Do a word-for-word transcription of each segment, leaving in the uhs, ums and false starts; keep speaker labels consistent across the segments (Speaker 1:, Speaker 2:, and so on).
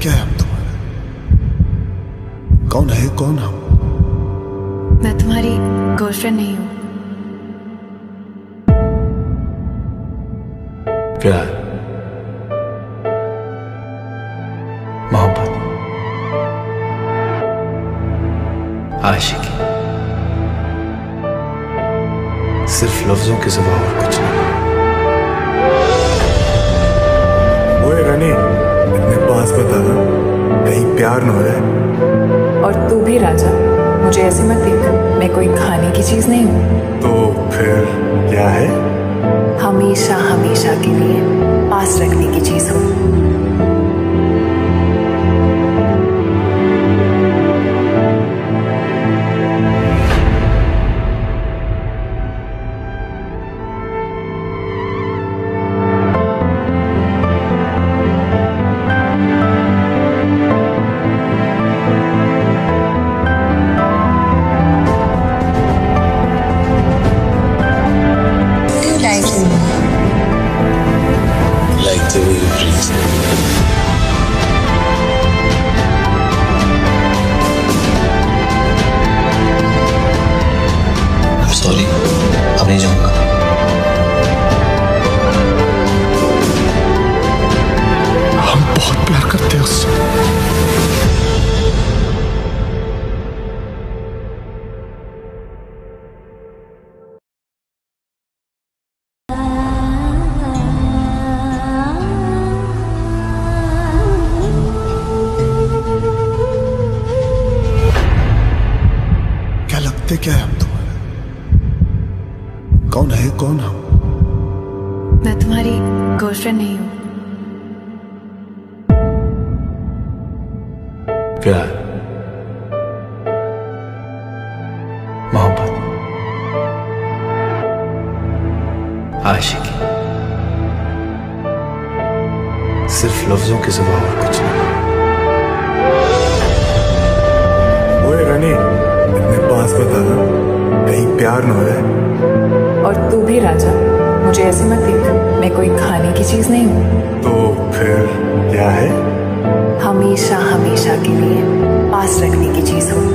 Speaker 1: क्या है हम तुम्हारा? कौन है कौन हम?
Speaker 2: मैं तुम्हारी गर्लफ्रेंड नहीं हूँ।
Speaker 1: प्यार, मोहब्बत, आशिकी, सिर्फ लफ्जों के सिवा और कुछ नहीं।
Speaker 3: ओए रानी, इतने पास बता ना, कहीं प्यार न हो जाए।
Speaker 4: और तू भी राजा, मुझे ऐसे मत देख, मैं कोई खाने की चीज नहीं हूँ।
Speaker 3: तो फिर क्या है?
Speaker 4: हमेशा हमेशा के लिए पास रखने की चीज हूँ।
Speaker 1: Like the way you breathe. I'm sorry, अब नहीं जाऊंगा।
Speaker 3: हम बहुत प्यार करते हैं उससे।
Speaker 1: क्या लगते क्या है हम तुम्हारा? कौन है कौन हम?
Speaker 2: मैं तुम्हारी गर्लफ्रेंड नहीं हूँ।
Speaker 1: प्यार, मोहब्बत, आशिकी, सिर्फ लफ्जों के सिवा और कुछ नहीं।
Speaker 3: ओए रानी, इतने पास बता ना, कहीं प्यार न हो जाए।
Speaker 4: और तू भी राजा, मुझे ऐसे मत देख, मैं कोई खाने की चीज नहीं हूँ।
Speaker 3: तो फिर क्या है?
Speaker 4: हमेशा हमेशा के लिए पास रखने की चीज हूँ।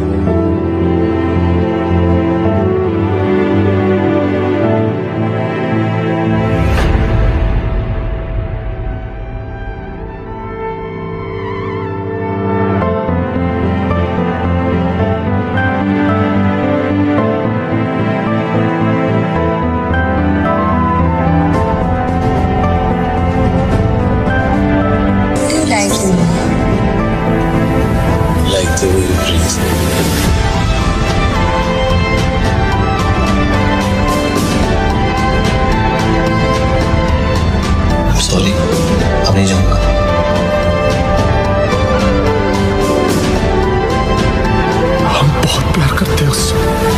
Speaker 1: Like the way you breathe. I'm sorry, अब नहीं जाऊंगा।
Speaker 3: हम बहुत प्यार करते हैं उससे।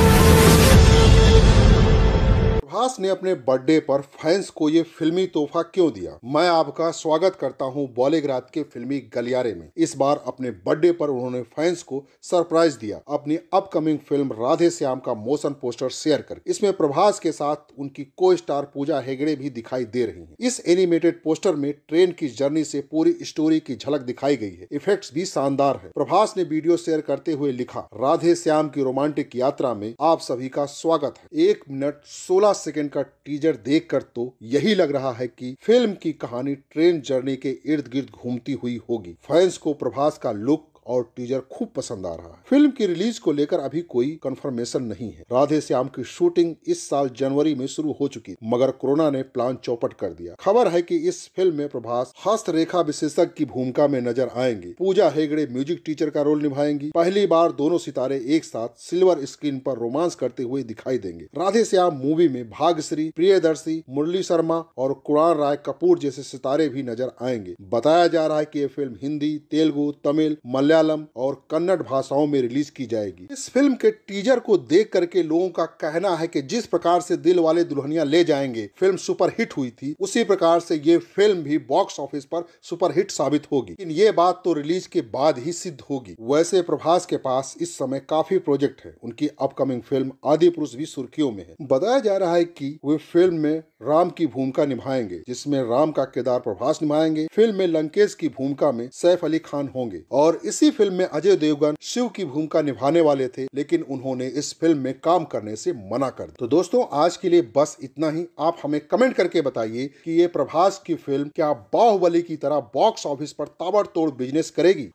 Speaker 5: प्रभास ने अपने बर्थडे पर फैंस को ये फिल्मी तोहफा क्यों दिया? मैं आपका स्वागत करता हूं बॉलीग्राज के फिल्मी गलियारे में। इस बार अपने बर्थडे पर उन्होंने फैंस को सरप्राइज दिया अपनी अपकमिंग फिल्म राधे श्याम का मोशन पोस्टर शेयर कर। इसमें प्रभास के साथ उनकी को स्टार पूजा हेगड़े भी दिखाई दे रही हैं। इस एनिमेटेड पोस्टर में ट्रेन की जर्नी से पूरी स्टोरी की झलक दिखाई गई है। इफेक्ट्स भी शानदार है। प्रभास ने वीडियो शेयर करते हुए लिखा, राधे श्याम की रोमांटिक यात्रा में आप सभी का स्वागत है। एक मिनट सोलह सेकंड का टीजर देखकर तो यही लग रहा है कि फिल्म की कहानी ट्रेन जर्नी के इर्द गिर्द घूमती हुई होगी। फैंस को प्रभास का लुक और टीजर खूब पसंद आ रहा है। फिल्म की रिलीज को लेकर अभी कोई कंफर्मेशन नहीं है। राधे श्याम की शूटिंग इस साल जनवरी में शुरू हो चुकी, मगर कोरोना ने प्लान चौपट कर दिया। खबर है कि इस फिल्म में प्रभास हस्तरेखा विशेषज्ञ की भूमिका में नजर आएंगे। पूजा हेगड़े म्यूजिक टीचर का रोल निभाएंगी। पहली बार दोनों सितारे एक साथ सिल्वर स्क्रीन पर रोमांस करते हुए दिखाई देंगे। राधे श्याम मूवी में भाग्यश्री, प्रियदर्शी, मुरली शर्मा और कुणाल राय कपूर जैसे सितारे भी नजर आएंगे। बताया जा रहा है कि यह फिल्म हिंदी, तेलुगु, तमिल, मलयालम मलयालम और कन्नड़ भाषाओं में रिलीज की जाएगी। इस फिल्म के टीजर को देख करके लोगों का कहना है कि जिस प्रकार से दिल वाले दुल्हनिया ले जाएंगे फिल्म सुपरहिट हुई थी, उसी प्रकार से ये फिल्म भी बॉक्स ऑफिस पर सुपरहिट साबित होगी। लेकिन ये बात तो रिलीज के बाद ही सिद्ध होगी। वैसे प्रभास के पास इस समय काफी प्रोजेक्ट है। उनकी अपकमिंग फिल्म आदि पुरुष भी सुर्खियों में है। बताया जा रहा है कि वे फिल्म में राम की भूमिका निभाएंगे, जिसमें राम का किरदार प्रभास निभाएंगे। फिल्म में लंकेश की भूमिका में सैफ अली खान होंगे और इसी फिल्म में अजय देवगन शिव की भूमिका निभाने वाले थे, लेकिन उन्होंने इस फिल्म में काम करने से मना कर दिया। तो दोस्तों आज के लिए बस इतना ही। आप हमें कमेंट करके बताइए कि ये प्रभास की फिल्म क्या बाहुबली की तरह बॉक्स ऑफिस पर ताबड़तोड़ बिजनेस करेगी।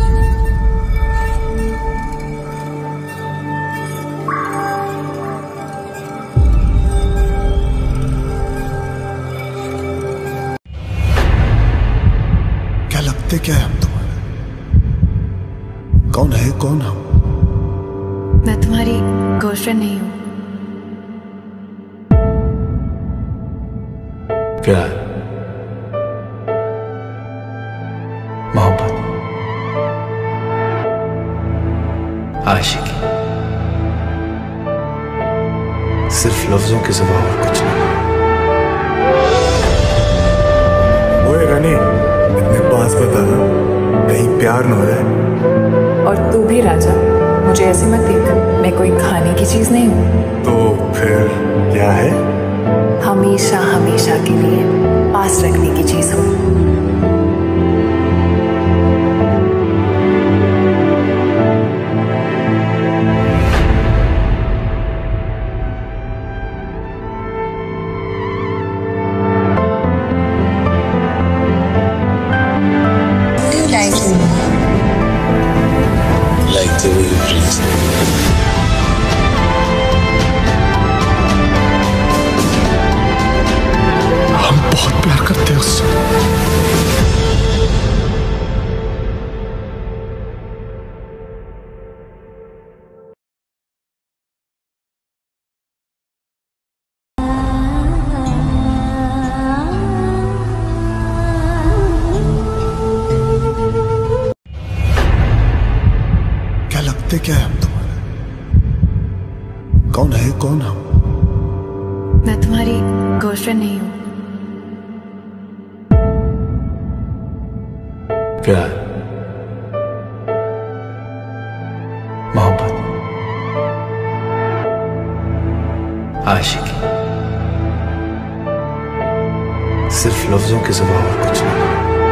Speaker 1: क्या लगते क्या है हम तुम्हारे? कौन है कौन हम?
Speaker 2: मैं तुम्हारी गर्लफ्रेंड नहीं हूँ।
Speaker 6: प्यार, मोहब्बत, आशिकी, सिर्फ लफ्जों के सिवा और कुछ नहीं।
Speaker 3: ओए रानी, इतने पास बता ना, कहीं प्यार न हो जाए।
Speaker 4: और तू भी राजा, मुझे ऐसे मत देख, मैं कोई खाने की चीज नहीं हूँ।
Speaker 3: तो फिर क्या है?
Speaker 4: हमेशा हमेशा के लिए पास रखने की चीज हूँ।
Speaker 6: Like the way you breathe.
Speaker 1: हम बहुत प्यार करते हैं उससे। क्या लगते क्या है हम तुम्हारे? कौन है कौन हम?
Speaker 2: मैं तुम्हारी गर्लफ्रेंड नहीं हूँ।
Speaker 6: प्यार, मोहब्बत, आशिकी, सिर्फ लफ्जों के सिवा और कुछ नहीं।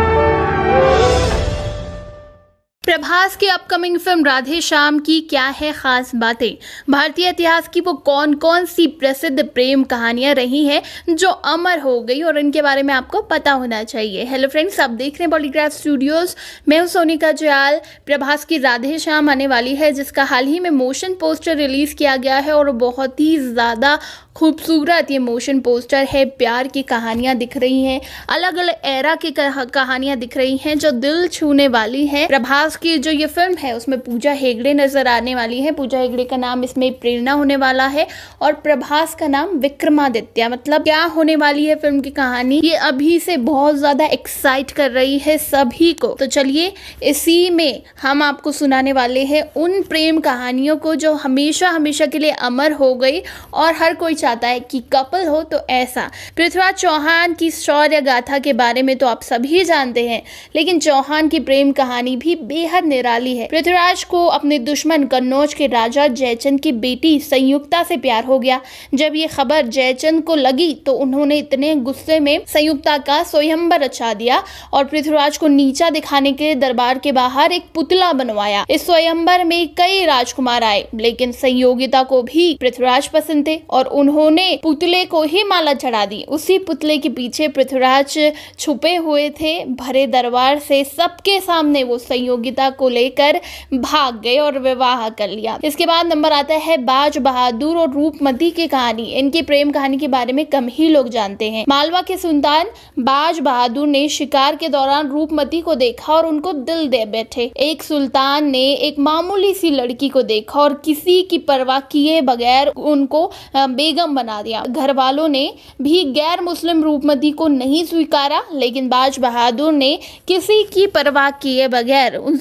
Speaker 7: प्रभास की अपकमिंग फिल्म राधे श्याम की क्या है खास बातें? भारतीय इतिहास की वो कौन कौन सी प्रसिद्ध प्रेम कहानियां रही हैं जो अमर हो गई और इनके बारे में आपको पता होना चाहिए। हेलो फ्रेंड्स, आप देख रहे हैं बॉलीग्राफ स्टूडियोज। मैं हूं सोनिका जयाल। प्रभास की राधे श्याम आने वाली है, जिसका हाल ही में मोशन पोस्टर रिलीज किया गया है और बहुत ही ज़्यादा खूबसूरत ये मोशन पोस्टर है। प्यार की कहानियां दिख रही हैं, अलग अलग एरा की कहानियां दिख रही हैं जो दिल छूने वाली हैं। प्रभास की जो ये फिल्म है उसमें पूजा हेगड़े नजर आने वाली है। पूजा हेगड़े का नाम इसमें प्रेरणा होने वाला है और प्रभास का नाम विक्रमादित्य। मतलब क्या होने वाली है फिल्म की कहानी, ये अभी से बहुत ज्यादा एक्साइट कर रही है सभी को। तो चलिए इसी में हम आपको सुनाने वाले हैं उन प्रेम कहानियों को जो हमेशा हमेशा के लिए अमर हो गई और हर कोई चाहता है कि कपल हो तो ऐसा। पृथ्वीराज चौहान की शौर्य गाथा के बारे में तो आप सभी जानते हैं, लेकिन चौहान की प्रेम कहानी भी बेहद निराली है। पृथ्वीराज को अपने दुश्मन कन्नौज के राजा जयचंद की बेटी संयुक्ता से प्यार हो गया। जब ये खबर जयचंद को लगी तो उन्होंने इतने गुस्से में संयुक्ता का स्वयंवर रचा दिया और पृथ्वीराज को नीचा दिखाने के दरबार के बाहर एक पुतला बनवाया। इस स्वयंवर में कई राजकुमार आए, लेकिन संयोगिता को भी पृथ्वीराज पसंद थे और उन्होंने पुतले को ही माला चढ़ा दी। उसी पुतले के पीछे पृथ्वीराज छुपे हुए थे। भरे दरबार से सबके सामने वो संयोगिता को लेकर भाग गए और विवाह कर लिया। इसके बाद नंबर आता है बाज बहादुर और रूपमती की कहानी। इनकी प्रेम कहानी के बारे में कम ही लोग जानते हैं। मालवा के सुल्तान बाज बहादुर ने शिकार के दौरान रूपमती को देखा और उनको दिल दे बैठे। एक सुल्तान ने एक मामूली सी लड़की को देखा और किसी की परवाह किए बगैर उनको बेगम बना दिया। घर वालों ने भी गैर मुस्लिम रूपमती को नहीं स्वीकारा, लेकिन बाज बहादुर ने किसी की परवाह किए बगैर उस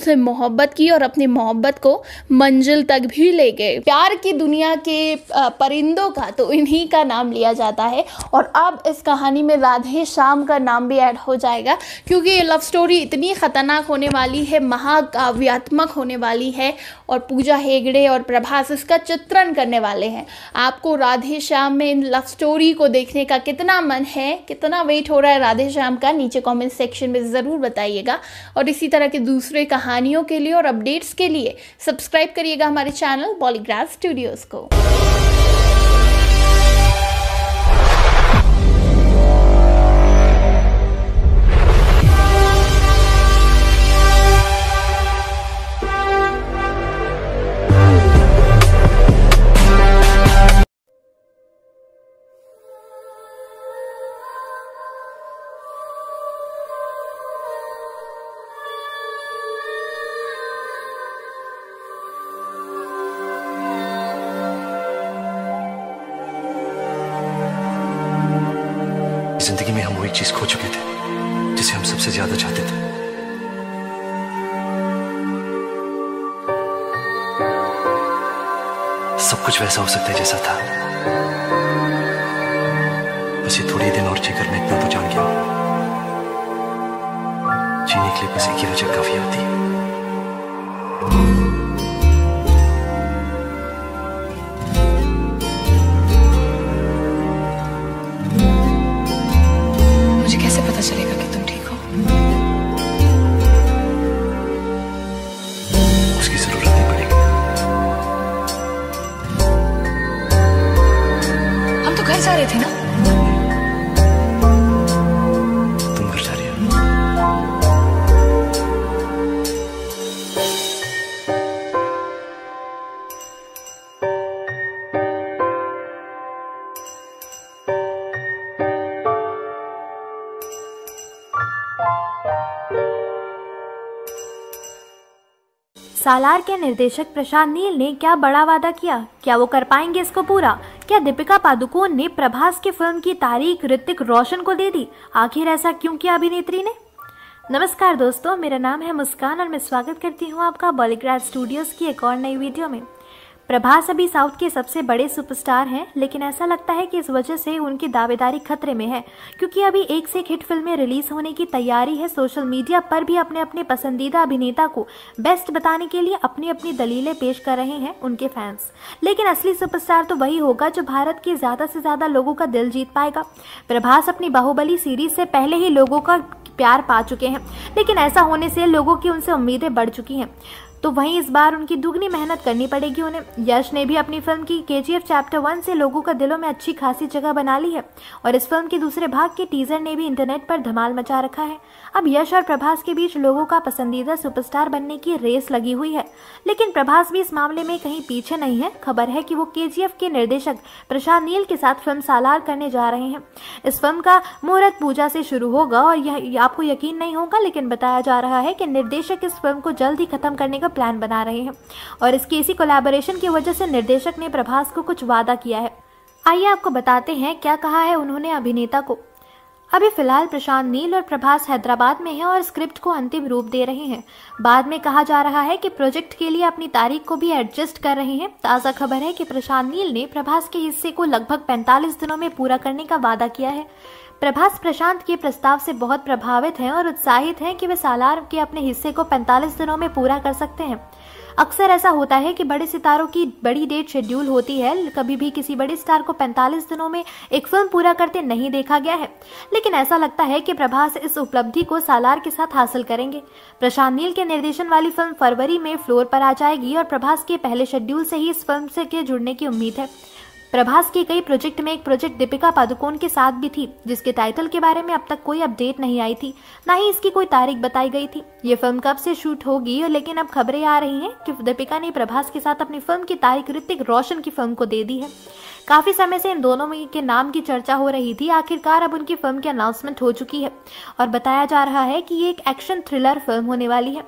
Speaker 7: से मोहब्बत की और अपनी मोहब्बत को मंजिल तक भी ले गए। प्यार की दुनिया के परिंदों का तो इन्हीं का नाम लिया जाता है और अब इस कहानी में राधे श्याम का नाम भी ऐड हो जाएगा, क्योंकि ये लव स्टोरी इतनी खतरनाक होने वाली है, महाकाव्यात्मक होने वाली है और पूजा हेगड़े और प्रभास इसका चित्रण करने वाले हैं। आपको राधे श्याम में इन लव स्टोरी को देखने का कितना मन है, कितना वेट हो रहा है राधे श्याम का, नीचे कमेंट सेक्शन में ज़रूर बताइएगा। और इसी तरह के दूसरे कहानियों के लिए और अपडेट्स के लिए सब्सक्राइब करिएगा हमारे चैनल बॉलीग्राड स्टूडियोज़ को।
Speaker 6: जिंदगी में हम वो एक चीज खो चुके थे जिसे हम सबसे ज्यादा चाहते थे। सब कुछ वैसा हो सकता है जैसा था, बस ये थोड़ी दिन और जीकर मैं इतना तो जान गया हूं, जीने के लिए बस एक ही वजह काफी होती है।
Speaker 4: चलेगा कि तुम ठीक हो?
Speaker 6: उसकी जरूरत नहीं पड़ेगी।
Speaker 4: हम तो घर जा रहे थे ना?
Speaker 6: तुम घर जा रही हो?
Speaker 8: सालार के निर्देशक प्रशांत नील ने क्या बड़ा वादा किया, क्या वो कर पाएंगे इसको पूरा? क्या दीपिका पादुकोण ने प्रभास की फिल्म की तारीख ऋतिक रोशन को दे दी? आखिर ऐसा क्यों किया अभिनेत्री ने? नमस्कार दोस्तों, मेरा नाम है मुस्कान और मैं स्वागत करती हूँ आपका बॉलीग्राड स्टूडियोज़ की एक और नई वीडियो में। प्रभास अभी साउथ के सबसे बड़े सुपरस्टार हैं, लेकिन ऐसा लगता है कि इस वजह से उनकी दावेदारी खतरे में है, क्योंकि अभी एक से एक हिट फिल्में रिलीज होने की तैयारी है। सोशल मीडिया पर भी अपने अपने पसंदीदा अभिनेता को बेस्ट बताने के लिए अपनी अपनी दलीलें पेश कर रहे हैं उनके फैंस। लेकिन असली सुपरस्टार तो वही होगा जो भारत के ज़्यादा से ज़्यादा लोगों का दिल जीत पाएगा। प्रभास अपनी बाहुबली सीरीज से पहले ही लोगों का प्यार पा चुके हैं, लेकिन ऐसा होने से लोगों की उनसे उम्मीदें बढ़ चुकी हैं, तो वहीं इस बार उनकी दुगनी मेहनत करनी पड़ेगी उन्हें। यश ने भी अपनी फिल्म की केजीएफ चैप्टर वन से लोगों का दिलों में अच्छी खासी जगह बना ली है और इस फिल्म के दूसरे भाग के टीजर ने भी इंटरनेट पर धमाल मचा रखा है। अब यश और प्रभास के बीच लोगों का पसंदीदा सुपरस्टार बनने की रेस लगी हुई है, लेकिन प्रभास भी इस मामले में कहीं पीछे नहीं है। खबर है कि वो केजीएफ के निर्देशक प्रशांत नील के साथ फिल्म सालार करने जा रहे हैं। इस फिल्म का मुहूर्त पूजा से शुरू होगा और यह आपको यकीन नहीं होगा, लेकिन बताया जा रहा है कि निर्देशक इस फिल्म को जल्द ही खत्म करने का प्लान बना रहे हैं और इसकी इसी कोलैबोरेशन की वजह से निर्देशक ने प्रभास को कुछ वादा किया है। आइए आपको बताते हैं क्या कहा है उन्होंने अभिनेता को। अभी फिलहाल प्रशांत नील और प्रभास हैदराबाद में हैं और स्क्रिप्ट को अंतिम रूप दे रहे हैं। बाद में कहा जा रहा है कि प्रोजेक्ट के लिए अपनी तारीख को भी एडजस्ट कर रहे हैं। ताज़ा खबर है कि प्रशांत नील ने प्रभास के हिस्से को लगभग पैंतालीस दिनों में पूरा करने का वादा किया है। प्रभास प्रशांत के प्रस्ताव से बहुत प्रभावित हैं और उत्साहित हैं कि वे सालार के अपने हिस्से को पैंतालीस दिनों में पूरा कर सकते हैं। अक्सर ऐसा होता है कि बड़े सितारों की बड़ी डेट शेड्यूल होती है, कभी भी किसी बड़े स्टार को पैंतालीस दिनों में एक फिल्म पूरा करते नहीं देखा गया है, लेकिन ऐसा लगता है कि प्रभास इस उपलब्धि को सालार के साथ हासिल करेंगे। प्रशांत नील के निर्देशन वाली फिल्म फरवरी में फ्लोर पर आ जाएगी और प्रभास के पहले शेड्यूल से ही इस फिल्म से के जुड़ने की उम्मीद है। प्रभास के कई प्रोजेक्ट में एक प्रोजेक्ट दीपिका पादुकोण के साथ भी थी, जिसके टाइटल के बारे में अब तक कोई अपडेट नहीं आई थी, ना ही इसकी कोई तारीख बताई गई थी। ये फिल्म कब से शूट होगी, लेकिन अब खबरें आ रही हैं कि दीपिका ने प्रभास के साथ अपनी फिल्म की तारीख ऋतिक रोशन की फिल्म को दे दी है। काफी समय से इन दोनों के नाम की चर्चा हो रही थी। आखिरकार अब उनकी फिल्म की अनाउंसमेंट हो चुकी है और बताया जा रहा है कि ये एक एक्शन थ्रिलर फिल्म होने वाली है।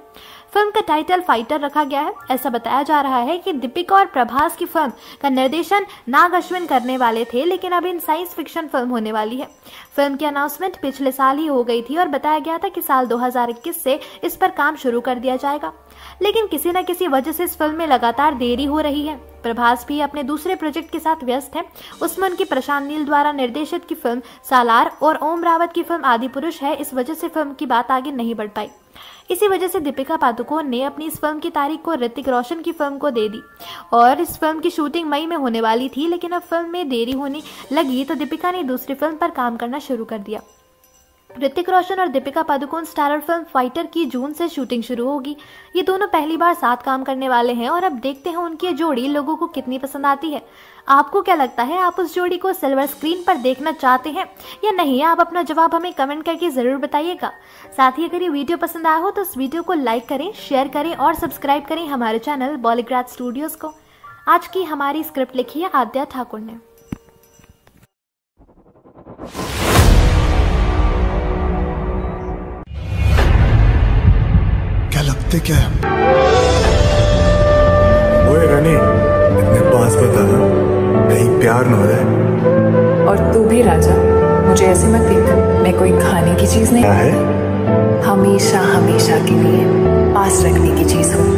Speaker 8: फिल्म का टाइटल फाइटर रखा गया है। ऐसा बताया जा रहा है कि दीपिका और प्रभास की फिल्म का निर्देशन नाग अश्विन करने वाले थे, लेकिन अब इन साइंस फिक्शन फिल्म होने वाली है। फिल्म की अनाउंसमेंट पिछले साल ही हो गई थी और बताया गया था कि साल दो हज़ार इक्कीस से इस पर काम शुरू कर दिया जाएगा, लेकिन किसी न किसी वजह से इस फिल्म में लगातार देरी हो रही है। प्रभास भी अपने दूसरे प्रोजेक्ट के साथ व्यस्त है। उसमें उनकी प्रशांत नील द्वारा निर्देशित की फिल्म सालार और ओम रावत की फिल्म आदि पुरुष है। इस वजह से फिल्म की बात आगे नहीं बढ़ पाई। इसी वजह से दीपिका पादुकोण ने अपनी इस फिल्म की तारीख को ऋतिक रोशन की फिल्म को दे दी और इस फिल्म की शूटिंग मई में होने वाली थी, लेकिन अब फिल्म में देरी होने लगी तो दीपिका ने दूसरी फिल्म पर काम करना शुरू कर दिया। ऋतिक रोशन और Deepika Padukone starrer film fighter की जून से शूटिंग शुरू होगी। ये दोनों पहली बार साथ काम करने वाले हैं और अब देखते हैं उनकी ये जोड़ी लोगों को कितनी पसंद आती है। आपको क्या लगता है, आप उस जोड़ी को सिल्वर स्क्रीन पर देखना चाहते हैं या नहीं? आप अपना जवाब हमें कमेंट करके जरूर बताइएगा। साथ ही अगर ये वीडियो पसंद आया हो तो इस वीडियो को लाइक करें, शेयर करें और सब्सक्राइब करें हमारे चैनल बॉलीग्राड स्टूडियोज को। आज की हमारी स्क्रिप्ट लिखी है आद्या ठाकुर ने।
Speaker 1: क्या लगते क्या है?
Speaker 3: ओए रनी, इतने पास बता, कहीं प्यार न हो जाए।
Speaker 4: और तू भी राजा, मुझे ऐसे मत देख, मैं कोई खाने की चीज नहीं।
Speaker 3: क्या है?
Speaker 4: हमेशा हमेशा के लिए पास रखने की चीज हूँ।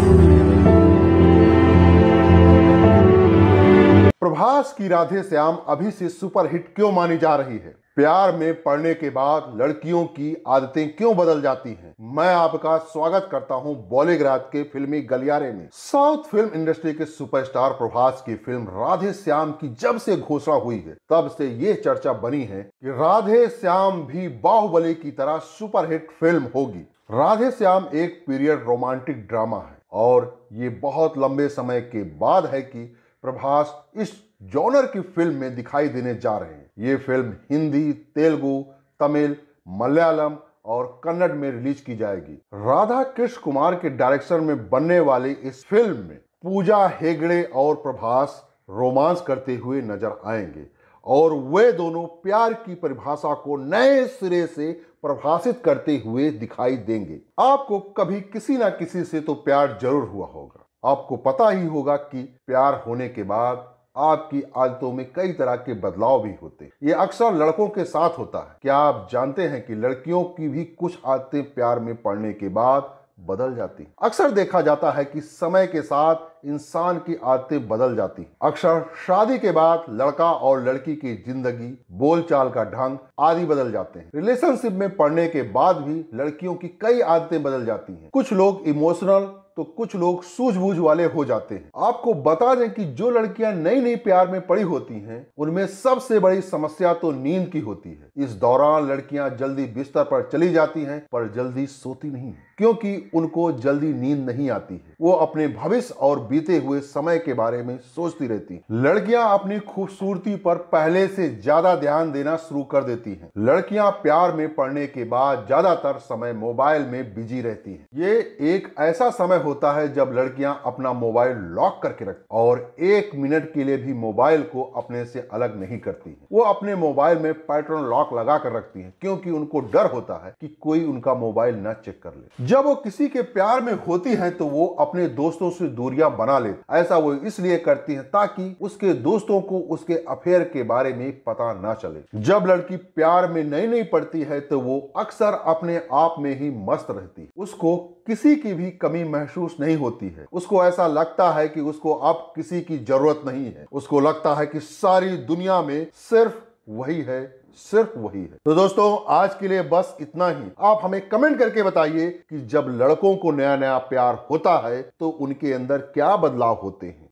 Speaker 5: प्रभास की राधे श्याम अभी से सुपरहिट क्यों मानी जा रही है? प्यार में पड़ने के बाद लड़कियों की आदतें क्यों बदल जाती हैं? मैं आपका स्वागत करता हूं बॉलीग्राड के फिल्मी गलियारे में। साउथ फिल्म इंडस्ट्री के सुपरस्टार प्रभास की फिल्म राधे श्याम की जब से घोषणा हुई है, तब से ये चर्चा बनी है कि राधे श्याम भी बाहुबली की तरह सुपरहिट फिल्म होगी। राधे श्याम एक पीरियड रोमांटिक ड्रामा है और ये बहुत लंबे समय के बाद है कि प्रभास इस जॉनर की फिल्म में दिखाई देने जा रहे हैं। ये फिल्म हिंदी, तेलुगु, तमिल, मलयालम और कन्नड़ में रिलीज की जाएगी। राधा कृष्ण कुमार के डायरेक्शन में बनने वाली इस फिल्म में पूजा हेगड़े और प्रभास रोमांस करते हुए नजर आएंगे और वे दोनों प्यार की परिभाषा को नए सिरे से परिभाषित करते हुए दिखाई देंगे। आपको कभी किसी ना किसी से तो प्यार जरूर हुआ होगा। आपको पता ही होगा कि प्यार होने के बाद आपकी आदतों में कई तरह के बदलाव भी होते हैं। ये अक्सर लड़कों के साथ होता है। क्या आप जानते हैं कि लड़कियों की भी कुछ आदतें प्यार में पड़ने के बाद बदल जाती हैं? अक्सर देखा जाता है कि समय के साथ इंसान की आदतें बदल जाती हैं। अक्सर शादी के बाद लड़का और लड़की की जिंदगी, बोलचाल का ढंग आदि बदल जाते हैं। रिलेशनशिप में पड़ने के बाद भी लड़कियों की कई आदतें बदल जाती हैं। कुछ लोग इमोशनल तो कुछ लोग सूझबूझ वाले हो जाते हैं। आपको बता दें कि जो लड़कियां नई नई प्यार में पड़ी होती हैं, उनमें सबसे बड़ी समस्या तो नींद की होती है। इस दौरान लड़कियां जल्दी बिस्तर पर चली जाती हैं, पर जल्दी सोती नहीं है, क्योंकि उनको जल्दी नींद नहीं आती है। वो अपने भविष्य और बीते हुए समय के बारे में सोचती रहती हैं। लड़कियां अपनी खूबसूरती पर पहले से ज्यादा ध्यान देना शुरू कर देती हैं। लड़कियां प्यार में पड़ने के बाद ज्यादातर समय मोबाइल में बिजी रहती हैं। ये एक ऐसा समय होता है जब लड़कियां अपना मोबाइल लॉक करके रखती और एक मिनट के लिए भी मोबाइल को अपने से अलग नहीं करती हैं। वो अपने मोबाइल में पैटर्न लॉक लगा कर रखती हैं, क्योंकि उनको डर होता है कि कोई उनका मोबाइल न चेक कर ले। जब वो किसी के प्यार में होती हैं तो वो अपने दोस्तों से दूरियां बना लेती। ऐसा वो इसलिए करती हैं ताकि उसके दोस्तों को उसके अफेयर के बारे में पता ना चले। जब लड़की प्यार में नई नई पड़ती है तो वो अक्सर अपने आप में ही मस्त रहती है। उसको किसी की भी कमी महसूस नहीं होती है। उसको ऐसा लगता है कि उसको अब किसी की जरूरत नहीं है। उसको लगता है कि सारी दुनिया में सिर्फ वही है, सिर्फ वही है। तो दोस्तों, आज के लिए बस इतना ही। आप हमें कमेंट करके बताइए कि जब लड़कों को नया नया प्यार होता है तो उनके अंदर क्या बदलाव होते हैं।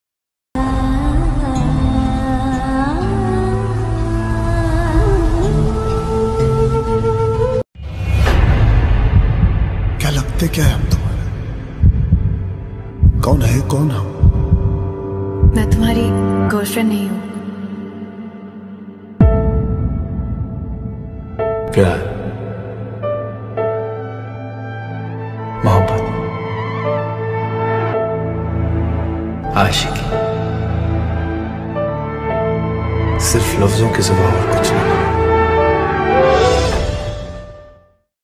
Speaker 1: क्या लगते क्या है हम तुम्हारे? कौन है कौन हम?
Speaker 2: मैं तुम्हारी गर्लफ्रेंड नहीं हूँ।
Speaker 6: प्यार, मोहब्बत, आशिकी, सिर्फ लफ्जों के सिवा और कुछ नहीं।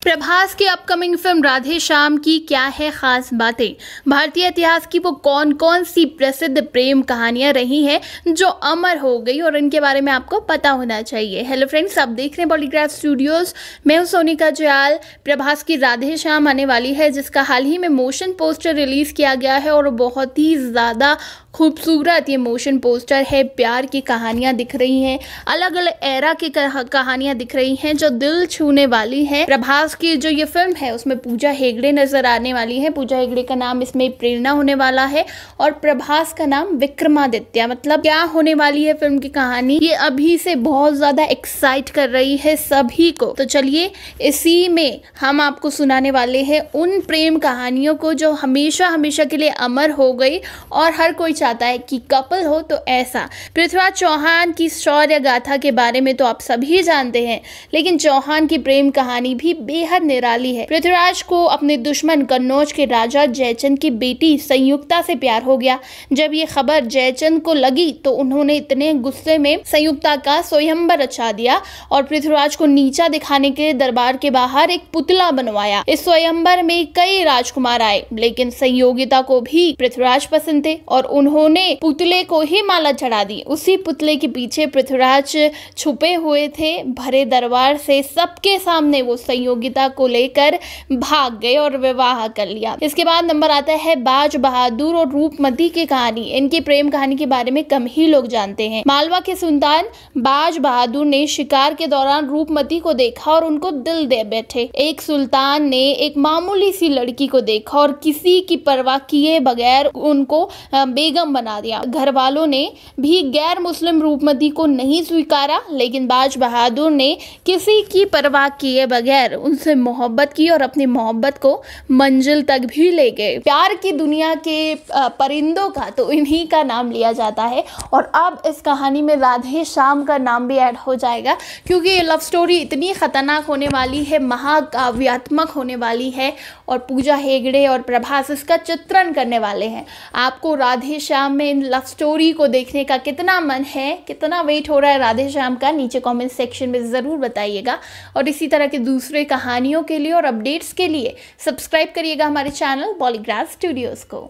Speaker 7: प्रभास की अपकमिंग फिल्म राधे श्याम की क्या है खास बातें? भारतीय इतिहास की वो कौन कौन सी प्रसिद्ध प्रेम कहानियां रही हैं जो अमर हो गई और इनके बारे में आपको पता होना चाहिए। हेलो फ्रेंड्स, आप देख रहे हैं बॉलीग्राफ स्टूडियोज। मैं हूं सोनिका जयाल। प्रभास की राधे श्याम आने वाली है, जिसका हाल ही में मोशन पोस्टर रिलीज किया गया है और बहुत ही ज़्यादा खूबसूरत ये मोशन पोस्टर है। प्यार की कहानियां दिख रही हैं, अलग अलग एरा की कहानियां दिख रही हैं जो दिल छूने वाली हैं। प्रभास की जो ये फिल्म है उसमें पूजा हेगड़े नजर आने वाली है। पूजा हेगड़े का नाम इसमें प्रेरणा होने वाला है और प्रभास का नाम विक्रमादित्य। मतलब क्या होने वाली है फिल्म की कहानी, ये अभी से बहुत ज्यादा एक्साइट कर रही है सभी को। तो चलिए इसी में हम आपको सुनाने वाले हैं उन प्रेम कहानियों को जो हमेशा हमेशा के लिए अमर हो गई और हर कोई चाहता है कि कपल हो तो ऐसा। पृथ्वीराज चौहान की शौर्य गाथा के बारे में तो आप सभी जानते हैं, लेकिन चौहान की प्रेम कहानी भी बेहद निराली है। पृथ्वीराज को अपने दुश्मन कन्नौज के राजा जयचंद की बेटी संयुक्ता से प्यार हो गया। जब ये खबर जयचंद को लगी तो उन्होंने इतने गुस्से में संयुक्ता का स्वयंवर रचा दिया और पृथ्वीराज को नीचा दिखाने के दरबार के बाहर एक पुतला बनवाया। इस स्वयंवर में कई राजकुमार आए, लेकिन संयोगिता को भी पृथ्वीराज पसंद थे और उन्होंने पुतले को ही माला चढ़ा दी। उसी पुतले के पीछे पृथ्वीराज छुपे हुए थे। भरे दरबार से सबके सामने वो संयोगिता को लेकर भाग गए और विवाह कर लिया। इसके बाद नंबर आता है बाज बहादुर और रूपमती की कहानी। इनकी प्रेम कहानी के बारे में कम ही लोग जानते हैं। मालवा के सुल्तान बाज बहादुर ने शिकार के दौरान रूपमती को देखा और उनको दिल दे बैठे। एक सुल्तान ने एक मामूली सी लड़की को देखा और किसी की परवाह किए बगैर उनको बेगम बना दिया। घर वालों ने भी गैर मुस्लिम रूपमती को नहीं स्वीकारा, लेकिन बाज बहादुर ने किसी की परवाह किए बगैर उनसे मोहब्बत की और अपनी मोहब्बत को मंजिल तक भी ले गए। प्यार की दुनिया के परिंदों का तो इन्हीं का नाम लिया जाता है और अब इस कहानी में राधे श्याम का नाम भी ऐड हो जाएगा, क्योंकि ये लव स्टोरी इतनी खतरनाक होने वाली है, महाकाव्यात्मक होने वाली है और पूजा हेगड़े और प्रभास इसका चित्रण करने वाले हैं। आपको राधे श्याम में इन लव स्टोरी को देखने का कितना मन है, कितना वेट हो रहा है राधे श्याम का, नीचे कमेंट सेक्शन में ज़रूर बताइएगा। और इसी तरह के दूसरे कहानियों के लिए और अपडेट्स के लिए सब्सक्राइब करिएगा हमारे चैनल बॉलीग्राफ स्टूडियोज़ को।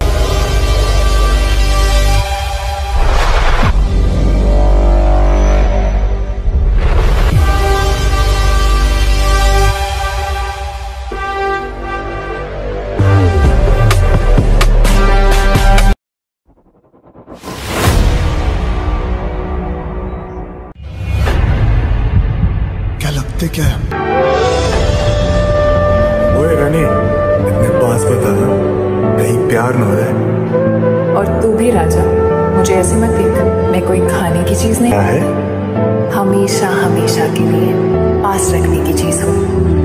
Speaker 1: लगते क्या है?
Speaker 3: ओए रानी, इतने पास बता, कहीं प्यार न हो जाए।
Speaker 4: और तू भी राजा, मुझे ऐसे मत देख, मैं कोई खाने की चीज नहीं।
Speaker 3: क्या है?
Speaker 4: हमेशा हमेशा के लिए पास रखने की चीज हूँ।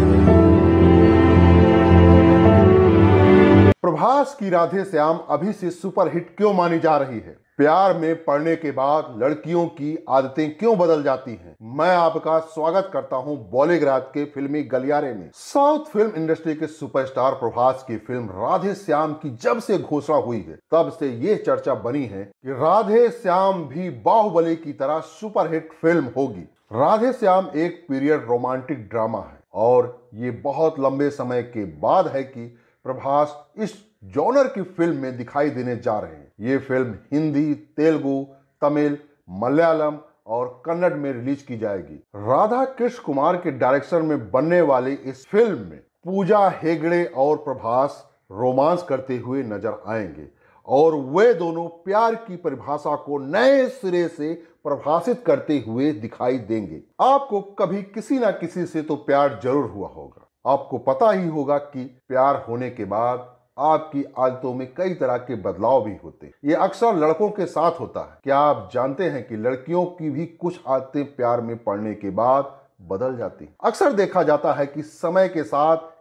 Speaker 5: प्रभास की राधे श्याम अभी से सुपरहिट क्यों मानी जा रही है? प्यार में पड़ने के बाद लड़कियों की आदतें क्यों बदल जाती हैं? मैं आपका स्वागत करता हूं बॉलीग्राफ के फिल्मी गलियारे में। साउथ फिल्म इंडस्ट्री के सुपरस्टार प्रभास की फिल्म राधे श्याम की जब से घोषणा हुई है, तब से ये चर्चा बनी है कि राधे श्याम भी बाहुबली की तरह सुपरहिट फिल्म होगी। राधे श्याम एक पीरियड रोमांटिक ड्रामा है और ये बहुत लंबे समय के बाद है कि प्रभास इस जॉनर की फिल्म में दिखाई देने जा रहे हैं। ये फिल्म हिंदी, तेलुगु, तमिल, मलयालम और कन्नड़ में रिलीज की जाएगी। राधा कृष्ण कुमार के डायरेक्शन में बनने वाली इस फिल्म में पूजा हेगड़े और प्रभास रोमांस करते हुए नजर आएंगे और वे दोनों प्यार की परिभाषा को नए सिरे से परिभाषित करते हुए दिखाई देंगे। आपको कभी किसी ना किसी से तो प्यार जरूर हुआ होगा। आपको पता ही होगा कि प्यार होने के बाद आपकी आदतों में कई तरह के बदलाव भी होते हैं। ये अक्सर लड़कों के साथ होता है। क्या आप जानते हैं कि लड़कियों की भी कुछ आदतें प्यार में पड़ने के बाद बदल जाती हैं? अक्सर देखा जाता है कि समय के साथ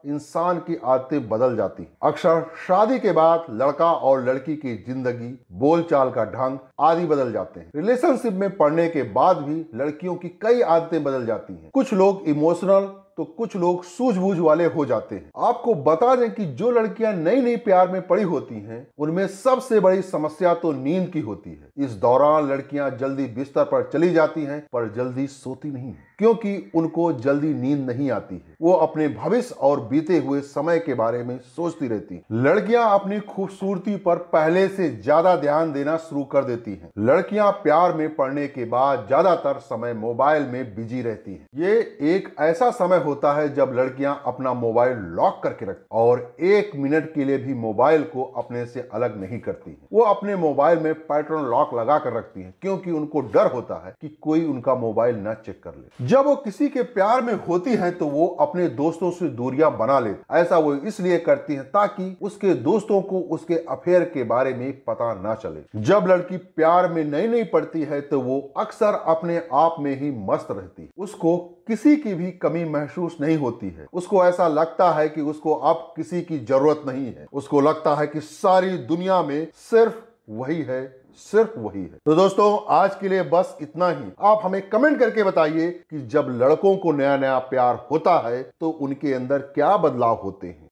Speaker 5: इंसान की आदतें बदल जाती हैं। अक्सर शादी के बाद लड़का और लड़की की जिंदगी, बोलचाल का ढंग आदि बदल जाते हैं। रिलेशनशिप में पड़ने के बाद भी लड़कियों की कई आदतें बदल जाती हैं। कुछ लोग इमोशनल तो कुछ लोग सूझबूझ वाले हो जाते हैं। आपको बता दें कि जो लड़कियां नई नई प्यार में पड़ी होती हैं, उनमें सबसे बड़ी समस्या तो नींद की होती है। इस दौरान लड़कियां जल्दी बिस्तर पर चली जाती हैं, पर जल्दी सोती नहीं है, क्योंकि उनको जल्दी नींद नहीं आती है। वो अपने भविष्य और बीते हुए समय के बारे में सोचती रहती हैं। लड़कियां अपनी खूबसूरती पर पहले से ज्यादा ध्यान देना शुरू कर देती हैं। लड़कियां प्यार में पड़ने के बाद ज्यादातर समय मोबाइल में बिजी रहती हैं। ये एक ऐसा समय होता है जब लड़कियां अपना मोबाइल लॉक करके रखती और एक मिनट के लिए भी मोबाइल को अपने से अलग नहीं करती हैं। वो अपने मोबाइल में पैटर्न लॉक लगा कर रखती हैं, क्योंकि उनको डर होता है कि कोई उनका मोबाइल न चेक कर ले। जब वो किसी के प्यार में होती हैं तो वो अपने दोस्तों से दूरियां बना लेती। ऐसा वो इसलिए करती हैं ताकि उसके दोस्तों को उसके अफेयर के बारे में पता ना चले। जब लड़की प्यार में नई नई पड़ती है तो वो अक्सर अपने आप में ही मस्त रहती है। उसको किसी की भी कमी महसूस नहीं होती है। उसको ऐसा लगता है कि उसको अब किसी की जरूरत नहीं है। उसको लगता है कि सारी दुनिया में सिर्फ वही है, सिर्फ वही है। तो दोस्तों, आज के लिए बस इतना ही। आप हमें कमेंट करके बताइए कि जब लड़कों को नया नया प्यार होता है तो उनके अंदर क्या बदलाव होते हैं।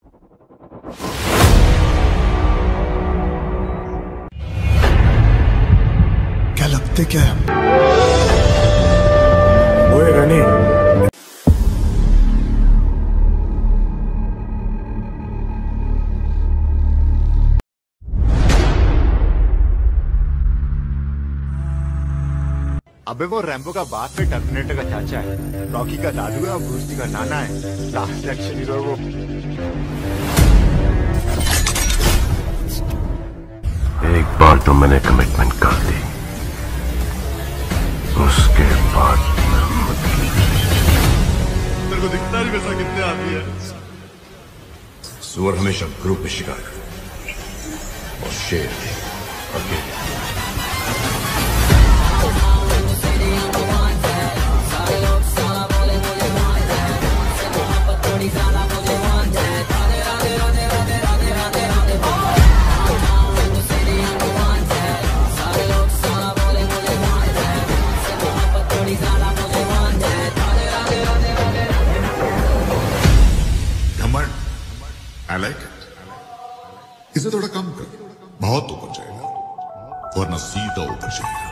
Speaker 1: क्या लगते क्या है?
Speaker 3: ओए रनी,
Speaker 9: अबे वो रैम्बो का बाप पे टर्मिनेटर का चाचा है, रॉकी का दादू है और ब्रूस ली का नाना है। लास्ट एक्शन हीरो वो।
Speaker 6: एक बार तो मैंने कमिटमेंट कर दी, उसके बाद
Speaker 9: तेरे को दिखता नहीं वैसा कितने आती है।
Speaker 6: सुअर हमेशा ग्रुप में शिकार करता और शेर अकेले।
Speaker 9: I like it. इसे थोड़ा कम कर, बहुत ऊपर जाएगा, वरना सीधा ऊपर जाएगा।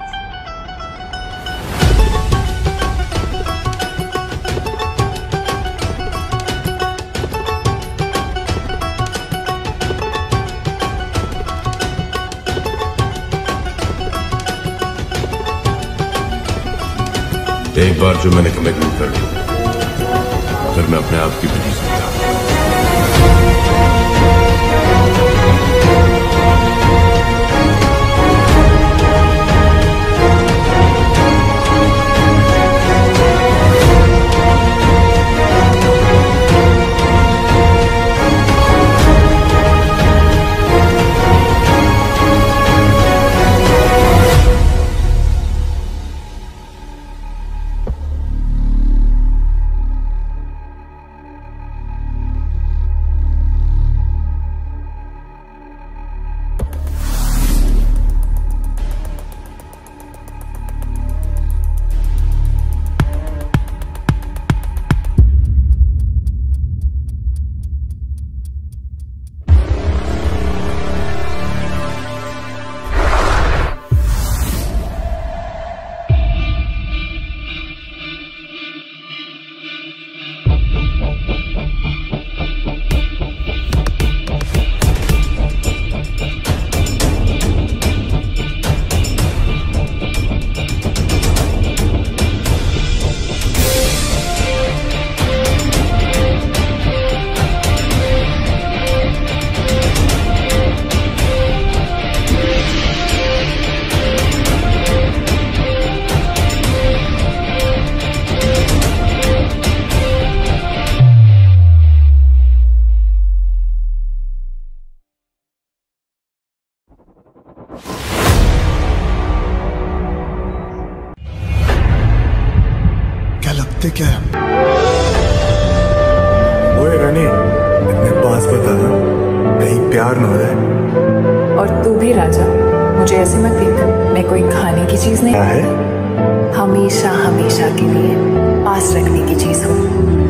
Speaker 6: एक बार जो मैंने कमिटमेंट कर ली, फिर मैं अपने आप की भी नहीं सकता।
Speaker 1: क्या लगते क्या है?
Speaker 3: ओए पास बता, कहीं प्यार न हो जाए।
Speaker 4: और तू भी राजा, मुझे ऐसे मत देख, मैं कोई खाने की चीज नहीं।
Speaker 3: क्या है?
Speaker 4: हमेशा हमेशा के लिए पास रखने की चीज हूँ।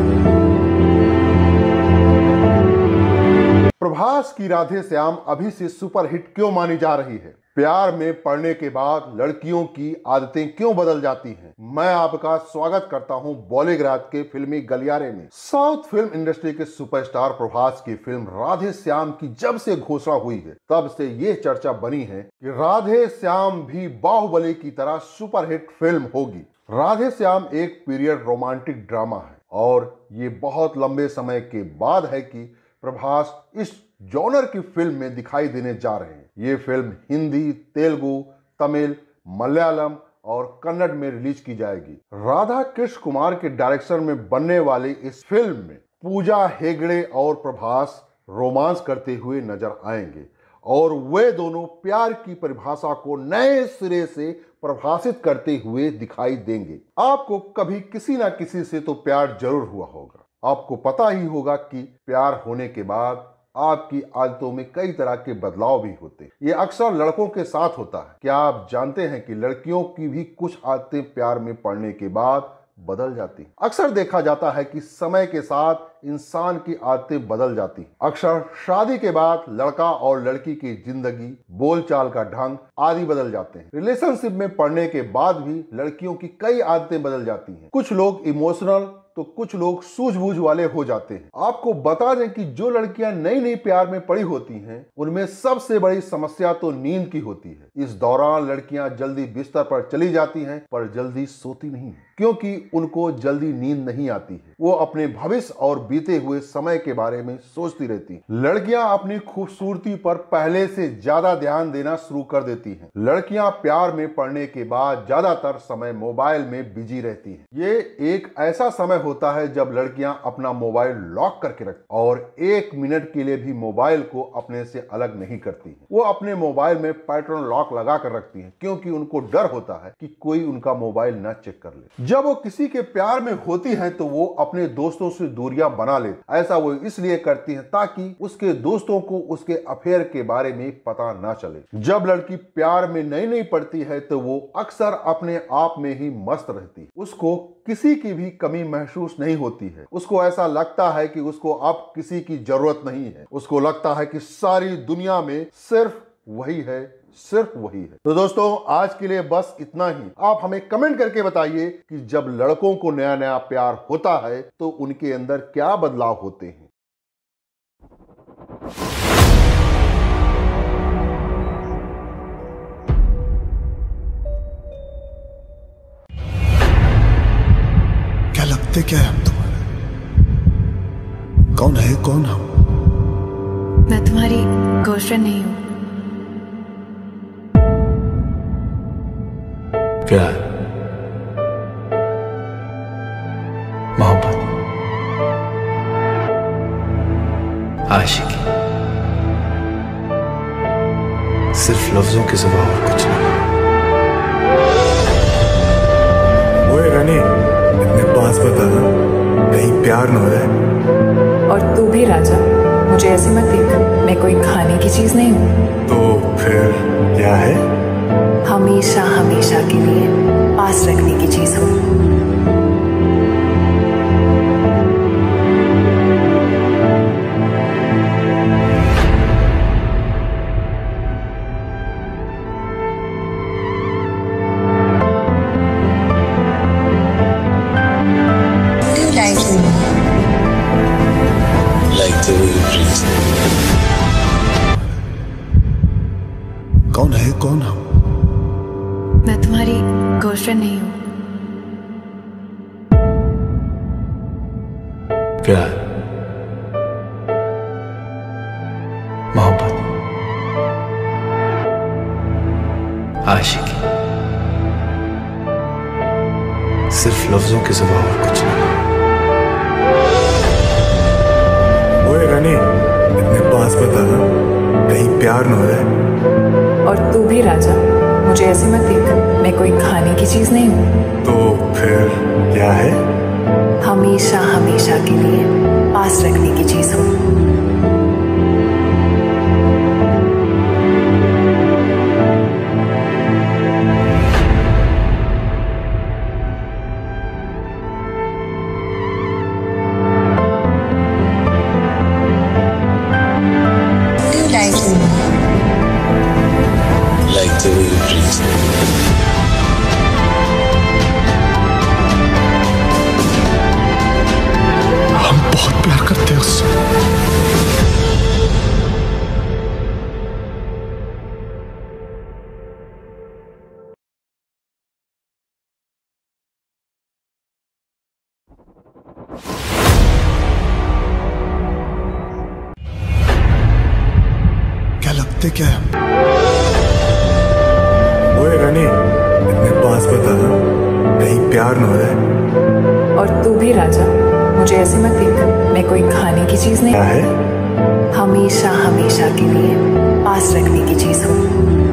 Speaker 5: प्रभास की राधे श्याम अभी से सुपरहिट क्यों मानी जा रही है? प्यार में पड़ने के बाद लड़कियों की आदतें क्यों बदल जाती हैं? मैं आपका स्वागत करता हूं बॉलीग्राज के फिल्मी गलियारे में। साउथ फिल्म इंडस्ट्री के सुपरस्टार प्रभास की फिल्म राधे श्याम की जब से घोषणा हुई है, तब से ये चर्चा बनी है कि राधे श्याम भी बाहुबली की तरह सुपरहिट फिल्म होगी। राधे श्याम एक पीरियड रोमांटिक ड्रामा है और ये बहुत लंबे समय के बाद है कि प्रभास इस जॉनर की फिल्म में दिखाई देने जा रहे हैं। ये फिल्म हिंदी, तेलुगु, तमिल, मलयालम और कन्नड़ में रिलीज की जाएगी। राधा कृष्ण कुमार के डायरेक्शन में बनने वाली इस फिल्म में पूजा हेगड़े और प्रभास रोमांस करते हुए नजर आएंगे और वे दोनों प्यार की परिभाषा को नए सिरे से परिभाषित करते हुए दिखाई देंगे। आपको कभी किसी ना किसी से तो प्यार जरूर हुआ होगा। आपको पता ही होगा कि प्यार होने के बाद आपकी आदतों में कई तरह के बदलाव भी होते हैं। ये अक्सर लड़कों के साथ होता है। क्या आप जानते हैं कि लड़कियों की भी कुछ आदतें प्यार में पड़ने के बाद बदल जाती हैं? अक्सर देखा जाता है कि समय के साथ इंसान की आदतें बदल जाती हैं। अक्सर शादी के बाद लड़का और लड़की की जिंदगी, बोलचाल का ढंग आदि बदल जाते हैं। रिलेशनशिप में पड़ने के बाद भी लड़कियों की कई आदतें बदल जाती हैं। कुछ लोग इमोशनल तो कुछ लोग सूझबूझ वाले हो जाते हैं। आपको बता दें कि जो लड़कियां नई नई प्यार में पड़ी होती हैं, उनमें सबसे बड़ी समस्या तो नींद की होती है। इस दौरान लड़कियां जल्दी बिस्तर पर चली जाती हैं, पर जल्दी सोती नहीं है, क्योंकि उनको जल्दी नींद नहीं आती है। वो अपने भविष्य और बीते हुए समय के बारे में सोचती रहती हैं। लड़कियां अपनी खूबसूरती पर पहले से ज्यादा ध्यान देना शुरू कर देती हैं। लड़कियां प्यार में पड़ने के बाद ज्यादातर समय मोबाइल में बिजी रहती हैं। ये एक ऐसा समय होता है जब लड़कियां अपना मोबाइल लॉक करके रखती और एक मिनट के लिए भी मोबाइल को अपने से अलग नहीं करती। वो अपने मोबाइल में पैटर्न लॉक लगा कर रखती हैं, क्योंकि उनको डर होता है कि कोई उनका मोबाइल न चेक कर ले। जब वो किसी के प्यार में होती हैं तो वो अपने दोस्तों से दूरियां बना लेती। ऐसा वो इसलिए करती हैं ताकि उसके दोस्तों को उसके अफेयर के बारे में पता ना चले। जब लड़की प्यार में नई नई पड़ती है तो वो अक्सर अपने आप में ही मस्त रहती। उसको किसी की भी कमी महसूस नहीं होती है। उसको ऐसा लगता है कि उसको अब किसी की जरूरत नहीं है। उसको लगता है कि सारी दुनिया में सिर्फ वही है, सिर्फ वही है। तो दोस्तों, आज के लिए बस इतना ही। आप हमें कमेंट करके बताइए कि जब लड़कों को नया नया प्यार होता है तो उनके अंदर क्या बदलाव होते हैं।
Speaker 1: क्या लगते क्या है हम तुम्हारे? कौन है कौन हम?
Speaker 2: मैं तुम्हारी गर्लफ्रेंड नहीं हूँ।
Speaker 6: प्यार, मोहब्बत, आशिकी, सिर्फ लफ्जों के सिवा और कुछ नहीं।
Speaker 3: ओए रनी, अपने पास बता, कहीं प्यार न हो जाए।
Speaker 4: और तू भी राजा, मुझे ऐसे मत देख, मैं कोई खाने की चीज नहीं हूँ।
Speaker 3: तो फिर क्या है?
Speaker 4: हमेशा हमेशा के लिए पास रखने की चीज हूँ।
Speaker 1: कौन है कौन हम?
Speaker 2: मैं तुम्हारी गर्लफ्रेंड नहीं हूँ।
Speaker 6: प्यार, मोहब्बत, आशिकी, सिर्फ लफ्जों के सिवा और कुछ नहीं।
Speaker 3: ओए रनी, अपने पास बता, कहीं प्यार न हो जाए।
Speaker 4: और तू भी राजा, मुझे ऐसे मत देख, मैं कोई खाने की चीज नहीं हूँ।
Speaker 3: तो फिर क्या है?
Speaker 4: हमेशा हमेशा के लिए पास रखने की चीज हूँ।
Speaker 1: लगते क्या है?
Speaker 3: ओए रानी, इतने पास बता, कहीं प्यार न हो जाए।
Speaker 4: और तू भी राजा, मुझे ऐसे मत देख, मैं कोई खाने की चीज नहीं।
Speaker 3: क्या है?
Speaker 4: हमेशा हमेशा के लिए पास रखने की चीज हूँ।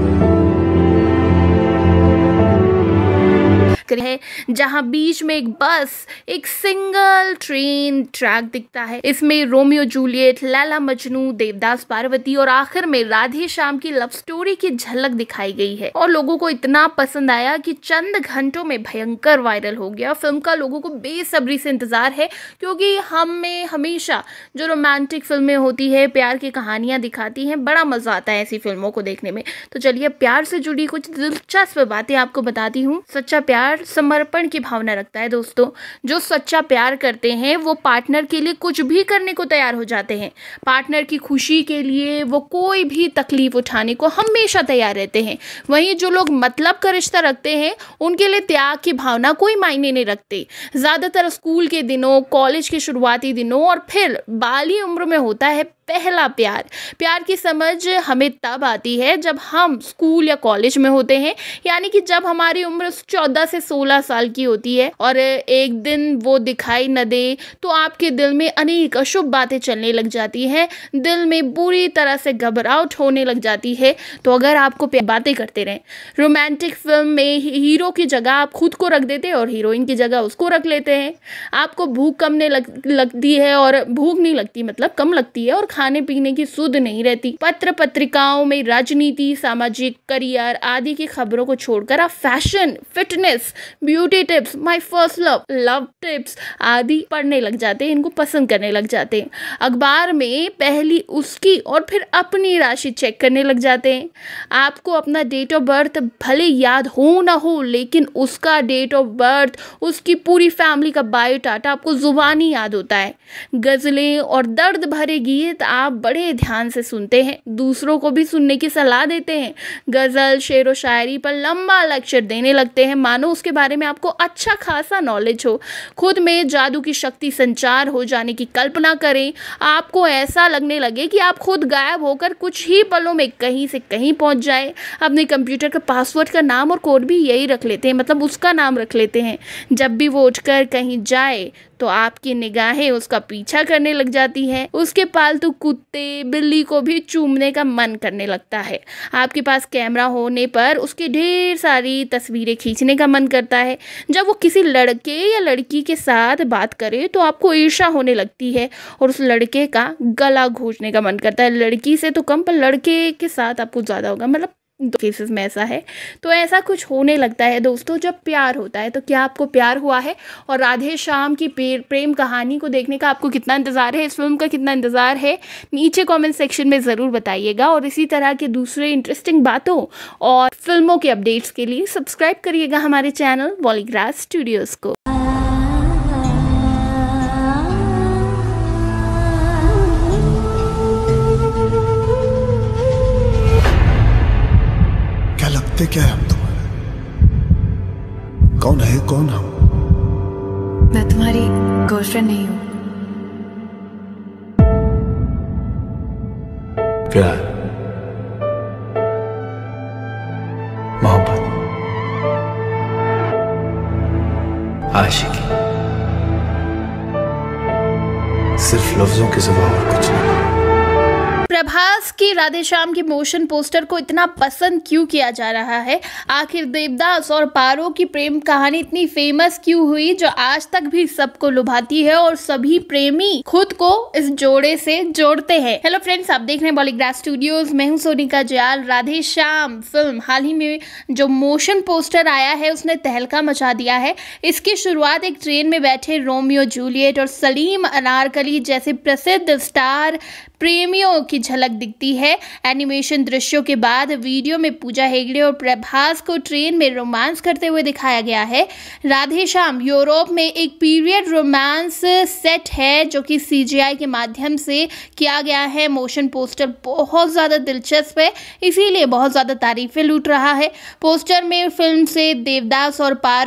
Speaker 7: है जहां बीच में एक बस, एक सिंगल ट्रेन ट्रैक दिखता है। इसमें रोमियो जूलियट, लैला मजनू, देवदास पार्वती और आखिर में राधे श्याम की लव स्टोरी की झलक दिखाई गई है और लोगों को इतना पसंद आया कि चंद घंटों में भयंकर वायरल हो गया। फिल्म का लोगों को बेसब्री से इंतजार है क्योंकि हमें हमेशा जो रोमांटिक फिल्में होती है, प्यार की कहानियां दिखाती हैं, बड़ा मजा आता है ऐसी फिल्मों को देखने में। तो चलिए प्यार से जुड़ी कुछ दिलचस्प बातें आपको बताती हूँ। सच्चा प्यार समर्पण की भावना रखता है दोस्तों। जो सच्चा प्यार करते हैं वो पार्टनर के लिए कुछ भी करने को तैयार हो जाते हैं। पार्टनर की खुशी के लिए वो कोई भी तकलीफ उठाने को हमेशा तैयार रहते हैं। वहीं जो लोग मतलब का रिश्ता रखते हैं उनके लिए त्याग की भावना कोई मायने नहीं रखते। ज्यादातर स्कूल के दिनों, कॉलेज के शुरुआती दिनों और फिर बाली उम्र में होता है पहला प्यार। प्यार की समझ हमें तब आती है जब हम स्कूल या कॉलेज में होते हैं, यानी कि जब हमारी उम्र चौदह से सोलह साल की होती है और एक दिन वो दिखाई न दे तो आपके दिल में अनेक अशुभ बातें चलने लग जाती हैं, दिल में बुरी तरह से घबराहट होने लग जाती है। तो अगर आपको बातें करते रहें, रोमांटिक फिल्म में हीरो की जगह आप खुद को रख देते हैं और हीरोइन की जगह उसको रख लेते हैं। आपको भूख कम नहीं लग, लगती है और भूख नहीं लगती मतलब कम लगती है और खाने पीने की सुध नहीं रहती। पत्र पत्रिकाओं में राजनीति, सामाजिक, करियर आदि की खबरों को छोड़कर आप fashion, fitness, beauty tips, my first love, love tips आदि पढ़ने लग जाते हैं, इनको पसंद करने लग जाते हैं। अखबार में पहली उसकी और फिर अपनी राशि चेक करने लग जाते हैं। आपको अपना डेट ऑफ बर्थ भले याद हो ना हो, लेकिन उसका डेट ऑफ बर्थ, उसकी पूरी फैमिली का बायोडाटा आपको जुबानी याद होता है। गजलें और दर्द भरे गीत आप बड़े ध्यान से सुनते हैं, दूसरों को भी सुनने की सलाह देते हैं। गजल, शेर व शायरी पर लंबा लेक्चर देने लगते हैं, मानो उसके बारे में आपको अच्छा खासा नॉलेज हो। खुद में जादू की शक्ति संचार हो जाने की कल्पना करें। आपको ऐसा लगने लगे कि आप खुद गायब होकर कुछ ही पलों में कहीं से कहीं पहुंच जाए। अपने कंप्यूटर का पासवर्ड का नाम और कोड भी यही रख लेते हैं, मतलब उसका नाम रख लेते हैं। जब भी वो उठकर कहीं जाए तो आपकी निगाहें उसका पीछा करने लग जाती हैं। उसके पालतू कुत्ते, बिल्ली को भी चूमने का मन करने लगता है। आपके पास कैमरा होने पर उसकी ढेर सारी तस्वीरें खींचने का मन करता है। जब वो किसी लड़के या लड़की के साथ बात करे तो आपको ईर्ष्या होने लगती है और उस लड़के का गला घोंचने का मन करता है। लड़की से तो कम पर लड़के के साथ आपको ज़्यादा होगा, मतलब दो केसेस में ऐसा है। तो ऐसा कुछ होने लगता है दोस्तों जब प्यार होता है। तो क्या आपको प्यार हुआ है? और राधे श्याम की प्रेम कहानी को देखने का आपको कितना इंतज़ार है, इस फिल्म का कितना इंतज़ार है, नीचे कमेंट सेक्शन में ज़रूर बताइएगा। और इसी तरह के दूसरे इंटरेस्टिंग बातों और फिल्मों के अपडेट्स के लिए सब्सक्राइब करिएगा हमारे चैनल बॉलीग्राज स्टूडियोज़ को।
Speaker 1: क्या है हम तुम्हारे? कौन है कौन हम?
Speaker 2: मैं तुम्हारी गर्लफ्रेंड नहीं हूं।
Speaker 6: प्यार, मोहब्बत, आशिकी, सिर्फ लफ्जों के सिवा और कुछ नहीं।
Speaker 7: प्रभास की राधे श्याम के मोशन पोस्टर को इतना पसंद क्यों किया जा रहा है? आखिर देवदास और पारो की प्रेम कहानी इतनी फेमस क्यों हुई जो आज तक भी सबको लुभाती है और सभी प्रेमी खुद को इस जोड़े से जोड़ते हैं। हेलो फ्रेंड्स, आप देख रहे हैं बॉलीग्राज स्टूडियोज, मैं हूं सोनिका जयाल। राधे श्याम फिल्म हाल ही में जो मोशन पोस्टर आया है उसने तहलका मचा दिया है। इसकी शुरुआत एक ट्रेन में बैठे रोमियो जूलियट और सलीम अनारकली जैसे प्रसिद्ध स्टार प्रेमियों की झलक दिखती है। एनिमेशन दृश्यों के बाद वीडियो में पूजा हेगड़े और प्रभास को ट्रेन में रोमांस करते हुए दिखाया गया है। राधे श्याम यूरोप में एक पीरियड रोमांस सेट है जो कि सीजीआई के माध्यम से किया गया है। मोशन पोस्टर बहुत ज़्यादा दिलचस्प है, इसीलिए बहुत ज़्यादा तारीफें लूट रहा है। पोस्टर में फिल्म से देवदास और पारो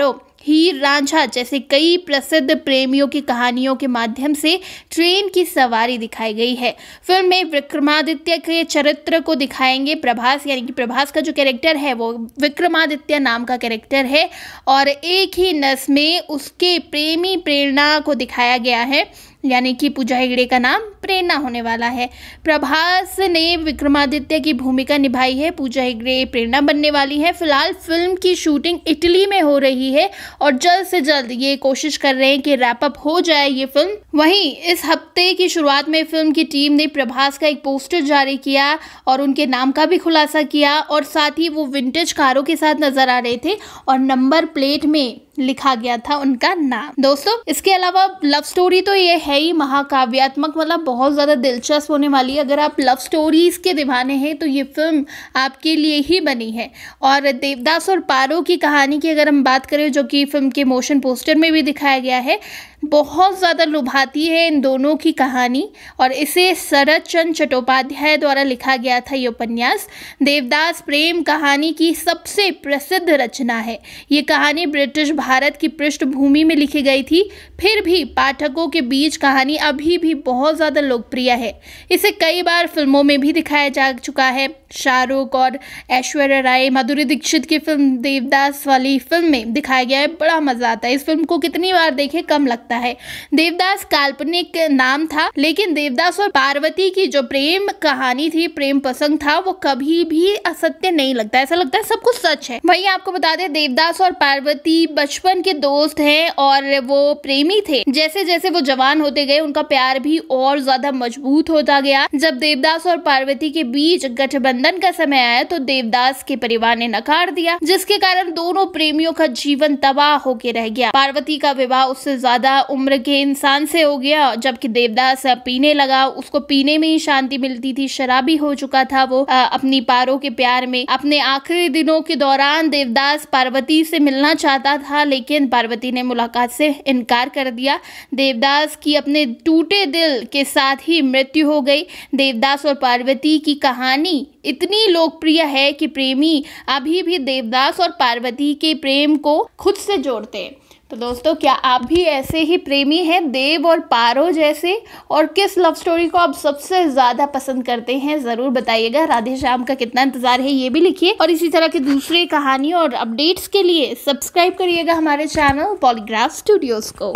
Speaker 7: हीर रांझा जैसे कई प्रसिद्ध प्रेमियों की कहानियों के माध्यम से ट्रेन की सवारी दिखाई गई है। फिल्म में विक्रमादित्य के चरित्र को दिखाएंगे प्रभास, यानी कि प्रभास का जो कैरेक्टर है वो विक्रमादित्य नाम का कैरेक्टर है और एक ही नस में उसके प्रेमी प्रेरणा को दिखाया गया है, यानी कि पूजा हेगड़े का नाम प्रेरणा होने वाला है। प्रभास ने विक्रमादित्य की भूमिका निभाई है, पूजा हेगड़े प्रेरणा बनने वाली है। फिलहाल फिल्म की शूटिंग इटली में हो रही है और जल्द से जल्द ये कोशिश कर रहे हैं कि रैप अप हो जाए ये फिल्म। वहीं इस हफ्ते की शुरुआत में फिल्म की टीम ने प्रभास का एक पोस्टर जारी किया और उनके नाम का भी खुलासा किया और साथ ही वो विंटेज कारों के साथ नजर आ रहे थे और नंबर प्लेट में लिखा गया था उनका नाम। दोस्तों, इसके अलावा लव स्टोरी तो ये है ही महाकाव्यात्मक, मतलब बहुत ज्यादा दिलचस्प होने वाली है। अगर आप लव स्टोरीज के दीवाने हैं तो ये फिल्म आपके लिए ही बनी है। और देवदास और पारो की कहानी की अगर हम बात करें, जो कि फिल्म के मोशन पोस्टर में भी दिखाया गया है, बहुत ज़्यादा लुभाती है इन दोनों की कहानी और इसे शरद चंद्र चट्टोपाध्याय द्वारा लिखा गया था। ये उपन्यास देवदास प्रेम कहानी की सबसे प्रसिद्ध रचना है। ये कहानी ब्रिटिश भारत की पृष्ठभूमि में लिखी गई थी, फिर भी पाठकों के बीच कहानी अभी भी बहुत ज़्यादा लोकप्रिय है। इसे कई बार फिल्मों में भी दिखाया जा चुका है। शाहरुख और ऐश्वर्या राय, माधुरी दीक्षित की फिल्म देवदास वाली फिल्म में दिखाया गया है, बड़ा मजा आता है। इस फिल्म को कितनी बार देखे कम लगता है। देवदास काल्पनिक नाम था, लेकिन देवदास और पार्वती की जो प्रेम कहानी थी, प्रेम प्रसंग था, वो कभी भी असत्य नहीं लगता, ऐसा लगता है सब कुछ सच है। वहीं आपको बता दें, देवदास और पार्वती बचपन के दोस्त हैं और वो प्रेमी थे। जैसे जैसे वो जवान होते गए उनका प्यार भी और ज्यादा मजबूत होता गया। जब देवदास और पार्वती के बीच गठबंधन का समय आया तो देवदास के परिवार ने नकार दिया, जिसके कारण दोनों प्रेमियों का जीवन तबाह होके रह गया। पार्वती का विवाह उससे ज्यादा उम्र के इंसान से हो गया, जबकि देवदास पीने लगा। उसको पीने में ही शांति मिलती थी, शराबी हो चुका था वो आ, अपनी पारो के प्यार में। अपने आखिरी दिनों के दौरान देवदास पार्वती से मिलना चाहता था, लेकिन पार्वती ने मुलाकात से इनकार कर दिया। देवदास की अपने टूटे दिल के साथ ही मृत्यु हो गई। देवदास और पार्वती की कहानी इतनी लोकप्रिय है कि प्रेमी अभी भी देवदास और पार्वती के प्रेम को खुद से जोड़ते हैं। तो दोस्तों, क्या आप भी ऐसे ही प्रेमी हैं, देव और पारो जैसे? और किस लव स्टोरी को आप सबसे ज्यादा पसंद करते हैं, जरूर बताइएगा। राधे श्याम का कितना इंतजार है ये भी लिखिए और इसी तरह की दूसरी कहानी और अपडेट्स के लिए सब्सक्राइब करिएगा हमारे चैनल पॉलीग्राफ स्टूडियोज को।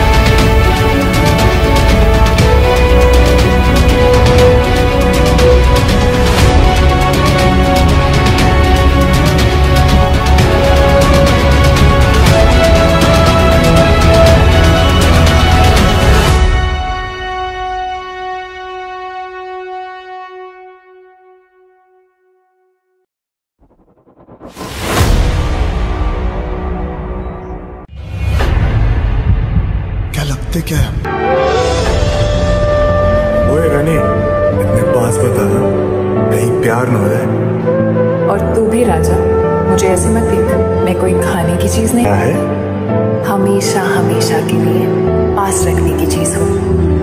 Speaker 1: क्या लगते क्या है?
Speaker 3: ओए रानी, इतने पास बता, कहीं प्यार न हो जाए।
Speaker 4: और तू भी राजा, मुझे ऐसे मत देख, मैं कोई खाने की चीज नहीं,
Speaker 3: क्या है?
Speaker 4: हमेशा हमेशा के लिए पास रखने की चीज हूँ।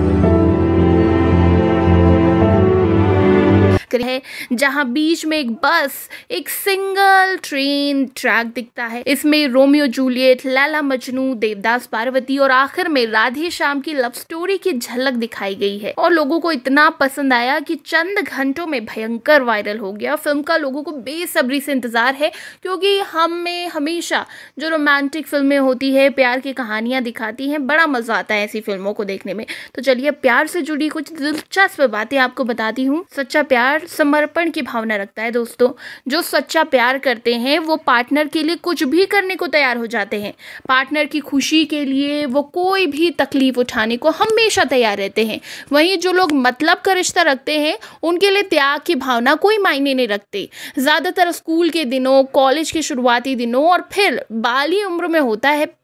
Speaker 7: है जहां बीच में एक बस, एक सिंगल ट्रेन ट्रैक दिखता है। इसमें रोमियो जूलियट, लैला मजनू, देवदास पार्वती और आखिर में राधे श्याम की लव स्टोरी की झलक दिखाई गई है और लोगों को इतना पसंद आया कि चंद घंटों में भयंकर वायरल हो गया। फिल्म का लोगों को बेसब्री से इंतजार है, क्योंकि हमें हमेशा जो रोमांटिक फिल्में होती है, प्यार की कहानियां दिखाती हैं, बड़ा मजा आता है ऐसी फिल्मों को देखने में। तो चलिए, प्यार से जुड़ी कुछ दिलचस्प बातें आपको बताती हूँ। सच्चा प्यार समर्पण की भावना रखता है दोस्तों। जो सच्चा प्यार करते हैं वो पार्टनर के लिए कुछ भी करने को तैयार हो जाते हैं। पार्टनर की खुशी के लिए वो कोई भी तकलीफ उठाने को हमेशा तैयार रहते हैं। वहीं जो लोग मतलब का रिश्ता रखते हैं उनके लिए त्याग की भावना कोई मायने नहीं रखती। ज्यादातर स्कूल के दिनों, कॉलेज के शुरुआती दिनों और फिर बाली उम्र में होता है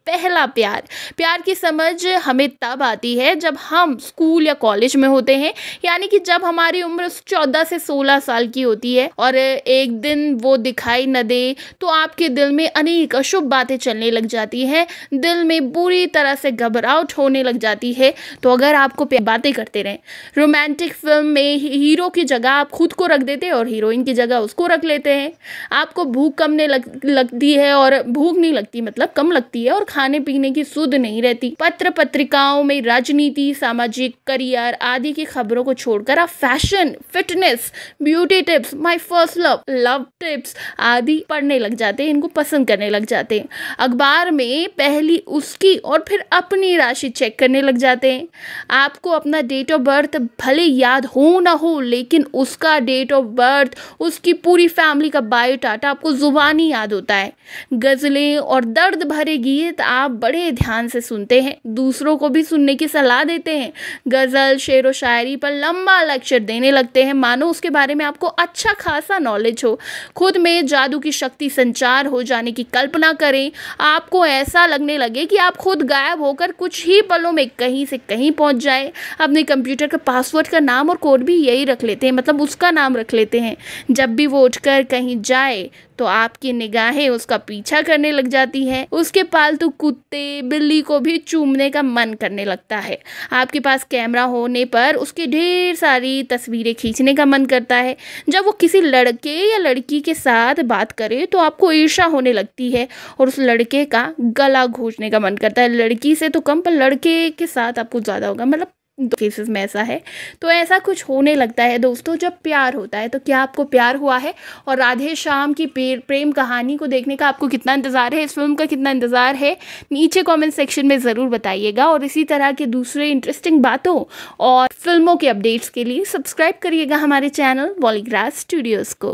Speaker 7: पहला प्यार। प्यार की समझ हमें तब आती है जब हम स्कूल या कॉलेज में होते हैं, यानी कि जब हमारी उम्र चौदह से सोलह साल की होती है और एक दिन वो दिखाई न दे तो आपके दिल में अनेक अशुभ बातें चलने लग जाती हैं, दिल में बुरी तरह से घबराहट होने लग जाती है। तो अगर आपको बातें करते रहें, रोमांटिक फिल्म में हीरो की जगह आप खुद को रख देते हैं और हीरोइन की जगह उसको रख लेते हैं। आपको भूख कम नहीं लग, लगती है और भूख नहीं लगती मतलब कम लगती है और खाने पीने की सुध नहीं रहती। पत्र पत्रिकाओं में राजनीति, सामाजिक, करियर आदि की खबरों को छोड़कर आप fashion, fitness, beauty tips, my first love, love tips आदि पढ़ने लग जाते हैं, इनको पसंद करने लग जाते हैं। अखबार में पहली उसकी और फिर अपनी राशि चेक करने लग जाते हैं। आपको अपना डेट ऑफ बर्थ भले याद हो ना हो, लेकिन उसका डेट ऑफ बर्थ, उसकी पूरी फैमिली का बायोडाटा आपको जुबानी याद होता है। गजलें और दर्द भरे गीत आप बड़े ध्यान से सुनते हैं, दूसरों को भी सुनने की सलाह देते हैं। गजल, शेर व शायरी पर लंबा लेक्चर देने लगते हैं, मानो उसके बारे में आपको अच्छा खासा नॉलेज हो। खुद में जादू की शक्ति संचार हो जाने की कल्पना करें। आपको ऐसा लगने लगे कि आप खुद गायब होकर कुछ ही पलों में कहीं से कहीं पहुंच जाए। अपने कंप्यूटर का पासवर्ड का नाम और कोड भी यही रख लेते हैं, मतलब उसका नाम रख लेते हैं। जब भी वो उठकर कहीं जाए तो आपकी निगाहें उसका पीछा करने लग जाती हैं। उसके पालतू कुत्ते, बिल्ली को भी चूमने का मन करने लगता है। आपके पास कैमरा होने पर उसकी ढेर सारी तस्वीरें खींचने का मन करता है। जब वो किसी लड़के या लड़की के साथ बात करे तो आपको ईर्ष्या होने लगती है और उस लड़के का गला घोंचने का मन करता है। लड़की से तो कम, पर लड़के के साथ आपको ज़्यादा होगा, मतलब दो केसेस में ऐसा है। तो ऐसा कुछ होने लगता है दोस्तों जब प्यार होता है। तो क्या आपको प्यार हुआ है? और राधे श्याम की प्रेम कहानी को देखने का आपको कितना इंतज़ार है, इस फिल्म का कितना इंतज़ार है, नीचे कमेंट सेक्शन में ज़रूर बताइएगा। और इसी तरह के दूसरे इंटरेस्टिंग बातों और फिल्मों के अपडेट्स के लिए सब्सक्राइब करिएगा हमारे चैनल बॉलीग्राज स्टूडियोज़ को।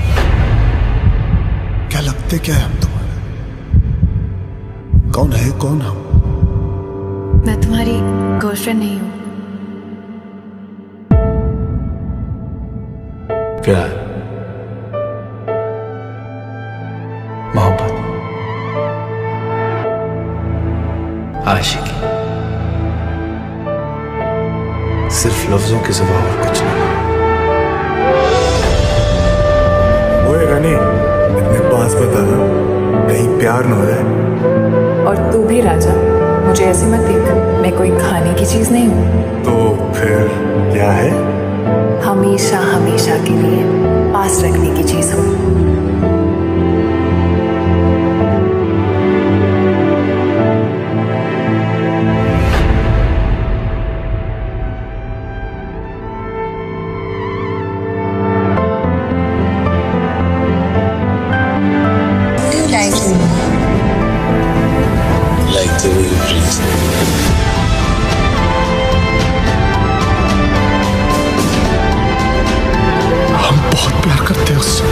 Speaker 1: क्या लगते क्या है हम तुम्हारे? कौन है कौन हम?
Speaker 2: मैं तुम्हारी गर्लफ्रेंड नहीं हूँ।
Speaker 6: प्यार, मोहब्बत, आशिकी, सिर्फ लफ्जों के सिवा और कुछ नहीं।
Speaker 3: ओए गनी, अपने पास बता, कहीं प्यार न हो जाए।
Speaker 4: और तू भी राजा, मुझे ऐसे मत देख, मैं कोई खाने की चीज नहीं हूँ।
Speaker 3: तो फिर क्या है?
Speaker 4: हमेशा हमेशा के लिए पास रखने की चीज हूँ।
Speaker 6: Like the way you breathe.
Speaker 1: हम बहुत प्यार करते हैं उससे।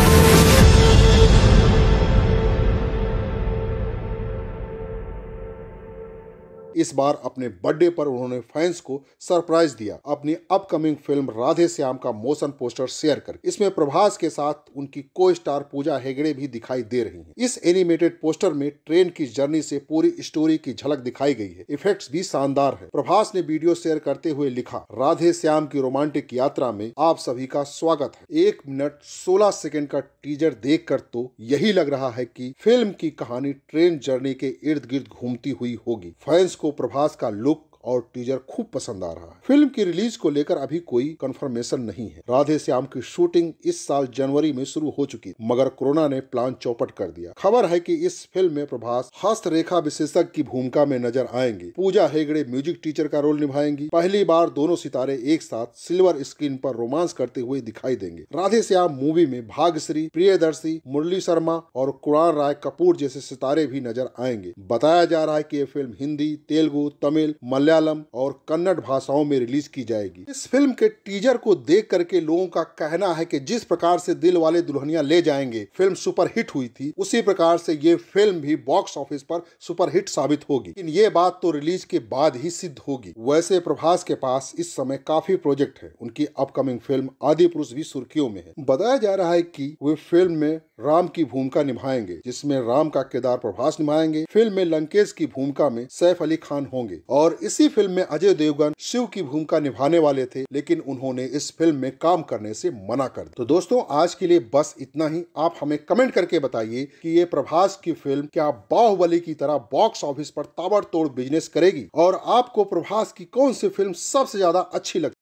Speaker 5: इस बार अपने बर्थडे पर उन्होंने फैंस को सरप्राइज दिया अपनी अपकमिंग फिल्म राधे श्याम का मोशन पोस्टर शेयर कर। इसमें प्रभास के साथ उनकी को स्टार पूजा हेगड़े भी दिखाई दे रही हैं। इस एनिमेटेड पोस्टर में ट्रेन की जर्नी से पूरी स्टोरी की झलक दिखाई गई है। इफेक्ट्स भी शानदार है। प्रभास ने वीडियो शेयर करते हुए लिखा, राधे श्याम की रोमांटिक यात्रा में आप सभी का स्वागत है। एक मिनट सोलह सेकंड का टीजर देखकर तो यही लग रहा है कि फिल्म की कहानी ट्रेन जर्नी के इर्द गिर्द घूमती हुई होगी। फैंस को प्रभास का लुक और टीजर खूब पसंद आ रहा है। फिल्म की रिलीज को लेकर अभी कोई कंफर्मेशन नहीं है। राधे श्याम की शूटिंग इस साल जनवरी में शुरू हो चुकी, मगर कोरोना ने प्लान चौपट कर दिया। खबर है कि इस फिल्म में प्रभास हस्तरेखा विशेषज्ञ की भूमिका में नजर आएंगे। पूजा हेगड़े म्यूजिक टीचर का रोल निभाएंगी। पहली बार दोनों सितारे एक साथ सिल्वर स्क्रीन पर रोमांस करते हुए दिखाई देंगे। राधे श्याम मूवी में भाग्यश्री, प्रियदर्शी, मुरली शर्मा और कुणाल राय कपूर जैसे सितारे भी नजर आएंगे। बताया जा रहा है कि यह फिल्म हिंदी, तेलुगु, तमिल, मलयालम मलयालम और कन्नड़ भाषाओं में रिलीज की जाएगी। इस फिल्म के टीजर को देख करके लोगों का कहना है कि जिस प्रकार से दिल वाले दुल्हनिया ले जाएंगे फिल्म सुपर हिट हुई थी, उसी प्रकार से ये फिल्म भी बॉक्स ऑफिस पर सुपर हिट साबित होगी। लेकिन ये बात तो रिलीज के बाद ही सिद्ध होगी। वैसे प्रभास के पास इस समय काफी प्रोजेक्ट है। उनकी अपकमिंग फिल्म आदि पुरुष भी सुर्खियों में है। बताया जा रहा है कि वे फिल्म में राम की भूमिका निभाएंगे, जिसमें राम का किरदार प्रभास निभाएंगे। फिल्म में लंकेश की भूमिका में सैफ अली खान होंगे और इसी फिल्म में अजय देवगन शिव की भूमिका निभाने वाले थे, लेकिन उन्होंने इस फिल्म में काम करने से मना कर दिया। तो दोस्तों आज के लिए बस इतना ही। आप हमें कमेंट करके बताइए कि ये प्रभास की फिल्म क्या बाहुबली की तरह बॉक्स ऑफिस पर ताबड़तोड़ बिजनेस करेगी और आपको प्रभास की कौन सी फिल्म सबसे ज्यादा अच्छी लगती है।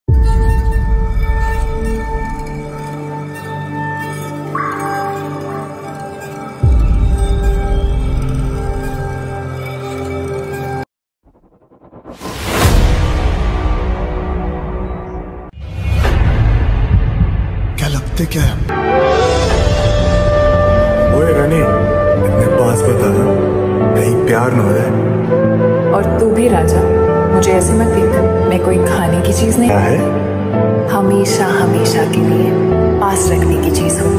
Speaker 1: क्या है?
Speaker 3: ओए रानी, इतने पास बता, कहीं प्यार न हो जाए।
Speaker 4: और तू भी राजा, मुझे ऐसे मत देख, मैं कोई खाने की चीज नहीं।
Speaker 3: क्या है?
Speaker 4: हमेशा हमेशा के लिए पास रखने की चीज हूँ।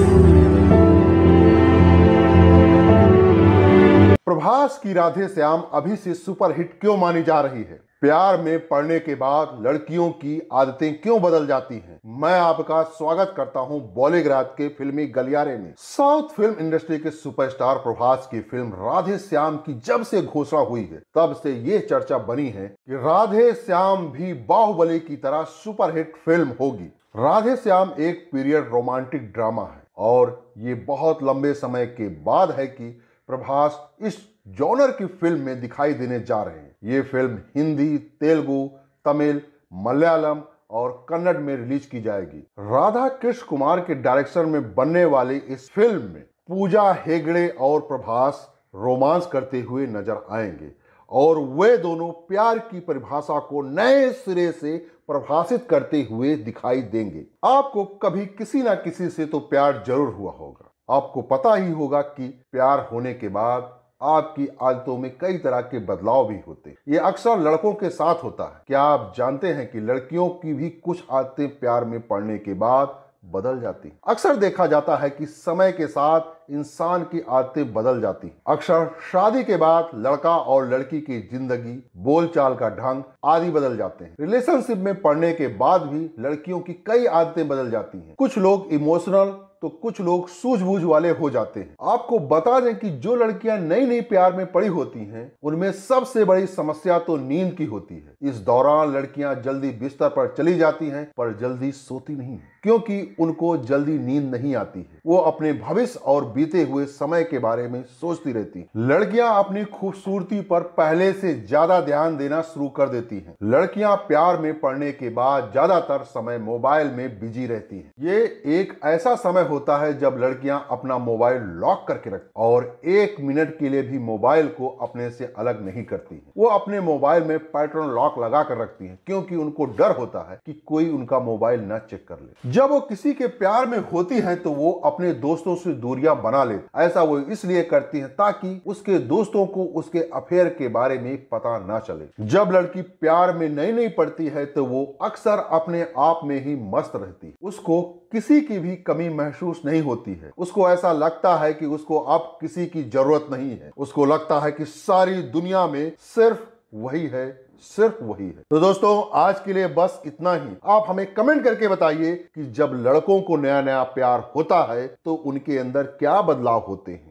Speaker 5: प्रभास की राधे श्याम अभी से सुपरहिट क्यों मानी जा रही है? प्यार में पड़ने के बाद लड़कियों की आदतें क्यों बदल जाती हैं? मैं आपका स्वागत करता हूं बॉलीग्राज के फिल्मी गलियारे में। साउथ फिल्म इंडस्ट्री के सुपरस्टार प्रभास की फिल्म राधे श्याम की जब से घोषणा हुई है, तब से ये चर्चा बनी है कि राधे श्याम भी बाहुबली की तरह सुपरहिट फिल्म होगी। राधे श्याम एक पीरियड रोमांटिक ड्रामा है और ये बहुत लंबे समय के बाद है कि प्रभास इस जॉनर की फिल्म में दिखाई देने जा रहे हैं। ये फिल्म हिंदी, तेलुगु, तमिल, मलयालम और कन्नड़ में रिलीज की जाएगी। राधा कृष्ण कुमार के डायरेक्शन में बनने वाली इस फिल्म में पूजा हेगड़े और प्रभास रोमांस करते हुए नजर आएंगे और वे दोनों प्यार की परिभाषा को नए सिरे से परिभाषित करते हुए दिखाई देंगे। आपको कभी किसी ना किसी से तो प्यार जरूर हुआ होगा। आपको पता ही होगा कि प्यार होने के बाद आपकी आदतों में कई तरह के बदलाव भी होते हैं। ये अक्सर लड़कों के साथ होता है। क्या आप जानते हैं कि लड़कियों की भी कुछ आदतें प्यार में पड़ने के बाद बदल जाती हैं? अक्सर देखा जाता है कि समय के साथ इंसान की आदतें बदल जाती हैं। अक्सर शादी के बाद लड़का और लड़की की जिंदगी, बोलचाल का ढंग आदि बदल जाते हैं। रिलेशनशिप में पड़ने के बाद भी लड़कियों की कई आदतें बदल जाती हैं। कुछ लोग इमोशनल तो कुछ लोग सूझबूझ वाले हो जाते हैं। आपको बता दें कि जो लड़कियां नई नई प्यार में पड़ी होती हैं, उनमें सबसे बड़ी समस्या तो नींद की होती है। इस दौरान लड़कियां जल्दी बिस्तर पर चली जाती हैं, पर जल्दी सोती नहीं है, क्योंकि उनको जल्दी नींद नहीं आती है। वो अपने भविष्य और बीते हुए समय के बारे में सोचती रहती हैं। लड़कियां अपनी खूबसूरती पर पहले से ज्यादा ध्यान देना शुरू कर देती हैं। लड़कियां प्यार में पड़ने के बाद ज्यादातर समय मोबाइल में बिजी रहती हैं। ये एक ऐसा समय होता है जब लड़कियां अपना मोबाइल लॉक करके रखती और एक मिनट के लिए भी मोबाइल को अपने से अलग नहीं करती हैं। वो अपने मोबाइल में पैटर्न लॉक लगा कर रखती हैं, क्योंकि उनको डर होता है कि कोई उनका मोबाइल न चेक कर ले। जब वो किसी के प्यार में होती हैं तो वो अपने दोस्तों से दूरियां बना लेती। ऐसा वो इसलिए करती हैं ताकि उसके दोस्तों को उसके अफेयर के बारे में पता ना चले। जब लड़की प्यार में नई नई पड़ती है तो वो अक्सर अपने आप में ही मस्त रहती है। उसको किसी की भी कमी महसूस नहीं होती है। उसको ऐसा लगता है कि उसको अब किसी की जरूरत नहीं है। उसको लगता है कि सारी दुनिया में सिर्फ वही है, सिर्फ वही है। तो दोस्तों आज के लिए बस इतना ही। आप हमें कमेंट करके बताइए कि जब लड़कों को नया नया प्यार होता है तो उनके अंदर क्या बदलाव होते हैं।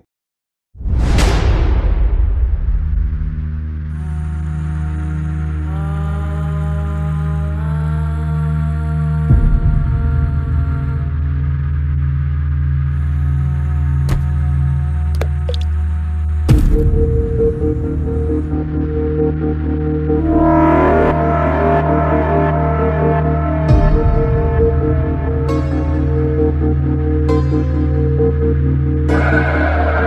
Speaker 10: Yeah.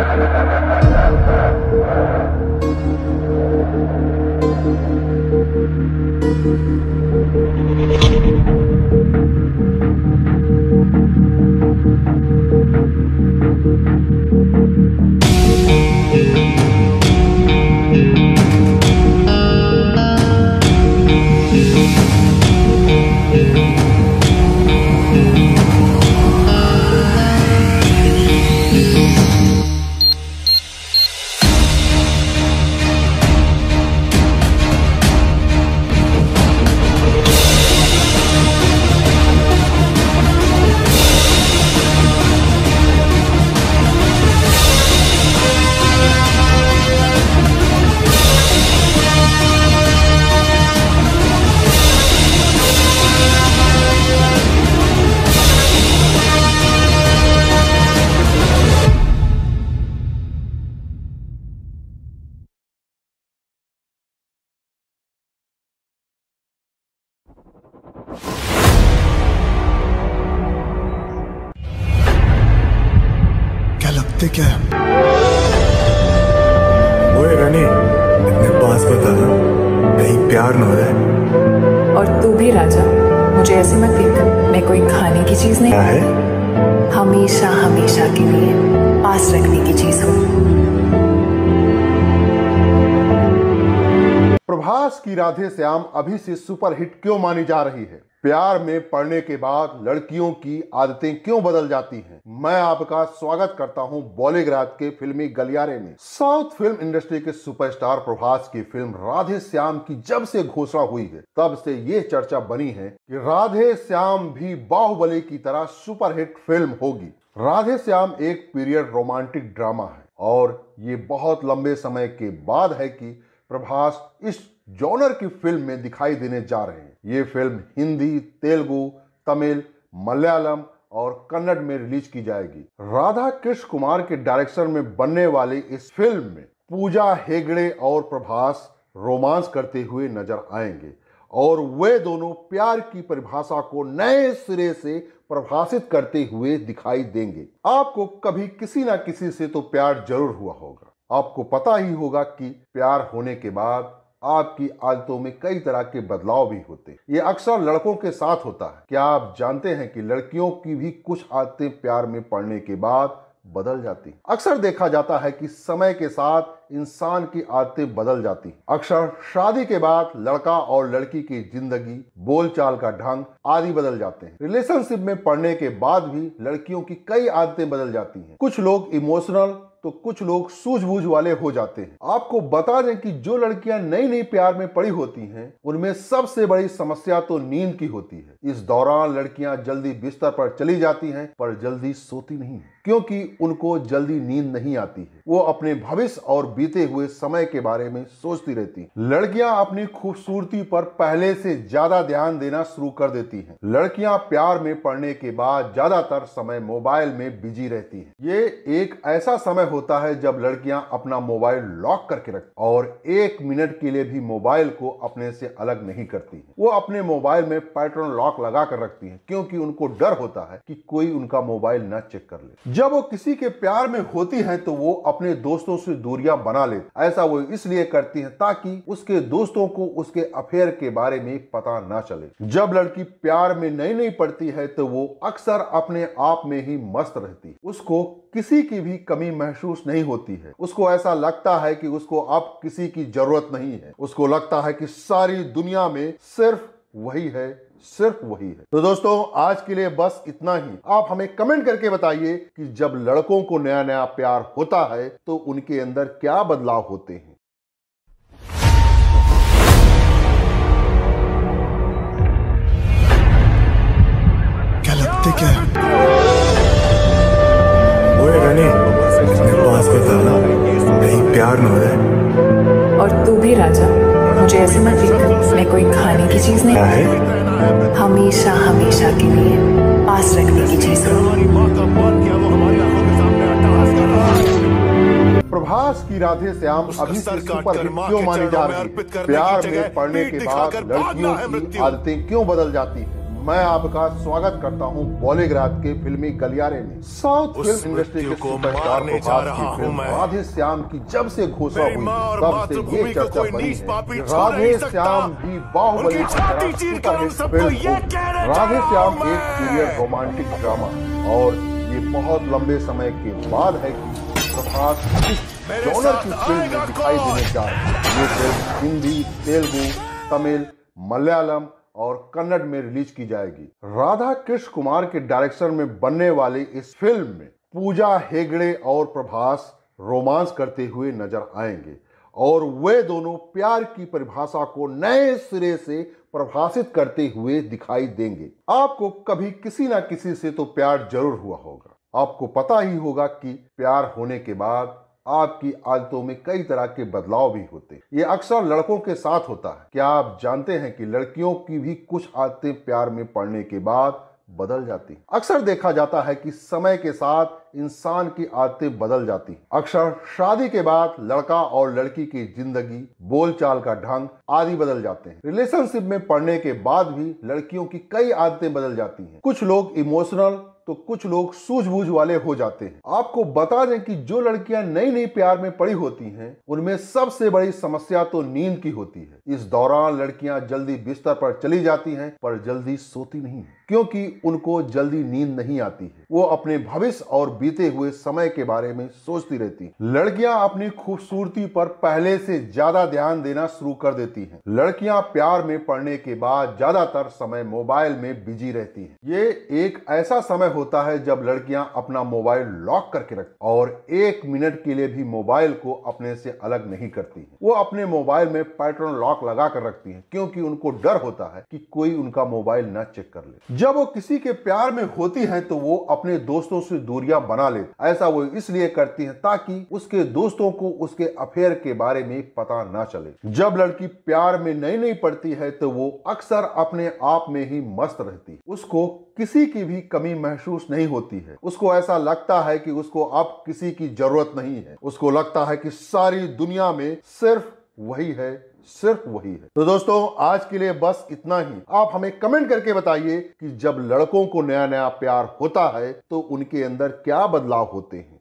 Speaker 1: लगते क्या है?
Speaker 3: ओए रानी, अपने पास बता, कहीं प्यार न हो जाए।
Speaker 4: और तू भी राजा, मुझे ऐसे मत देख, मैं कोई खाने की चीज नहीं।
Speaker 3: क्या है?
Speaker 4: हमेशा हमेशा के लिए पास रखने की चीज हूँ।
Speaker 5: प्रभास की राधे श्याम अभी से सुपरहिट क्यों मानी जा रही है? प्यार में पड़ने के बाद लड़कियों की आदतें क्यों बदल जाती हैं? मैं आपका स्वागत करता हूं बॉलीग्राज के फिल्मी गलियारे में। साउथ फिल्म इंडस्ट्री के सुपरस्टार प्रभास की फिल्म राधे श्याम की जब से घोषणा हुई है, तब से ये चर्चा बनी है कि राधे श्याम भी बाहुबली की तरह सुपरहिट फिल्म होगी। राधे श्याम एक पीरियड रोमांटिक ड्रामा है और ये बहुत लंबे समय के बाद है कि प्रभास इस जॉनर की फिल्म में दिखाई देने जा रहे हैं। ये फिल्म हिंदी, तेलुगु, तमिल, मलयालम और कन्नड़ में रिलीज की जाएगी। राधा कृष्ण कुमार के डायरेक्शन में बनने वाली इस फिल्म में पूजा हेगड़े और प्रभास रोमांस करते हुए नजर आएंगे और वे दोनों प्यार की परिभाषा को नए सिरे से परिभाषित करते हुए दिखाई देंगे। आपको कभी किसी ना किसी से तो प्यार जरूर हुआ होगा। आपको पता ही होगा कि प्यार होने के बाद आपकी आदतों में कई तरह के बदलाव भी होते हैं। ये अक्सर लड़कों के साथ होता है। क्या आप जानते हैं कि लड़कियों की भी कुछ आदतें प्यार में पड़ने के बाद बदल जाती हैं? अक्सर देखा जाता है कि समय के साथ इंसान की आदतें बदल जाती हैं। अक्सर शादी के बाद लड़का और लड़की की जिंदगी, बोलचाल का ढंग आदि बदल जाते हैं। रिलेशनशिप में पड़ने के बाद भी लड़कियों की कई आदतें बदल जाती हैं। कुछ लोग इमोशनल तो कुछ लोग सूझबूझ वाले हो जाते हैं। आपको बता दें कि जो लड़कियां नई नई प्यार में पड़ी होती हैं, उनमें सबसे बड़ी समस्या तो नींद की होती है। इस दौरान लड़कियां जल्दी बिस्तर पर चली जाती हैं, पर जल्दी सोती नहीं है, क्योंकि उनको जल्दी नींद नहीं आती है। वो अपने भविष्य और बीते हुए समय के बारे में सोचती रहती हैं। लड़कियां अपनी खूबसूरती पर पहले से ज्यादा ध्यान देना शुरू कर देती हैं। लड़कियां प्यार में पड़ने के बाद ज्यादातर समय मोबाइल में बिजी रहती हैं। ये एक ऐसा समय होता है जब लड़कियां अपना मोबाइल लॉक करके रखती और एक मिनट के लिए भी मोबाइल को अपने से अलग नहीं करती हैं। वो अपने मोबाइल में पैटर्न लॉक लगा कर रखती हैं, क्योंकि उनको डर होता है कि कोई उनका मोबाइल न चेक कर ले। जब वो किसी के प्यार में होती हैं तो वो अपने दोस्तों से दूरियां बना लेती। ऐसा वो इसलिए करती हैं ताकि उसके दोस्तों को उसके अफेयर के बारे में पता ना चले। जब लड़की प्यार में नई नई पड़ती है तो वो अक्सर अपने आप में ही मस्त रहती है। उसको किसी की भी कमी महसूस नहीं होती है। उसको ऐसा लगता है कि उसको अब किसी की जरूरत नहीं है। उसको लगता है कि सारी दुनिया में सिर्फ वही है, सिर्फ वही है। तो दोस्तों, आज के लिए बस इतना ही। आप हमें कमेंट करके बताइए कि जब लड़कों को नया नया प्यार होता है तो उनके अंदर क्या बदलाव होते हैं।
Speaker 1: क्या लगते क्या है?
Speaker 3: ओए रानी, अपने पास बता, कहीं प्यार न हो जाए।
Speaker 4: और तू भी राजा, मुझे ऐसे मत देख, मैं कोई खाने की चीज नहीं।
Speaker 3: क्या है?
Speaker 4: हमेशा हमेशा के लिए पास रखने की चीज हूँ।
Speaker 5: प्रभास की राधे श्याम अभी से सुपरहिट क्यों मानी जा रही है? प्यार में पड़ने के बाद लड़कियों की आदतें क्यों बदल जाती हैं? मैं आपका स्वागत करता हूं बॉलीग्राज के फिल्मी गलियारे में। साउथ फिल्म इंडस्ट्री के सुपरस्टार प्रभास की फिल्म राधे श्याम की जब से घोषणा हुई, तब से ये चर्चा बनी है कि राधे श्याम भी बाहुबली की तरह सुपरहिट फिल्म होगी। राधे श्याम एक पीरियड रोमांटिक ड्रामा और ये बहुत लंबे समय के बाद है कि प्रभास इस जॉनर की फिल्म में दिखाई देने जा रहे हैं। ये फिल्म हिंदी, तेलुगु, तमिल, मलयालम और कन्नड़ में रिलीज की जाएगी। राधा कृष्ण कुमार के डायरेक्शन में बनने वाली इस फिल्म में पूजा हेगड़े और प्रभास रोमांस करते हुए नजर आएंगे और वे दोनों प्यार की परिभाषा को नए सिरे से परिभाषित करते हुए दिखाई देंगे। आपको कभी किसी ना किसी से तो प्यार जरूर हुआ होगा। आपको पता ही होगा कि प्यार होने के बाद आपकी आदतों में कई तरह के बदलाव भी होते हैं। ये अक्सर लड़कों के साथ होता है। क्या आप जानते हैं कि लड़कियों की भी कुछ आदतें प्यार में पड़ने के बाद बदल जाती हैं? अक्सर देखा जाता है कि समय के साथ इंसान की आदतें बदल जाती हैं। अक्सर शादी के बाद लड़का और लड़की की जिंदगी, बोलचाल का ढंग आदि बदल जाते हैं। रिलेशनशिप में पड़ने के बाद भी लड़कियों की कई आदतें बदल जाती हैं। कुछ लोग इमोशनल तो कुछ लोग सूझबूझ वाले हो जाते हैं। आपको बता दें कि जो लड़कियां नई नई प्यार में पड़ी होती हैं, उनमें सबसे बड़ी समस्या तो नींद की होती है। इस दौरान लड़कियां जल्दी बिस्तर पर चली जाती हैं, पर जल्दी सोती नहीं, क्योंकि उनको जल्दी नींद नहीं आती है। वो अपने भविष्य और बीते हुए समय के बारे में सोचती रहती हैं। लड़कियां अपनी खूबसूरती पर पहले से ज्यादा ध्यान देना शुरू कर देती हैं। लड़कियां प्यार में पड़ने के बाद ज्यादातर समय मोबाइल में बिजी रहती हैं। ये एक ऐसा समय होता है जब लड़कियां अपना मोबाइल लॉक करके रखती और एक मिनट के लिए भी मोबाइल को अपने से अलग नहीं करती हैं। वो अपने मोबाइल में पैटर्न लॉक लगा कर रखती हैं, क्योंकि उनको डर होता है कि कोई उनका मोबाइल न चेक कर ले। जब वो किसी के प्यार में होती हैं तो वो अपने दोस्तों से दूरियां बना लेती। ऐसा वो इसलिए करती हैं ताकि उसके दोस्तों को उसके अफेयर के बारे में पता ना चले। जब लड़की प्यार में नई नई पड़ती है तो वो अक्सर अपने आप में ही मस्त रहती है। उसको किसी की भी कमी महसूस नहीं होती है। उसको ऐसा लगता है कि उसको अब किसी की जरूरत नहीं है। उसको लगता है कि सारी दुनिया में सिर्फ वही है, सिर्फ वही है। तो दोस्तों, आज के लिए बस इतना ही। आप हमें कमेंट करके बताइए कि जब लड़कों को नया नया प्यार होता है तो उनके अंदर क्या बदलाव होते हैं।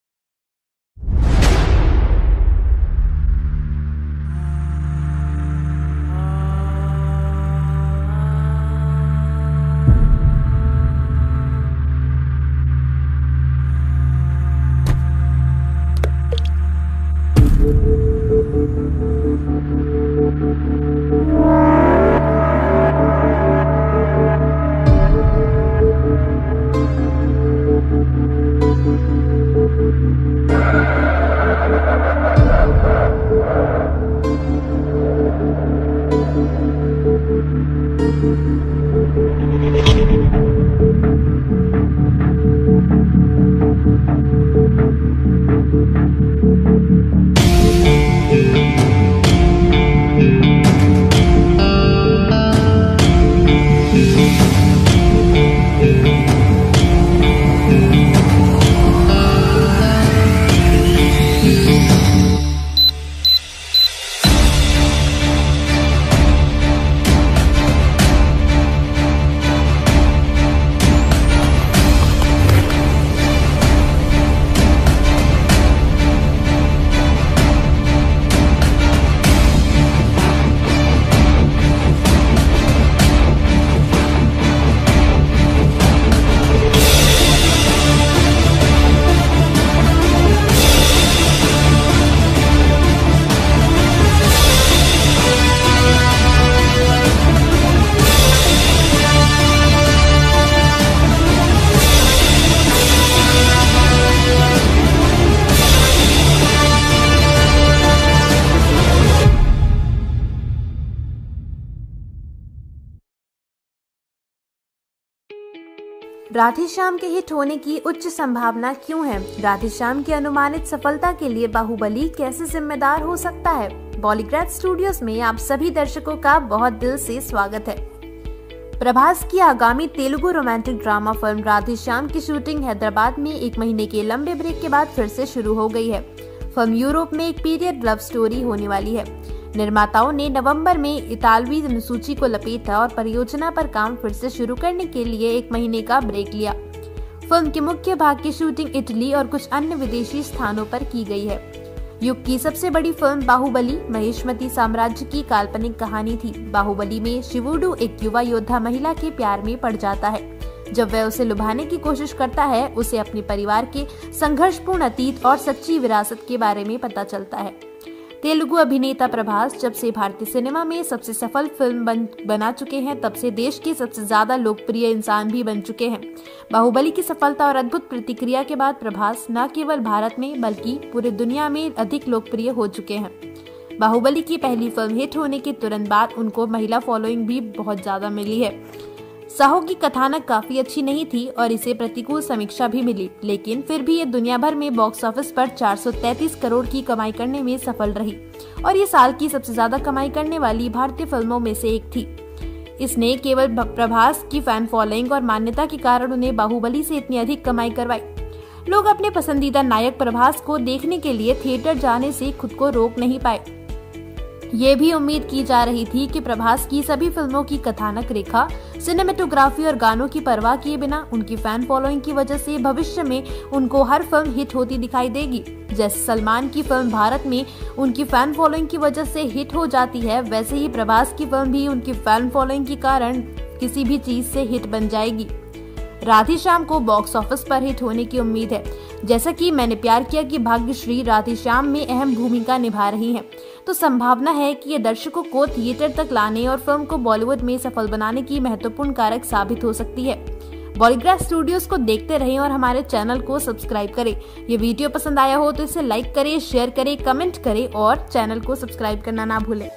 Speaker 8: राधेश्याम के हिट होने की उच्च संभावना क्यों है? राधेश्याम की अनुमानित सफलता के लिए बाहुबली कैसे जिम्मेदार हो सकता है? बॉलीग्राड स्टूडियोज में आप सभी दर्शकों का बहुत दिल से स्वागत है। प्रभास की आगामी Telugu romantic drama film Radhe Shyam की शूटिंग हैदराबाद में एक महीने के लंबे ब्रेक के बाद फिर से शुरू हो गई है। फिल्म यूरोप में एक पीरियड लव स्टोरी होने वाली है। निर्माताओं ने नवंबर में इतालवी अनुसूची को लपेटा और परियोजना पर काम फिर से शुरू करने के लिए एक महीने का ब्रेक लिया। फिल्म के मुख्य भाग की शूटिंग इटली और कुछ अन्य विदेशी स्थानों पर की गई है। युग की सबसे बड़ी फिल्म बाहुबली महिष्मती साम्राज्य की काल्पनिक कहानी थी। बाहुबली में शिवुडू एक युवा योद्धा महिला के प्यार में पड़ जाता है। जब वह उसे लुभाने की कोशिश करता है, उसे अपने परिवार के संघर्षपूर्ण अतीत और सच्ची विरासत के बारे में पता चलता है। तेलुगु अभिनेता प्रभास जब से भारतीय सिनेमा में सबसे सफल फिल्म बन बना चुके हैं, तब से देश के सबसे ज्यादा लोकप्रिय इंसान भी बन चुके हैं। बाहुबली की सफलता और अद्भुत प्रतिक्रिया के बाद प्रभास न केवल भारत में बल्कि पूरे दुनिया में अधिक लोकप्रिय हो चुके हैं। बाहुबली की पहली फिल्म हिट होने के तुरंत बाद उनको महिला फॉलोइंग भी बहुत ज्यादा मिली है। साहो की कथानक काफी अच्छी नहीं थी और इसे प्रतिकूल समीक्षा भी मिली, लेकिन फिर भी ये दुनिया भर में बॉक्स ऑफिस पर चार सौ तैंतीस करोड़ की कमाई करने में सफल रही और ये साल की सबसे ज्यादा कमाई करने वाली भारतीय फिल्मों में से एक थी। इसने केवल प्रभास की फैन फॉलोइंग और मान्यता के कारण उन्हें बाहुबली से इतनी अधिक कमाई करवाई। लोग अपने पसंदीदा नायक प्रभास को देखने के लिए थिएटर जाने से खुद को रोक नहीं पाए। ये भी उम्मीद की जा रही थी कि प्रभास की सभी फिल्मों की कथानक रेखा, सिनेमेटोग्राफी और गानों की परवाह किए बिना उनकी फैन फॉलोइंग की वजह से भविष्य में उनको हर फिल्म हिट होती दिखाई देगी। जैसे सलमान की फिल्म भारत में उनकी फैन फॉलोइंग की वजह से हिट हो जाती है, वैसे ही प्रभास की फिल्म भी उनकी फैन फॉलोइंग के कारण किसी भी चीज से हिट बन जाएगी। राधेश्याम को बॉक्स ऑफिस पर हिट होने की उम्मीद है। जैसा कि मैंने प्यार किया कि भाग्यश्री राधेश्याम में अहम भूमिका निभा रही हैं, तो संभावना है कि ये दर्शकों को थिएटर तक लाने और फिल्म को बॉलीवुड में सफल बनाने की महत्वपूर्ण कारक साबित हो सकती है। बॉलीग्राफ स्टूडियोज को देखते रहें और हमारे चैनल को सब्सक्राइब करें। ये वीडियो पसंद आया हो तो इसे लाइक करें, शेयर करें, कमेंट करें और चैनल को सब्सक्राइब करना ना भूलें।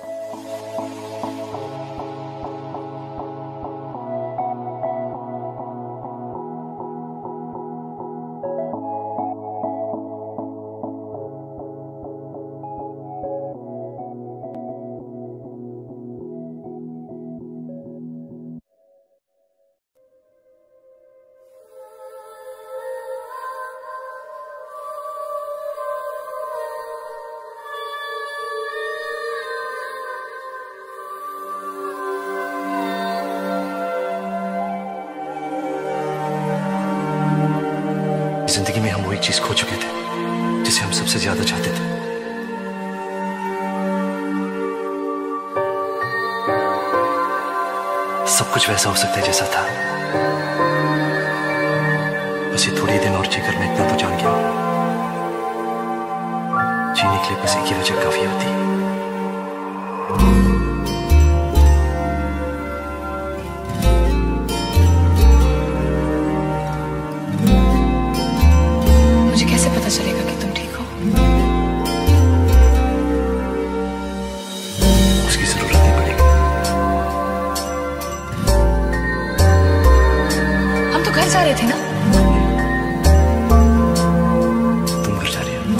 Speaker 6: जिंदगी में हम वो एक चीज खो चुके थे जिसे हम सबसे ज्यादा चाहते थे। सब कुछ वैसा हो सकता है जैसा था, बस ये थोड़ी दिन और जीकर मैं इतना तो जान गया, जीने के लिए बस एक ही वजह काफी होती है।
Speaker 2: चलेगा कि तुम ठीक हो।
Speaker 6: उसकी जरूरत नहीं पड़ेगी।
Speaker 2: हम तो घर जा रहे थे ना।
Speaker 6: तुम घर जा रही हो?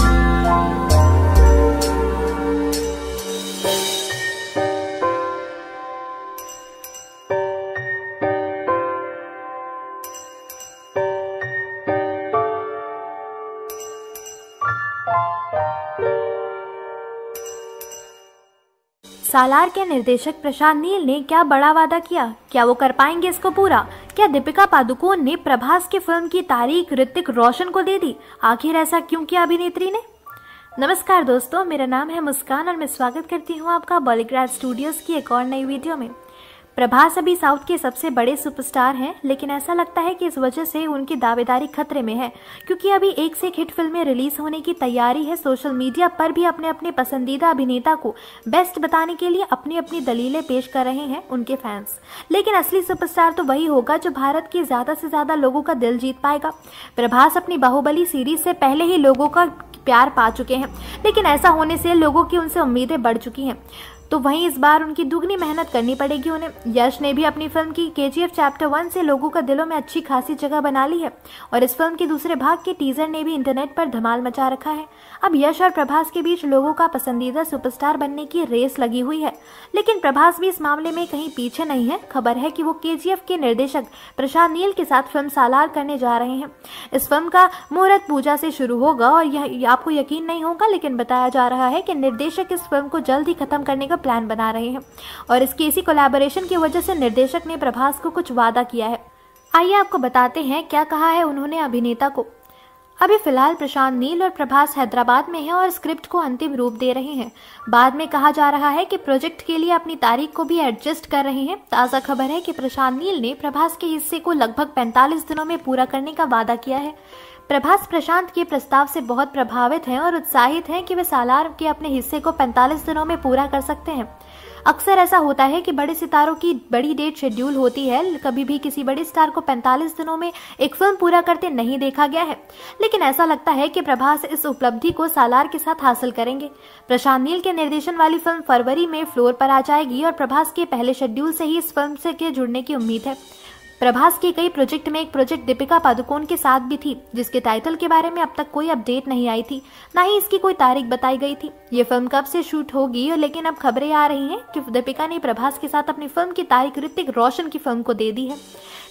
Speaker 8: सालार के निर्देशक प्रशांत नील ने क्या बड़ा वादा किया, क्या वो कर पाएंगे इसको पूरा? क्या दीपिका पादुकोण ने प्रभास की फिल्म की तारीख ऋतिक रोशन को दे दी? आखिर ऐसा क्यों किया अभिनेत्री ने? नमस्कार दोस्तों, मेरा नाम है मुस्कान और मैं स्वागत करती हूँ आपका बॉलीग्राफ स्टूडियोज की एक और नई वीडियो में। प्रभास अभी साउथ के सबसे बड़े सुपरस्टार हैं, लेकिन ऐसा लगता है कि इस वजह से उनकी दावेदारी खतरे में है, क्योंकि अभी एक से एक हिट फिल्में रिलीज होने की तैयारी है। सोशल मीडिया पर भी अपने अपने पसंदीदा अभिनेता को बेस्ट बताने के लिए अपनी अपनी दलीलें पेश कर रहे हैं उनके फैंस। लेकिन असली सुपरस्टार तो वही होगा जो भारत के ज्यादा से ज्यादा लोगों का दिल जीत पाएगा। प्रभास अपनी बाहुबली सीरीज से पहले ही लोगों का प्यार पा चुके हैं, लेकिन ऐसा होने से लोगों की उनसे उम्मीदें बढ़ चुकी हैं, तो वहीं इस बार उनकी दुगनी मेहनत करनी पड़ेगी उन्हें। यश ने भी अपनी फिल्म की केजीएफ चैप्टर वन से लोगों का दिलों में अच्छी खासी जगह बना ली है और इस फिल्म के दूसरे भाग के टीजर ने भी इंटरनेट पर धमाल मचा रखा है। अब यश और प्रभास के बीच लोगों का पसंदीदा सुपरस्टार बनने की रेस लगी हुई है, लेकिन प्रभास भी इस मामले में कहीं पीछे नहीं है। खबर है कि वो केजीएफ के निर्देशक प्रशांत नील के साथ फिल्म सालार करने जा रहे हैं। इस फिल्म का मुहूर्त पूजा से शुरू होगा और यह आपको यकीन नहीं होगा, लेकिन बताया जा रहा है कि निर्देशक इस फिल्म को जल्द ही खत्म करने का प्लान बना रहे हैं और इसकी इसी कोलैबोरेशन की वजह से निर्देशक ने प्रभास को कुछ वादा किया है। आइए आपको बताते हैं क्या कहा है उन्होंने अभिनेता को। अभी फिलहाल प्रशांत नील और प्रभास हैदराबाद में हैं और स्क्रिप्ट को अंतिम रूप दे रहे हैं। बाद में कहा जा रहा है कि प्रोजेक्ट के लिए अपनी तारीख को भी एडजस्ट कर रहे हैं। ताज़ा खबर है कि प्रशांत नील ने प्रभास के हिस्से को लगभग पैंतालीस दिनों में पूरा करने का वादा किया है। प्रभास प्रशांत के प्रस्ताव से बहुत प्रभावित हैं और उत्साहित हैं कि वे सालार के अपने हिस्से को पैंतालीस दिनों में पूरा कर सकते हैं। अक्सर ऐसा होता है कि बड़े सितारों की बड़ी डेट शेड्यूल होती है, कभी भी किसी बड़े स्टार को पैंतालीस दिनों में एक फिल्म पूरा करते नहीं देखा गया है, लेकिन ऐसा लगता है कि प्रभास इस उपलब्धि को सालार के साथ हासिल करेंगे। प्रशांत नील के निर्देशन वाली फिल्म फरवरी में फ्लोर पर आ जाएगी और प्रभास के पहले शेड्यूल से ही इस फिल्म से के जुड़ने की उम्मीद है। प्रभास के कई प्रोजेक्ट में एक प्रोजेक्ट दीपिका पादुकोण के साथ भी थी, जिसके टाइटल के बारे में अब तक कोई अपडेट नहीं आई थी, ना ही इसकी कोई तारीख बताई गई थी। ये फिल्म कब से शूट होगी, लेकिन अब खबरें आ रही हैं कि दीपिका ने प्रभास के साथ अपनी फिल्म की तारीख ऋतिक रोशन की फिल्म को दे दी है।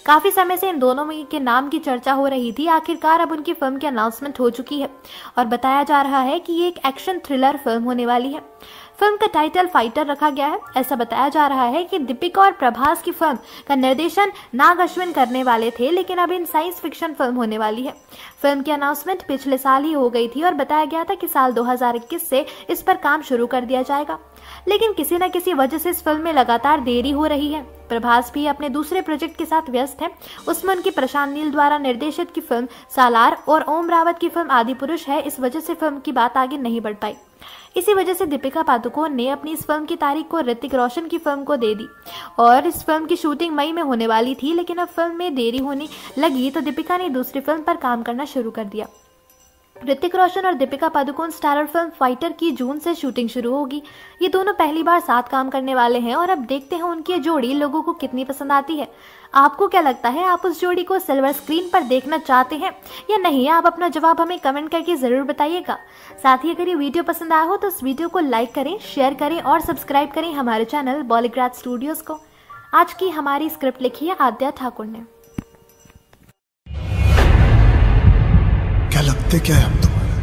Speaker 8: काफ़ी समय से इन दोनों में के नाम की चर्चा हो रही थी। आखिरकार अब उनकी फिल्म की अनाउंसमेंट हो चुकी है और बताया जा रहा है कि ये एक एक्शन थ्रिलर फिल्म होने वाली है। फिल्म का टाइटल फाइटर रखा गया है। ऐसा बताया जा रहा है कि दीपिका और प्रभास की फिल्म का निर्देशन नाग अश्विन करने वाले थे, लेकिन अब इन साइंस फिक्शन फिल्म होने वाली है। फिल्म की अनाउंसमेंट पिछले साल ही हो गई थी और बताया गया था कि साल दो हज़ार इक्कीस से इस पर काम शुरू कर दिया जाएगा, लेकिन किसी न किसी वजह से इस फिल्म में लगातार देरी हो रही है। प्रभास भी अपने दूसरे प्रोजेक्ट के साथ व्यस्त हैं। उसमें उनकी प्रशांत नील द्वारा निर्देशित की फिल्म सालार और ओम रावत की फिल्म आदि पुरुष है। इस वजह से फिल्म की बात आगे नहीं बढ़ पाई। इसी वजह से दीपिका पादुकोण ने अपनी इस फिल्म की तारीख को ऋतिक रोशन की फिल्म को दे दी और इस फिल्म की शूटिंग मई में होने वाली थी, लेकिन अब फिल्म में देरी होने लगी तो दीपिका ने दूसरी फिल्म पर काम करना शुरू कर दिया। ऋतिक रोशन और Deepika Padukone starrer film fighter की जून से शूटिंग शुरू होगी। ये दोनों पहली बार साथ काम करने वाले हैं और अब देखते हैं उनकी जोड़ी लोगों को कितनी पसंद आती है। आपको क्या लगता है, आप उस जोड़ी को सिल्वर स्क्रीन पर देखना चाहते हैं या नहीं? आप अपना जवाब हमें कमेंट करके जरूर बताइएगा। साथ ही अगर ये वीडियो पसंद आया हो तो इस वीडियो को लाइक करें, शेयर करें और सब्सक्राइब करें हमारे चैनल बॉलीग्राड स्टूडियोज को। आज की हमारी स्क्रिप्ट लिखी है आद्या ठाकुर ने।
Speaker 1: क्या लगते क्या है हम तुम्हारे?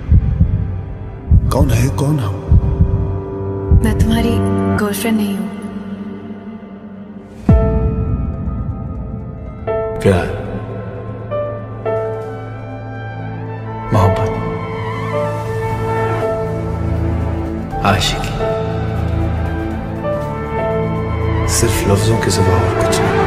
Speaker 1: कौन है कौन हम?
Speaker 2: मैं तुम्हारी गर्लफ्रेंड नहीं हूँ।
Speaker 6: प्यार, मोहब्बत, आशिकी, सिर्फ लफ्जों के सिवा और कुछ नहीं।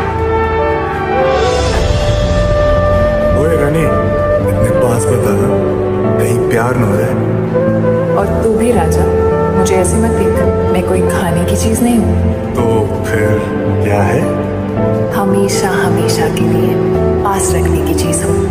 Speaker 3: ओए रानी, इतने पास बता, कहीं प्यार न हो जाए।
Speaker 4: और तू भी राजा, मुझे ऐसे मत देख, मैं कोई खाने की चीज नहीं हूँ।
Speaker 3: तो फिर क्या है?
Speaker 4: हमेशा हमेशा के लिए पास रखने की चीज हूँ।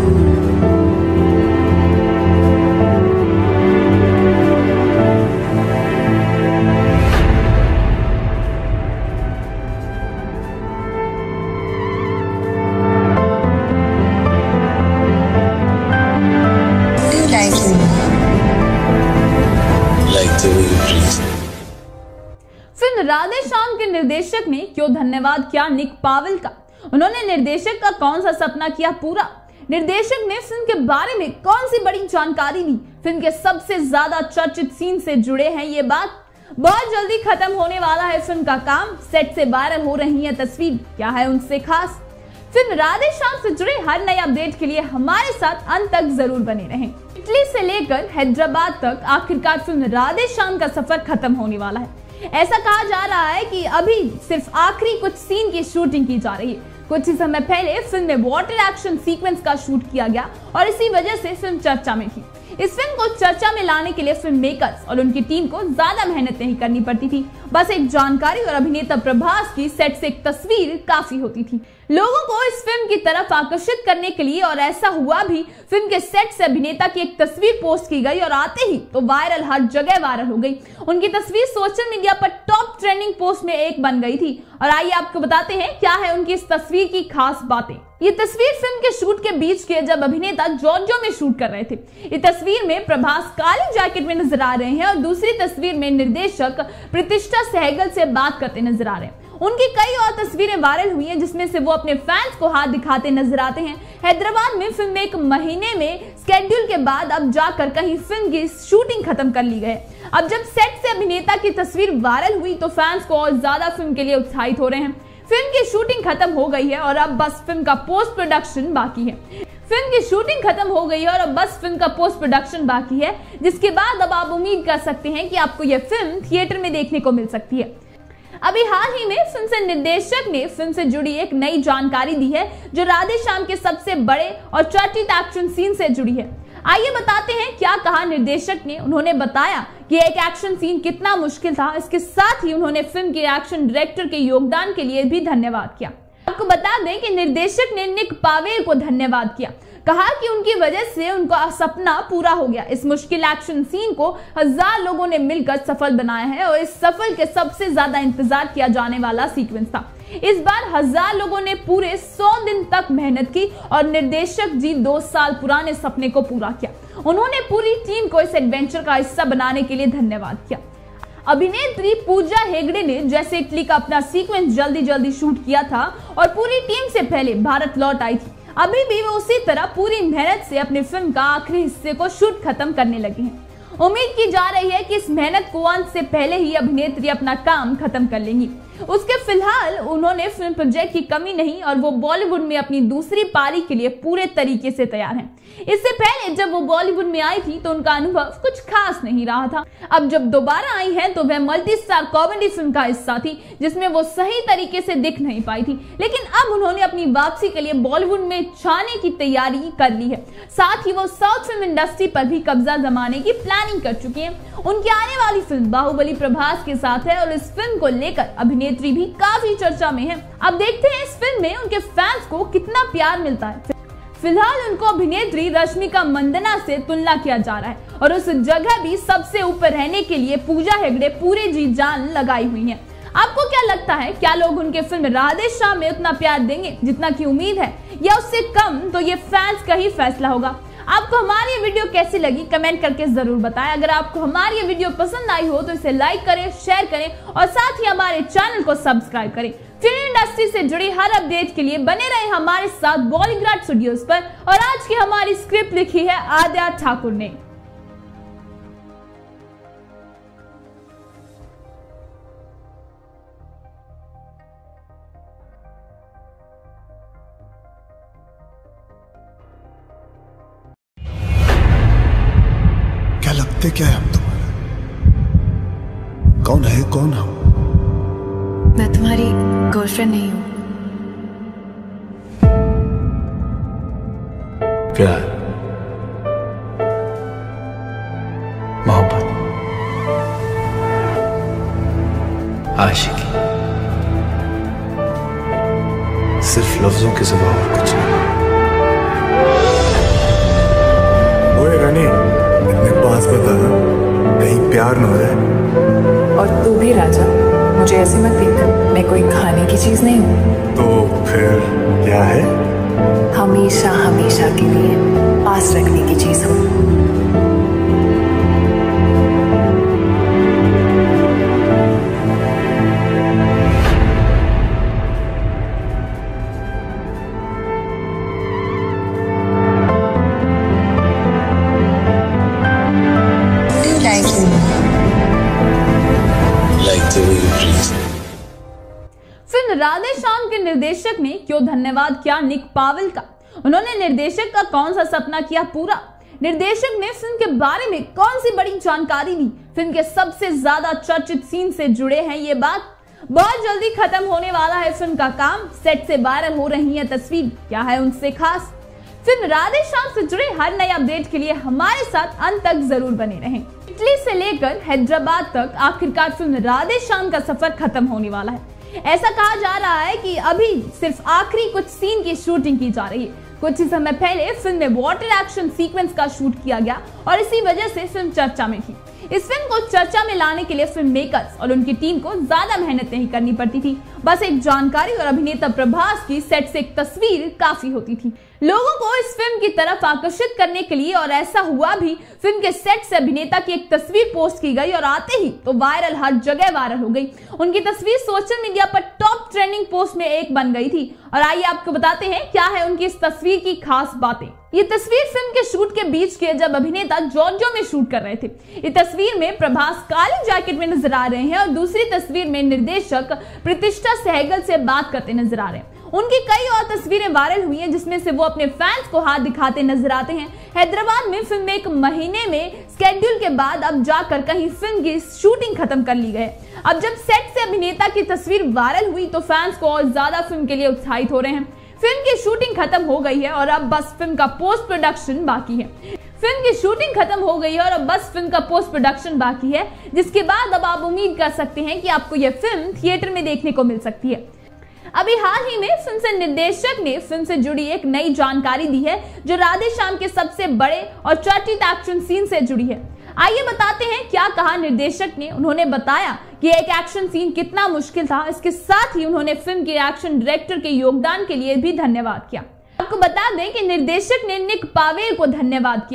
Speaker 10: फिल्म राधे श्याम के निर्देशक ने क्यों धन्यवाद किया निक पावेल का? उन्होंने निर्देशक का कौन सा सपना किया पूरा? निर्देशक ने फिल्म के बारे में कौन सी बड़ी जानकारी दी? फिल्म के सबसे ज्यादा चर्चित सीन से जुड़े हैं ये बात। बहुत जल्दी खत्म होने वाला है फिल्म का काम। सेट से वायरल हो रही है तस्वीर, क्या है उनसे खास? फिल्म राधे श्याम से जुड़े हर नए अपडेट के लिए हमारे साथ अंत तक जरूर बने रहें। इटली से लेकर हैदराबाद तक आखिरकार फिल्म राधे श्याम का सफर खत्म होने वाला है। ऐसा कहा जा रहा है कि अभी सिर्फ आखिरी कुछ सीन की शूटिंग की जा रही है। कुछ ही समय पहले फिल्म में वाटर एक्शन सीक्वेंस का शूट किया गया और इसी वजह से फिल्म चर्चा में थी। इस फिल्म को चर्चा में लाने के लिए फिल्म मेकर्स और उनकी टीम को ज्यादा मेहनत नहीं करनी पड़ती थी। बस एक जानकारी और अभिनेता प्रभास की सेट से एक तस्वीर काफी होती थी लोगों को इस फिल्म की तरफ आकर्षित करने के लिए। और ऐसा हुआ भी। फिल्म के सेट से अभिनेता की एक तस्वीर पोस्ट की गई और आते ही तो वायरल, हर जगह वायरल हो गई। उनकी तस्वीर सोशल मीडिया पर टॉप ट्रेंडिंग पोस्ट में एक बन गई थी। और आइए आपको बताते हैं क्या है उनकी इस तस्वीर की खास बातें। ये तस्वीर फिल्म के शूट के बीच की है, जब अभिनेता जॉर्जियो में शूट कर रहे थे। ये तस्वीर में प्रभास काली जैकेट में नजर आ रहे हैं और दूसरी तस्वीर में निर्देशक प्रतिष्ठा सहगल से बात करते नजर आ रहे हैं। उनकी कई और तस्वीरें वायरल हुई हैं जिसमें से वो अपने फैंस को हाथ दिखाते नजर आते हैं। हैदराबाद में फिल्म एक महीने में स्केड्यूल के बाद अब जाकर कहीं फिल्म की शूटिंग खत्म कर ली गई। अब जब सेट से अभिनेता की तस्वीर वायरल हुई तो फैंस को और ज्यादा फिल्म के लिए उत्साहित हो रहे हैं। फिल्म की शूटिंग खत्म हो गई है और अब बस फिल्म का पोस्ट प्रोडक्शन बाकी है। फिल्म की शूटिंग खत्म हो गई है और अब बस फिल्म का पोस्ट प्रोडक्शन बाकी है, जिसके बाद अब आप उम्मीद कर सकते हैं कि आपको यह फिल्म थिएटर में देखने को मिल सकती है। अभी हाल ही में फिल्म से निर्देशक ने फिल्म से जुड़ी एक नई जानकारी दी है जो राधे श्याम के सबसे बड़े और चर्चित एक्शन सीन से जुड़ी है। आइए बताते हैं क्या कहा निर्देशक ने। उन्होंने बताया कि एक एक्शन सीन कितना मुश्किल था। इसके साथ ही उन्होंने फिल्म के एक्शन डायरेक्टर के योगदान के लिए भी धन्यवाद किया। आपको बता दें कि निर्देशक ने निक पावेल को धन्यवाद किया, कहा कि उनकी वजह से उनका सपना पूरा हो गया। इस मुश्किल एक्शन सीन को हजार लोगों ने मिलकर सफल बनाया है और इस सफल के सबसे ज्यादा इंतजार किया जाने वाला सीक्वेंस था। इस बार हजार लोगों ने पूरे सौ दिन तक मेहनत की और निर्देशक जी दो साल पुराने सपने को पूरा किया। उन्होंने पूरी टीम को इस एडवेंचर का हिस्सा बनाने के लिए धन्यवाद किया। अभिनेत्री पूजा हेगड़े ने जैसे इटली का अपना सीक्वेंस जल्दी जल्दी शूट किया था और पूरी टीम से पहले भारत लौट आई थी, अभी भी वो उसी तरह पूरी मेहनत से अपनी फिल्म का आखिरी हिस्से को शूट खत्म करने लगे हैं। उम्मीद की जा रही है कि इस मेहनत को अंत से पहले ही अभिनेत्री अपना काम खत्म कर लेंगी। उसके फिलहाल उन्होंने फिल्म प्रोजेक्ट की कमी नहीं और वो बॉलीवुड में अपनी दूसरी पारी के लिए पूरे तरीके से तैयार हैं। इससे पहले जब वो बॉलीवुड में आई थी तो उनका अनुभव कुछ खास नहीं रहा था। अब जब दोबारा आई हैं तो वह मल्टी स्टार कॉमेडी फिल्म का हिस्सा थी जिसमें वो सही तरीके से दिख नहीं पाई थी, लेकिन अब उन्होंने अपनी वापसी के लिए बॉलीवुड में छाने की तैयारी कर ली है। साथ ही वो साउथ फिल्म इंडस्ट्री पर भी कब्जा जमाने की प्लानिंग कर चुकी है। उनकी आने वाली फिल्म बाहुबली प्रभास के साथ है और इस फिल्म को लेकर अभिनेत्री भी काफी चर्चा में है। अब देखते हैं इस फिल्म में उनके फैंस को कितना प्यार मिलता है। फिलहाल उनको अभिनेत्री रश्मिका मंदाना से तुलना किया जा रहा है और उस जगह भी सबसे ऊपर रहने के लिए पूजा हेगड़े पूरे जी जान लगाई हुई हैं। आपको क्या लगता है, क्या लोग उनके फिल्म राधे श्याम में उतना प्यार देंगे जितना की उम्मीद है या उससे कम? तो ये फैंस का ही फैसला होगा। आपको हमारी ये वीडियो कैसी लगी कमेंट करके जरूर बताएं। अगर आपको हमारी ये वीडियो पसंद आई हो तो इसे लाइक करें, शेयर करें और साथ ही हमारे चैनल को सब्सक्राइब करें। फिल्म इंडस्ट्री से जुड़ी हर अपडेट के लिए बने रहे हमारे साथ बॉलीग्राड स्टूडियोज पर। और आज की हमारी स्क्रिप्ट लिखी है आद्या ठाकुर ने।
Speaker 1: क्या लगते क्या है हम तुम्हारे? कौन है, कौन हम?
Speaker 2: मैं तुम्हारी गर्लफ्रेंड नहीं हूं।
Speaker 6: प्यार, मोहब्बत, आशिकी, सिर्फ लफ्जों के सिवा और कुछ नहीं।
Speaker 3: ओए रानी, अपने पास बता, कहीं प्यार न हो जाए।
Speaker 4: और तू भी राजा, मुझे ऐसे मत देख, मैं कोई खाने की चीज नहीं हूँ।
Speaker 3: तो फिर क्या है?
Speaker 4: हमेशा हमेशा के लिए पास रखने की चीज हूँ।
Speaker 10: फिल्म राधे श्याम के निर्देशक ने क्यों धन्यवाद किया निक पावेल का? उन्होंने निर्देशक का कौन सा सपना किया पूरा? निर्देशक ने फिल्म के बारे में कौन सी बड़ी जानकारी दी? फिल्म के सबसे ज्यादा चर्चित सीन से जुड़े हैं ये बात। बहुत जल्दी खत्म होने वाला है फिल्म का काम। सेट से वायरल हो रही है तस्वीर, क्या है उनसे खास? फिल्म राधे श्याम से जुड़े हर नए अपडेट के लिए हमारे साथ अंत तक जरूर बने रहें। इटली से लेकर हैदराबाद तक आखिरकार फिल्म राधे श्याम का सफर खत्म होने वाला है। ऐसा कहा जा रहा है कि अभी सिर्फ आखिरी कुछ सीन की शूटिंग की जा रही है। कुछ ही समय पहले फिल्म में वाटर एक्शन सीक्वेंस का शूट किया गया और इसी वजह से फिल्म चर्चा में थी। इस फिल्म को चर्चा में लाने के लिए फिल्म मेकर्स और उनकी टीम को ज्यादा मेहनत नहीं करनी पड़ती थी। बस एक जानकारी और अभिनेता प्रभास की सेट से एक तस्वीर काफी होती थी लोगों को इस फिल्म की तरफ आकर्षित करने के लिए। और ऐसा हुआ भी। फिल्म के सेट से अभिनेता की एक तस्वीर पोस्ट की गई और आते ही तो वायरल, हर जगह वायरल हो गई। उनकी तस्वीर सोशल मीडिया पर टॉप ट्रेंडिंग पोस्ट में एक बन गई थी। और आइए आपको बताते हैं क्या है उनकी इस तस्वीर की खास बातें। ये तस्वीर फिल्म के शूट के बीच की है जब अभिनेता जॉर्जियो में शूट कर रहे थे। इस तस्वीर में प्रभास काली जैकेट में नजर आ रहे हैं और दूसरी तस्वीर में निर्देशक प्रतिष्ठा सहगल से बात करते नजर आ रहे हैं। उनकी कई और तस्वीरें वायरल हुई हैं जिसमें से वो अपने फैंस को हाथ दिखाते नजर आते हैं। हैदराबाद में फिल्म एक महीने में स्केड्यूल के बाद अब जाकर कहीं फिल्म की शूटिंग खत्म कर ली गई। अब जब सेट से अभिनेता की तस्वीर वायरल हुई तो फैंस को और ज्यादा फिल्म के लिए उत्साहित हो रहे हैं। फिल्म की शूटिंग खत्म हो गई है और अब बस फिल्म का पोस्ट प्रोडक्शन बाकी है। फिल्म की शूटिंग खत्म हो गई है और अब बस फिल्म का पोस्ट प्रोडक्शन बाकी है, जिसके बाद अब आप उम्मीद कर सकते हैं कि आपको यह फिल्म थिएटर में देखने को मिल सकती है। अभी हाल ही में फिल्म से निर्देशक ने फिल्म से जुड़ी एक नई जानकारी दी है जो राधे श्याम के सबसे बड़े और चर्चित एक्शन सीन से जुड़ी है। आइए बताते हैं क्या कहा निर्देशक ने। उन्होंने बताया कि एक एक्शन सीन कितना मुश्किल था। इसके साथ ही उन्होंने फिल्म के एक्शन डायरेक्टर के योगदान के लिए भी धन्यवाद किया। आपको बता दें कि निर्देशक ने निक पावेल को धन्यवाद किया।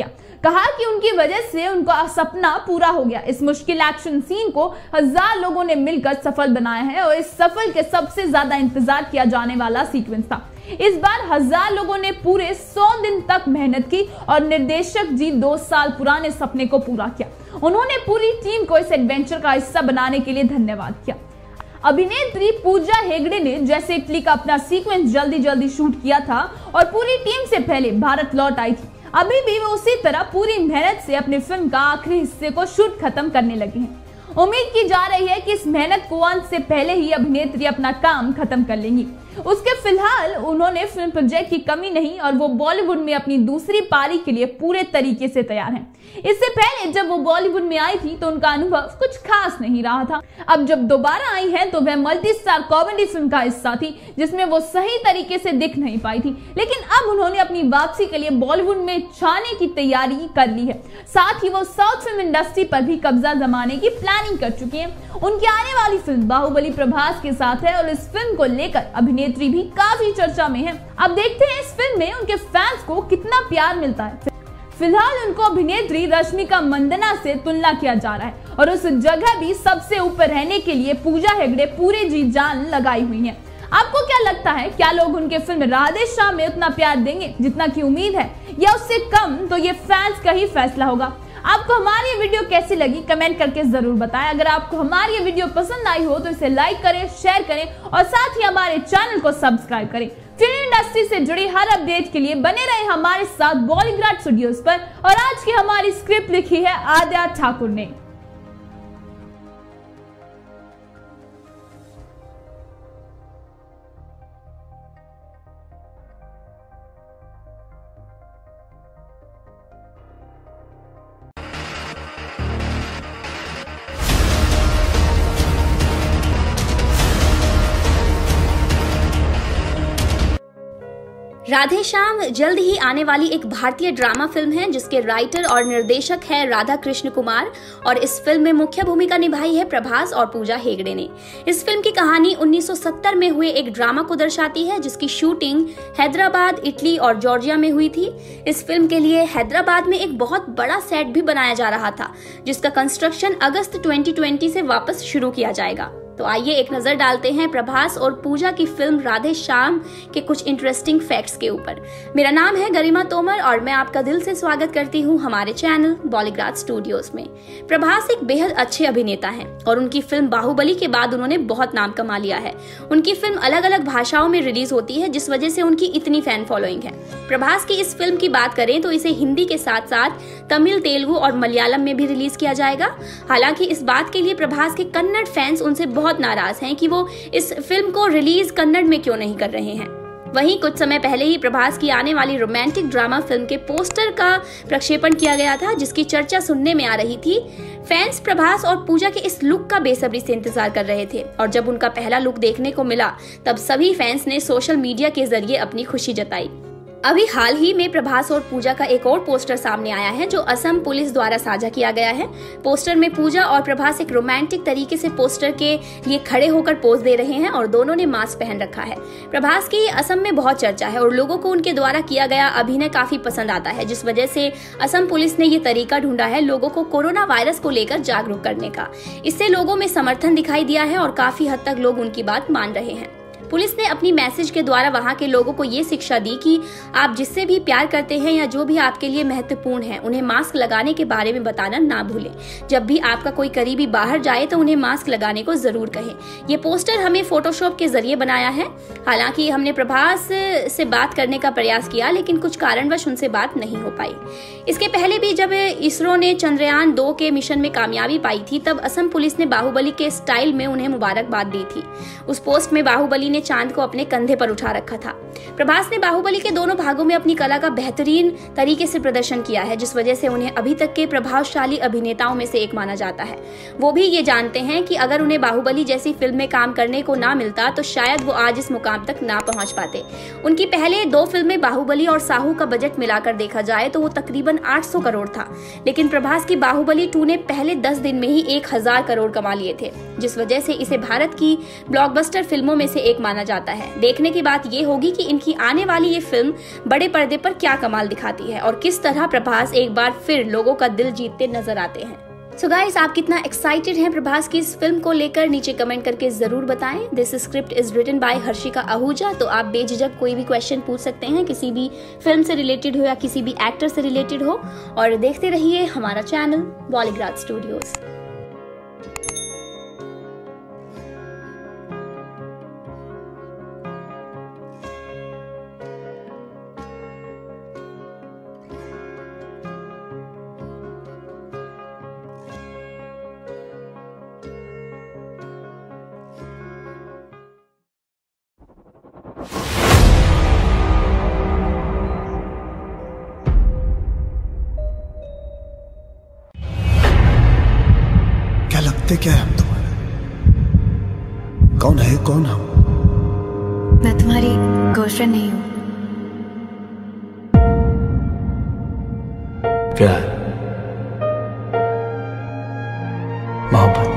Speaker 10: कहा कि उनकी वजह से उनका सपना पूरा हो गया। इस मुश्किल एक्शन सीन को हजार लोगों ने मिलकर सफल बनाया है और इस सफल के सबसे ज्यादा इंतजार किया जाने वाला सीक्वेंस था। इस बार हजार लोगों ने पूरे सौ दिन तक मेहनत की और निर्देशक जी दो साल पुराने सपने को पूरा किया। उन्होंने पूरी टीम को इस एडवेंचर का हिस्सा बनाने के लिए धन्यवाद किया। अभिनेत्री पूजा हेगड़े ने जैसे इटली का अपना सीक्वेंस जल्दी जल्दी शूट किया था और पूरी टीम से पहले भारत लौट आई थी, अभी भी वो उसी तरह पूरी मेहनत से अपनी फिल्म का आखिरी हिस्से को शूट खत्म करने लगे हैं। उम्मीद की जा रही है कि इस मेहनत को अंत से पहले ही अभिनेत्री अपना काम खत्म कर लेंगी। उसके फिलहाल उन्होंने फिल्म प्रोजेक्ट की कमी नहीं और वो बॉलीवुड में अपनी दूसरी पारी के लिए पूरे तरीके से तैयार हैं। इससे पहले जब वो बॉलीवुड में आई थी तो उनका अनुभव कुछ खास नहीं रहा था। अब जब दोबारा आई हैं तो वह मल्टी स्टार कॉमेडी फिल्म का हिस्सा थी जिसमें वो सही तरीके से दिख नहीं पाई थी, लेकिन अब उन्होंने अपनी वापसी के लिए बॉलीवुड में छाने की तैयारी कर ली है। साथ ही वो साउथ फिल्म इंडस्ट्री पर भी कब्जा जमाने की प्लानिंग कर चुकी है। उनकी आने वाली फिल्म बाहुबली प्रभास के साथ है और इस फिल्म को लेकर अभिनेत्री भी काफी चर्चा में है। अब देखते हैं इस फिल्म में उनके फैंस को कितना प्यार मिलता है। फिलहाल उनको अभिनेत्री रश्मिका मंदाना से तुलना किया जा रहा है और उस जगह भी सबसे ऊपर रहने के लिए पूजा हेगड़े पूरे जी जान लगाई हुई हैं। आपको क्या लगता है, क्या लोग उनके फिल्म राधे श्याम में उतना प्यार देंगे जितना की उम्मीद है या उससे कम? तो ये फैंस का ही फैसला होगा। आपको हमारी ये वीडियो कैसी लगी कमेंट करके जरूर बताएं। अगर आपको हमारी ये वीडियो पसंद आई हो तो इसे लाइक करें, शेयर करें और साथ ही हमारे चैनल को सब्सक्राइब करें। फिल्म इंडस्ट्री से जुड़ी हर अपडेट के लिए बने रहे हमारे साथ बॉलीग्राड स्टूडियोज पर। और आज की हमारी स्क्रिप्ट लिखी है आद्या ठाकुर ने।
Speaker 11: राधे श्याम जल्द ही आने वाली एक भारतीय ड्रामा फिल्म है जिसके राइटर और निर्देशक हैं राधा कृष्ण कुमार और इस फिल्म में मुख्य भूमिका निभाई है प्रभास और पूजा हेगड़े ने। इस फिल्म की कहानी उन्नीस सौ सत्तर में हुए एक ड्रामा को दर्शाती है जिसकी शूटिंग हैदराबाद, इटली और जॉर्जिया में हुई थी। इस फिल्म के लिए हैदराबाद में एक बहुत बड़ा सेट भी बनाया जा रहा था जिसका कंस्ट्रक्शन अगस्त दो हज़ार बीस से वापस शुरू किया जाएगा। तो आइए एक नजर डालते हैं प्रभास और पूजा की फिल्म राधे श्याम के कुछ इंटरेस्टिंग फैक्ट्स के ऊपर। मेरा नाम है गरिमा तोमर और मैं आपका दिल से स्वागत करती हूं हमारे चैनल बॉलीग्राड स्टूडियोज में। प्रभास एक बेहद अच्छे अभिनेता हैं और उनकी फिल्म बाहुबली के बाद उन्होंने बहुत नाम कमा लिया है। उनकी फिल्म अलग अलग भाषाओं में रिलीज होती है जिस वजह से उनकी इतनी फैन फॉलोइंग है। प्रभास की इस फिल्म की बात करें तो इसे हिंदी के साथ साथ तमिल, तेलुगु और मलयालम में भी रिलीज किया जाएगा। हालांकि इस बात के लिए प्रभास के कन्नड़ फैंस उनसे बहुत नाराज हैं कि वो इस फिल्म को रिलीज कन्नड़ में क्यों नहीं कर रहे हैं। वहीं कुछ समय पहले ही प्रभास की आने वाली रोमांटिक ड्रामा फिल्म के पोस्टर का प्रक्षेपण किया गया था जिसकी चर्चा सुनने में आ रही थी। फैंस प्रभास और पूजा के इस लुक का बेसब्री से इंतजार कर रहे थे और जब उनका पहला लुक देखने को मिला तब सभी फैंस ने सोशल मीडिया के जरिए अपनी खुशी जताई। अभी हाल ही में प्रभास और पूजा का एक और पोस्टर सामने आया है जो असम पुलिस द्वारा साझा किया गया है। पोस्टर में पूजा और प्रभास एक रोमांटिक तरीके से पोस्टर के लिए खड़े होकर पोज दे रहे हैं और दोनों ने मास्क पहन रखा है। प्रभास की असम में बहुत चर्चा है और लोगों को उनके द्वारा किया गया अभिनय काफी पसंद आता है जिस वजह से असम पुलिस ने ये तरीका ढूंढा है लोगों को कोरोना वायरस को लेकर जागरूक करने का। इससे लोगों में समर्थन दिखाई दिया है और काफी हद तक लोग उनकी बात मान रहे हैं। पुलिस ने अपनी मैसेज के द्वारा वहां के लोगों को ये शिक्षा दी कि आप जिससे भी प्यार करते हैं या जो भी आपके लिए महत्वपूर्ण है उन्हें मास्क लगाने के बारे में बताना ना भूलें। जब भी आपका कोई करीबी बाहर जाए तो उन्हें मास्क लगाने को जरूर कहें। ये पोस्टर हमें फोटोशॉप के जरिए बनाया है। हालांकि हमने प्रभास से बात करने का प्रयास किया लेकिन कुछ कारणवश उनसे बात नहीं हो पाई। इसके पहले भी जब इसरो ने चंद्रयान दो के मिशन में कामयाबी पाई थी तब असम पुलिस ने बाहुबली के स्टाइल में उन्हें मुबारकबाद दी थी। उस पोस्ट में बाहुबली ने चांद को अपने कंधे पर उठा रखा था। प्रभास ने बाहुबली के दोनों भागों में अपनी कला का बेहतरीन तरीके से प्रदर्शन किया है जिस वजह से उन्हें अभी तक के प्रभावशाली अभिनेताओं में से एक माना जाता है। वो भी ये जानते हैं कि अगर उन्हें बाहुबली जैसी फिल्म में काम करने को ना मिलता तो शायद वो आज इस मुकाम तक ना पहुंच पाते। उनकी पहले दो फिल्में बाहुबली और साहू का बजट मिलाकर देखा जाए तो वो तकरीबन आठ सौ करोड़ था, लेकिन प्रभास की बाहुबली टू ने पहले दस दिन में ही एक हजार करोड़ कमा लिए थे जिस वजह से इसे भारत की ब्लॉकबस्टर फिल्मों में से एक माना जाता है। देखने की बात ये होगी कि इनकी आने वाली ये फिल्म बड़े पर्दे पर क्या कमाल दिखाती है और किस तरह प्रभास एक बार फिर लोगों का दिल जीतते नजर आते हैं। सो गाइस, आप कितना एक्साइटेड हैं प्रभास की इस फिल्म को लेकर, नीचे कमेंट करके जरूर बताएं। This script is written by Harshika Ahuja. तो आप बेझिझक कोई भी क्वेश्चन पूछ सकते हैं, किसी भी फिल्म से रिलेटेड हो या किसी भी एक्टर से रिलेटेड हो, और देखते रहिए हमारा चैनल बॉलीग्राड स्टूडियोज।
Speaker 1: क्या लगते क्या है हम तुम्हारे? कौन है कौन हम?
Speaker 2: मैं तुम्हारी गर्लफ्रेंड नहीं हूँ।
Speaker 6: प्यार, मोहब्बत,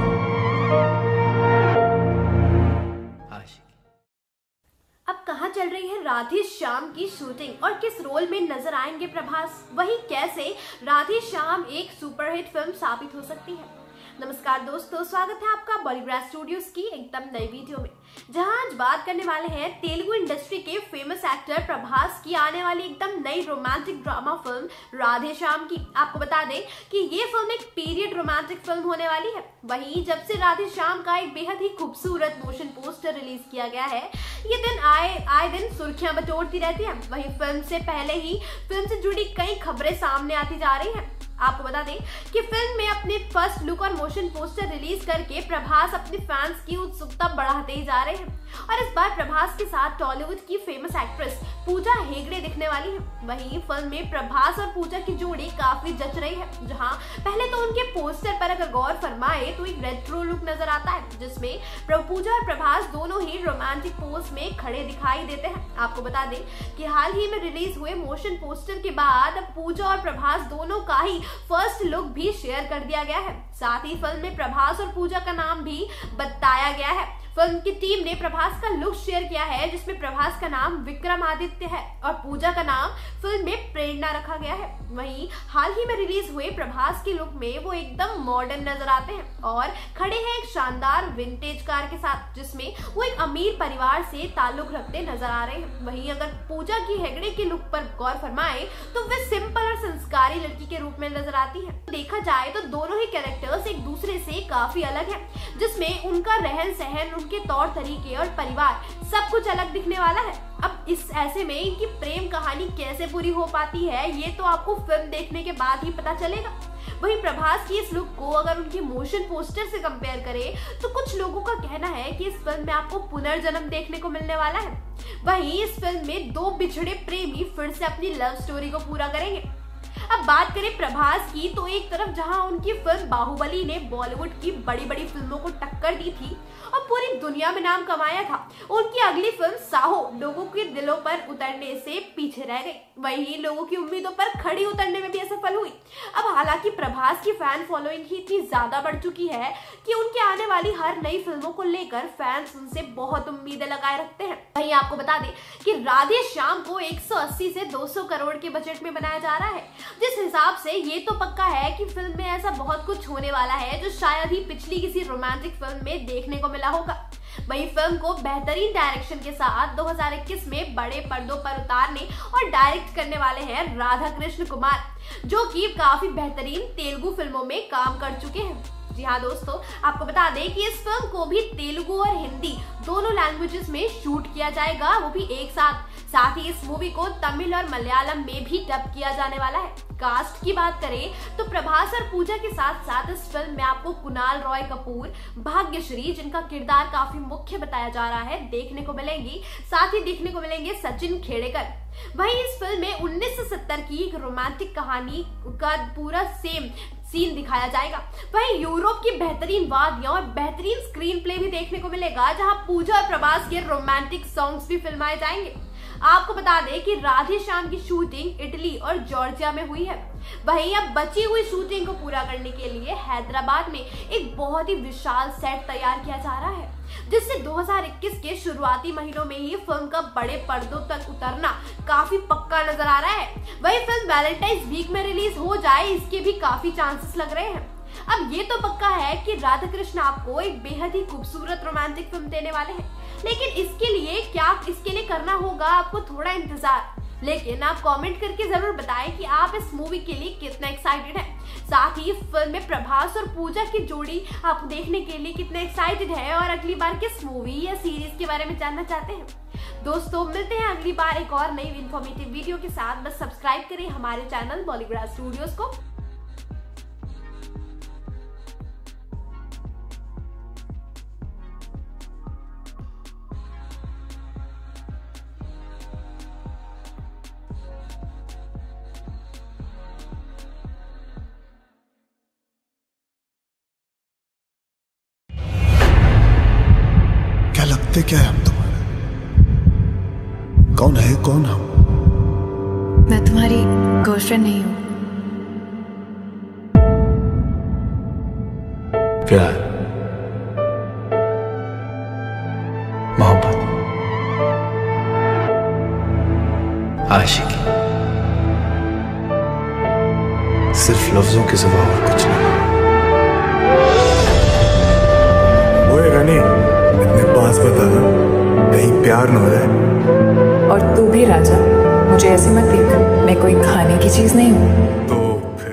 Speaker 8: अब कहाँ चल रही है राधे श्याम की शूटिंग और किस रोल में नजर आएंगे प्रभास, वहीं कैसे राधे श्याम एक सुपरहिट फिल्म साबित हो सकती है। नमस्कार दोस्तों, स्वागत है आपका बॉलीग्राड स्टूडियोज की एकदम नई वीडियो में, जहां आज बात करने वाले हैं तेलुगु इंडस्ट्री के फेमस एक्टर प्रभास की आने वाली एकदम नई romantic drama film Radhe Shyam की। आपको बता दें कि ये फिल्म एक पीरियड रोमांटिक फिल्म होने वाली है। वहीं जब से राधे श्याम का एक बेहद ही खूबसूरत मोशन पोस्टर रिलीज किया गया है, ये दिन आए आए दिन सुर्खियां बटोरती रहती है। वहीं फिल्म से पहले ही फिल्म से जुड़ी कई खबरें सामने आती जा रही है। आपको बता दें कि फिल्म में अपने फर्स्ट लुक और मोशन पोस्टर रिलीज करके प्रभास अपने फैंस की उत्सुकता बढ़ाते ही जा रहे हैं, और इस बार प्रभास के साथ टॉलीवुड की फेमस एक्ट्रेस पूजा हेगड़े दिखने वाली है। वहीं फिल्म में प्रभास और पूजा की जोड़ी काफी जच रही है, जहां पहले तो उनके पोस्टर पर अगर गौर फरमाए तो एक रेट्रो लुक नजर आता है, जिसमें पूजा और प्रभास दोनों ही रोमांटिक पोज में खड़े दिखाई देते हैं। आपको बता दें कि हाल ही में रिलीज हुए मोशन पोस्टर के बाद पूजा और प्रभास दोनों का ही फर्स्ट लुक भी शेयर कर दिया गया है। साथ ही फिल्म में प्रभास और पूजा का नाम भी बताया गया है। फिल्म की टीम ने प्रभास का लुक शेयर किया है, जिसमें प्रभास का नाम विक्रमादित्य है और पूजा का नाम फिल्म में प्रेरणा रखा गया है। वहीं हाल ही में रिलीज हुए प्रभास के लुक में वो एकदम मॉडर्न नजर आते हैं और खड़े हैं एक शानदार विंटेज कार के साथ, जिसमें वो एक अमीर परिवार से ताल्लुक रखते नजर आ रहे हैं। वहीं अगर पूजा की हेगड़े के लुक पर गौर फरमाए तो वे सिंपल और संस्कारी लड़की के रूप में नजर आती है। देखा जाए तो दोनों ही कैरेक्टर्स एक दूसरे से काफी अलग है, जिसमें उनका रहन सहन, उनके तौर तरीके और परिवार सब कुछ अलग दिखने वाला है। अब इस ऐसे में इनकी प्रेम कहानी कैसे पूरी हो पाती है, ये तो आपको फिल्म देखने के बाद ही पता चलेगा। वहीं प्रभास की इस लुक को अगर उनके मोशन पोस्टर से कंपेयर करें तो कुछ लोगों का कहना है कि इस फिल्म में आपको पुनर्जन्म देखने को मिलने वाला है। वहीं इस फिल्म में दो बिछड़े प्रेमी फिर से अपनी लव स्टोरी को पूरा करेंगे। अब बात करें प्रभास की, तो एक तरफ जहां उनकी फिल्म बाहुबली ने बॉलीवुड की बड़ी बड़ी फिल्मों को टक्कर दी थी और पूरी दुनिया में नाम कमाया था, उनकी अगली फिल्म साहो लोगों के दिलों पर उतरने से पीछे रह गई। वहीं लोगों की उम्मीदों पर खड़ी उतरने में भी असफल हुई। अब हालांकि प्रभास की फैन फॉलोइंग ही इतनी ज्यादा बढ़ चुकी है कि उनके आने वाली हर नई फिल्मों को लेकर फैंस उनसे बहुत उम्मीदें लगाए रखते हैं। वहीं आपको बता दें कि राधे श्याम को एक सौ अस्सी से दो सौ करोड़ के बजट में बनाया जा रहा है, जिस हिसाब से ये तो पक्का है कि फिल्म में ऐसा बहुत कुछ होने वाला है जो शायद ही पिछली किसी रोमांटिक फिल्म में देखने को मिला होगा। वहीं फिल्म को बेहतरीन डायरेक्शन के साथ दो हज़ार इक्कीस में बड़े पर्दों पर उतारने और डायरेक्ट करने वाले हैं राधा कृष्ण कुमार, जो कि काफी बेहतरीन तेलुगु फिल्मों में काम कर चुके हैं। जी हाँ दोस्तों, आपको बता दें कि इस फिल्म को भी तेलुगु और हिंदी दोनों लैंग्वेजेस में शूट किया जाएगा, वो भी एक साथ। साथ ही इस मूवी को तमिल और मलयालम में भी डब किया जाने वाला है। कास्ट की बात करें तो प्रभास और पूजा के साथ साथ इस फिल्म में आपको कुणाल रॉय कपूर, भाग्यश्री, जिनका किरदार काफी मुख्य बताया जा रहा है, देखने को मिलेंगी। साथ ही देखने को मिलेंगे सचिन खेड़ेकर। वहीं इस फिल्म में उन्नीस सौ सत्तर की एक रोमांटिक कहानी का पूरा सेम सीन दिखाया जाएगा। वहीं यूरोप की बेहतरीन वादियां और बेहतरीन स्क्रीन प्ले भी देखने को मिलेगा, जहां पूजा और प्रभास के रोमांटिक सॉन्ग्स भी फिल्माए जाएंगे। आपको बता दें कि राधे श्याम की शूटिंग इटली और जॉर्जिया में हुई है। वहीं अब बची हुई शूटिंग को पूरा करने के लिए हैदराबाद में एक बहुत ही विशाल सेट तैयार किया जा रहा है, जिससे दो हज़ार इक्कीस के शुरुआती महीनों में ही फिल्म का बड़े पर्दों तक उतरना काफी पक्का नजर आ रहा है। वही फिल्म वैलेंटाइंस वीक में रिलीज हो जाए, इसके भी काफी चांसेस लग रहे हैं। अब ये तो पक्का है कि राधा कृष्ण आपको एक बेहद ही खूबसूरत रोमांटिक फिल्म देने वाले हैं, लेकिन इसके लिए क्या इसके लिए करना होगा आपको थोड़ा इंतजार। लेकिन आप कमेंट करके जरूर बताएं कि आप इस मूवी के लिए कितना एक्साइटेड हैं। साथ ही फिल्म में प्रभास और पूजा की जोड़ी आप देखने के लिए कितने एक्साइटेड है और अगली बार किस मूवी या सीरीज के बारे में जानना चाहते हैं। दोस्तों मिलते हैं अगली बार एक और नई इन्फॉर्मेटिव वीडियो के साथ। बस सब्सक्राइब करें हमारे चैनल बॉलीग्राज स्टूडियोज को।
Speaker 1: क्या लगते क्या है हम तुम्हारे? कौन है कौन हम?
Speaker 2: मैं तुम्हारी गर्लफ्रेंड नहीं हूं।
Speaker 6: प्यार, मोहब्बत, आशिकी, सिर्फ लफ्जों के सिवा और कुछ नहीं।
Speaker 3: ओए रनी, इतने पास बता कहीं प्यार न हो जाए।
Speaker 4: और तू भी राजा, मुझे ऐसे मत देख, मैं कोई खाने की चीज नहीं हूँ।
Speaker 3: तो फिर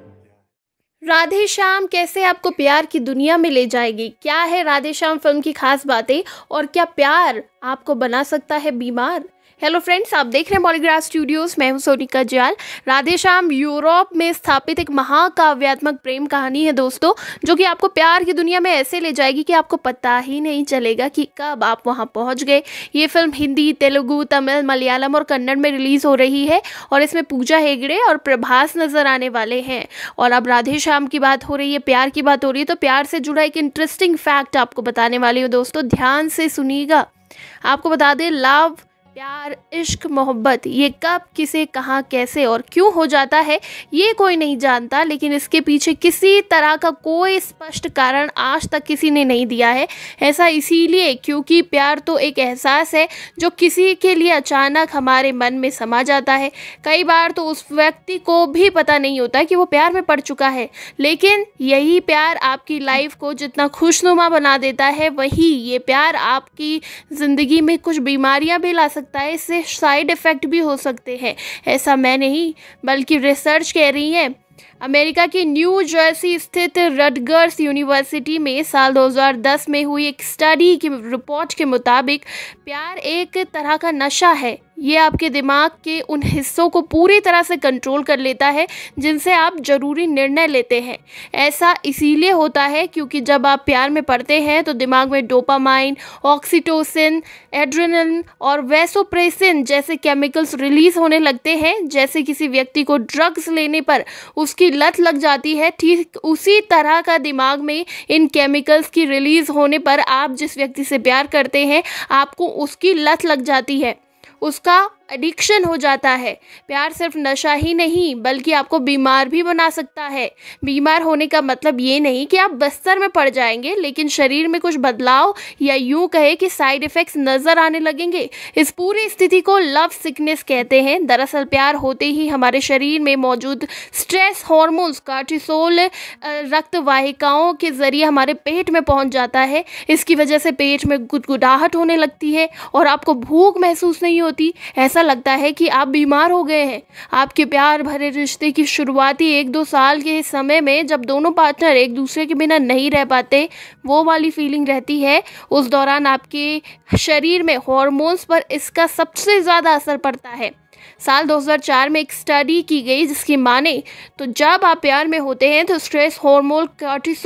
Speaker 7: राधे श्याम कैसे आपको प्यार की दुनिया में ले जाएगी? क्या है राधे श्याम फिल्म की खास बातें और क्या प्यार आपको बना सकता है बीमार? हेलो फ्रेंड्स, आप देख रहे हैं बॉलीग्राज स्टूडियोज। मैं हूं सोनिका जयाल। राधे श्याम यूरोप में स्थापित एक महाकाव्यात्मक प्रेम कहानी है दोस्तों, जो कि आपको प्यार की दुनिया में ऐसे ले जाएगी कि आपको पता ही नहीं चलेगा कि कब आप वहां पहुंच गए। ये फिल्म हिंदी, तेलुगु, तमिल, मलयालम और कन्नड़ में रिलीज हो रही है और इसमें पूजा हेगड़े और प्रभास नजर आने वाले हैं। और अब राधे श्याम की बात हो रही है, प्यार की बात हो रही है, तो प्यार से जुड़ा एक इंटरेस्टिंग फैक्ट आपको बताने वाली हूँ दोस्तों, ध्यान से सुनिएगा। आपको बता दें, लव, प्यार, इश्क, मोहब्बत, ये कब, किसे, कहाँ, कैसे और क्यों हो जाता है ये कोई नहीं जानता, लेकिन इसके पीछे किसी तरह का कोई स्पष्ट कारण आज तक किसी ने नहीं दिया है। ऐसा इसीलिए क्योंकि प्यार तो एक एहसास है जो किसी के लिए अचानक हमारे मन में समा जाता है। कई बार तो उस व्यक्ति को भी पता नहीं होता कि वो प्यार में पड़ चुका है, लेकिन यही प्यार आपकी लाइफ को जितना खुशनुमा बना देता है, वही ये प्यार आपकी ज़िंदगी में कुछ बीमारियां भी ला सकता है। इससे साइड इफ़ेक्ट भी हो सकते हैं। ऐसा मैं नहीं बल्कि रिसर्च कह रही है। अमेरिका की न्यू जर्सी स्थित रटगर्स यूनिवर्सिटी में साल दो हज़ार दस में हुई एक स्टडी की रिपोर्ट के मुताबिक प्यार एक तरह का नशा है। ये आपके दिमाग के उन हिस्सों को पूरी तरह से कंट्रोल कर लेता है जिनसे आप ज़रूरी निर्णय लेते हैं। ऐसा इसीलिए होता है क्योंकि जब आप प्यार में पड़ते हैं तो दिमाग में डोपामाइन, ऑक्सीटोसिन, एड्रेनलिन और वैसोप्रेसिन जैसे केमिकल्स रिलीज होने लगते हैं। जैसे किसी व्यक्ति को ड्रग्स लेने पर उसकी लत लग जाती है, ठीक उसी तरह का दिमाग में इन केमिकल्स की रिलीज होने पर आप जिस व्यक्ति से प्यार करते हैं आपको उसकी लत लग जाती है, उसका एडिक्शन हो जाता है। प्यार सिर्फ नशा ही नहीं बल्कि आपको बीमार भी बना सकता है। बीमार होने का मतलब ये नहीं कि आप बिस्तर में पड़ जाएंगे, लेकिन शरीर में कुछ बदलाव या यूं कहे कि साइड इफ़ेक्ट्स नज़र आने लगेंगे। इस पूरी स्थिति को लव सिकनेस कहते हैं। दरअसल प्यार होते ही हमारे शरीर में मौजूद स्ट्रेस हार्मोन्स कार्टिसोल रक्त वाहिकाओं के ज़रिए हमारे पेट में पहुंच जाता है। इसकी वजह से पेट में गुदगुदाहट होने लगती है और आपको भूख महसूस नहीं होती। ऐसा लगता है कि आप बीमार हो गए हैं। आपके प्यार भरे रिश्ते की शुरुआती एक दो साल के समय में जब दोनों पार्टनर एक दूसरे के बिना नहीं रह पाते, वो वाली फीलिंग रहती है। उस दौरान आपके शरीर में हॉर्मोन्स पर इसका सबसे ज़्यादा असर पड़ता है। साल दो हज़ार चार में एक स्टडी की गई जिसकी माने तो जब आप प्यार में होते हैं तो स्ट्रेस हार्मोन कार्टिसोल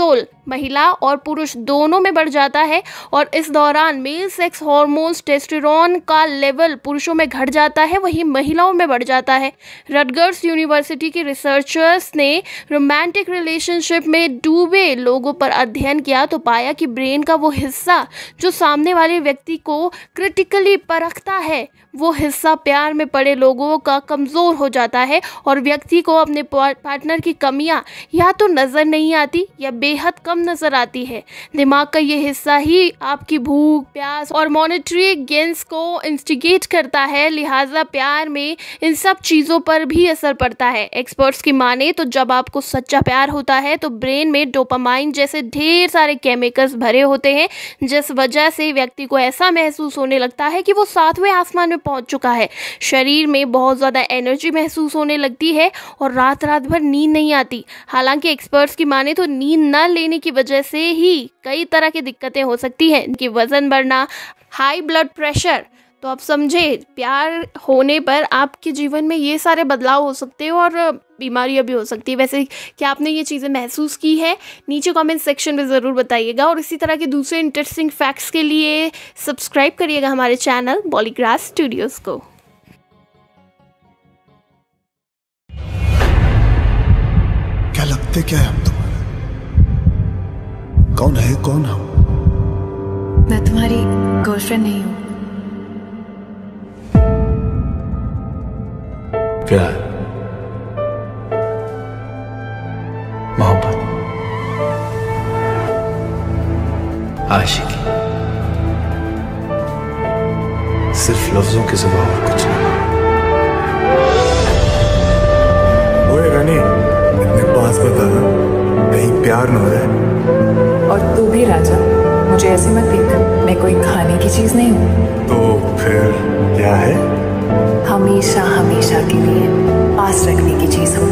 Speaker 7: महिला और पुरुष दोनों में बढ़ जाता है और इस दौरान मेल सेक्स हार्मोन्स टेस्टोस्टेरोन का लेवल पुरुषों में घट जाता है, वहीं महिलाओं में बढ़ जाता है। रटगर्स यूनिवर्सिटी के रिसर्चर्स ने रोमांटिक रिलेशनशिप में डूबे लोगों पर अध्ययन किया तो पाया कि ब्रेन का वो हिस्सा जो सामने वाले व्यक्ति को क्रिटिकली परखता है, वो हिस्सा प्यार में पड़े लोगों का कमज़ोर हो जाता है और व्यक्ति को अपने पार्टनर की कमियां या तो नज़र नहीं आती या बेहद कम नज़र आती है। दिमाग का ये हिस्सा ही आपकी भूख, प्यास और मॉनिटरी गेंस को इंस्टिगेट करता है, लिहाजा प्यार में इन सब चीज़ों पर भी असर पड़ता है। एक्सपर्ट्स की माने तो जब आपको सच्चा प्यार होता है तो ब्रेन में डोपामाइन जैसे ढेर सारे केमिकल्स भरे होते हैं, जिस वजह से व्यक्ति को ऐसा महसूस होने लगता है कि वो सातवें आसमान में पहुंच चुका है। शरीर में बहुत ज़्यादा एनर्जी महसूस होने लगती है और रात रात भर नींद नहीं आती। हालांकि एक्सपर्ट्स की माने तो नींद न लेने की वजह से ही कई तरह की दिक्कतें हो सकती हैं, कि वज़न बढ़ना, हाई ब्लड प्रेशर। तो आप समझे, प्यार होने पर आपके जीवन में ये सारे बदलाव हो सकते हैं और बीमारियां भी हो सकती है। वैसे क्या आपने ये चीज़ें महसूस की है? नीचे कमेंट सेक्शन में ज़रूर बताइएगा और इसी तरह के दूसरे इंटरेस्टिंग फैक्ट्स के लिए सब्सक्राइब करिएगा हमारे चैनल बॉलीग्राज स्टूडियोज़ को।
Speaker 1: क्या लगते क्या है हम तुम्हारे? कौन है, कौन हम?
Speaker 2: मैं तुम्हारी गर्लफ्रेंड नहीं हूँ।
Speaker 6: प्यार, मोहब्बत, आशिकी, सिर्फ लफ्जों के सिवा और कुछ नहीं।
Speaker 3: ओए रानी, इतने पास बता, कहीं प्यार न हो जाए।
Speaker 4: और तू भी राजा, मुझे ऐसे मत देख, मैं कोई खाने की चीज नहीं हूँ।
Speaker 3: तो फिर क्या है?
Speaker 4: हमेशा हमेशा के लिए पास रखने की चीज हूँ।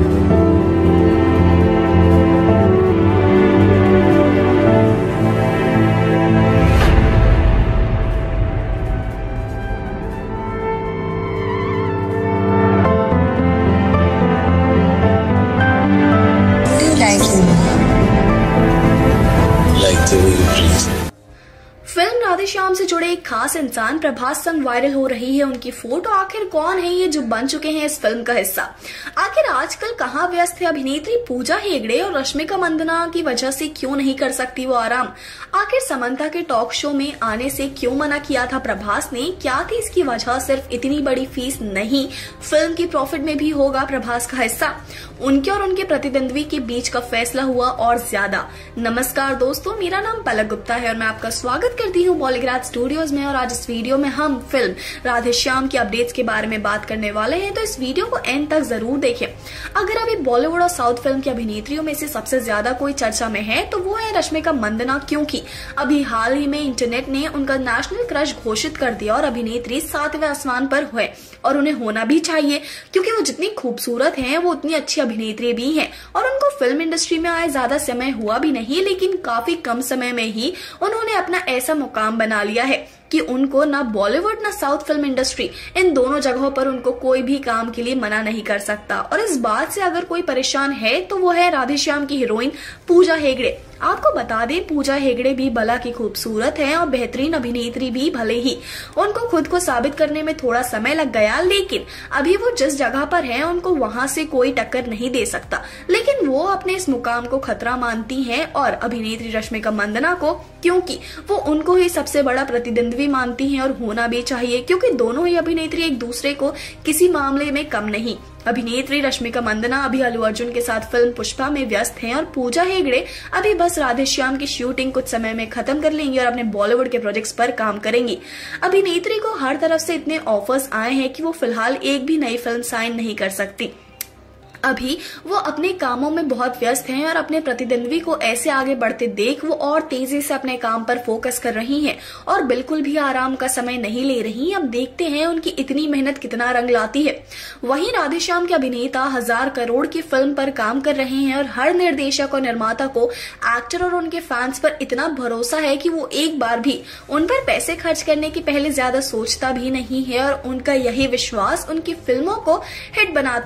Speaker 11: फिल्म राधेश्याम से जुड़े एक खास इंसान प्रभास संग वायरल हो रही है उनकी फोटो। आखिर कौन है ये जो बन चुके हैं इस फिल्म का हिस्सा? आखिर आजकल कहाँ व्यस्त है अभिनेत्री पूजा हेगड़े और रश्मिका मंदाना की वजह से क्यों नहीं कर सकती वो आराम? आखिर समंता के टॉक शो में आने से क्यों मना किया था प्रभास ने? क्या थी इसकी वजह? सिर्फ इतनी बड़ी फीस नहीं, फिल्म की प्रॉफिट में भी होगा प्रभास का हिस्सा। उनके और उनके प्रतिद्वंद्वी के बीच का फैसला हुआ और ज्यादा। नमस्कार दोस्तों, मेरा नाम पलक गुप्ता है और मैं आपका स्वागत करती हूँ बॉलीग्राज स्टूडियोज में। और आज इस वीडियो में हम फिल्म राधेश्याम की अपडेट्स के बारे में बात करने वाले हैं, तो इस वीडियो को एंड तक जरूर देखें। अगर अभी बॉलीवुड और साउथ फिल्म की अभिनेत्रियों में से सबसे ज्यादा कोई चर्चा में है तो वो है रश्मिका मंदाना, क्योंकि अभी हाल ही में इंटरनेट ने उनका नेशनल क्रश घोषित कर दिया और अभिनेत्री सातवें आसमान पर हुए। और उन्हें होना भी चाहिए, क्योंकि वो जितनी खूबसूरत हैं वो उतनी अच्छी अभिनेत्री भी हैं। और उनको फिल्म इंडस्ट्री में आए ज्यादा समय हुआ भी नहीं, लेकिन काफी कम समय में ही उन्होंने अपना ऐसा मुकाम बना लिया है कि उनको ना बॉलीवुड ना साउथ फिल्म इंडस्ट्री, इन दोनों जगहों पर उनको कोई भी काम के लिए मना नहीं कर सकता। और इस बात से अगर कोई परेशान है तो वो है राधेश्याम की हीरोइन पूजा हेगड़े। आपको बता दें, पूजा हेगड़े भी भला की खूबसूरत है और बेहतरीन अभिनेत्री भी भले ही। उनको खुद को साबित करने में थोड़ा समय लग गया, लेकिन अभी वो जिस जगह पर है उनको वहां से कोई टक्कर नहीं दे सकता। लेकिन वो अपने इस मुकाम को खतरा मानती हैं और अभिनेत्री रश्मिका मंदाना को, क्योंकि वो उनको ही सबसे बड़ा प्रतिद्वंद्वी मानती हैं। और होना भी चाहिए, क्योंकि दोनों ही अभिनेत्री एक दूसरे को किसी मामले में कम नहीं। अभिनेत्री रश्मिका मंदाना अभी अल्लू अर्जुन के साथ फिल्म पुष्पा में व्यस्त हैं और पूजा हेगड़े अभी बस राधेश्याम की शूटिंग कुछ समय में खत्म कर लेंगी और अपने बॉलीवुड के प्रोजेक्ट्स पर काम करेंगी। अभिनेत्री को हर तरफ से इतने ऑफर्स आए हैं कि वो फिलहाल एक भी नई फिल्म साइन नहीं कर सकती। अभी वो अपने कामों में बहुत व्यस्त हैं और अपने प्रतिद्वंद्वी को ऐसे आगे बढ़ते देख वो और तेजी से अपने काम पर फोकस कर रही हैं और बिल्कुल भी आराम का समय नहीं ले रही। अब देखते हैं उनकी इतनी मेहनत कितना रंग लाती है। वहीं राधेश्याम के अभिनेता हजार करोड़ की फिल्म पर काम कर रहे हैं और हर निर्देशक और निर्माता को एक्टर और उनके फैंस पर इतना भरोसा है कि वो एक बार भी उन पर पैसे खर्च करने की पहले ज्यादा सोचता भी नहीं है और उनका यही विश्वास उनकी फिल्मों को हिट बनाती है।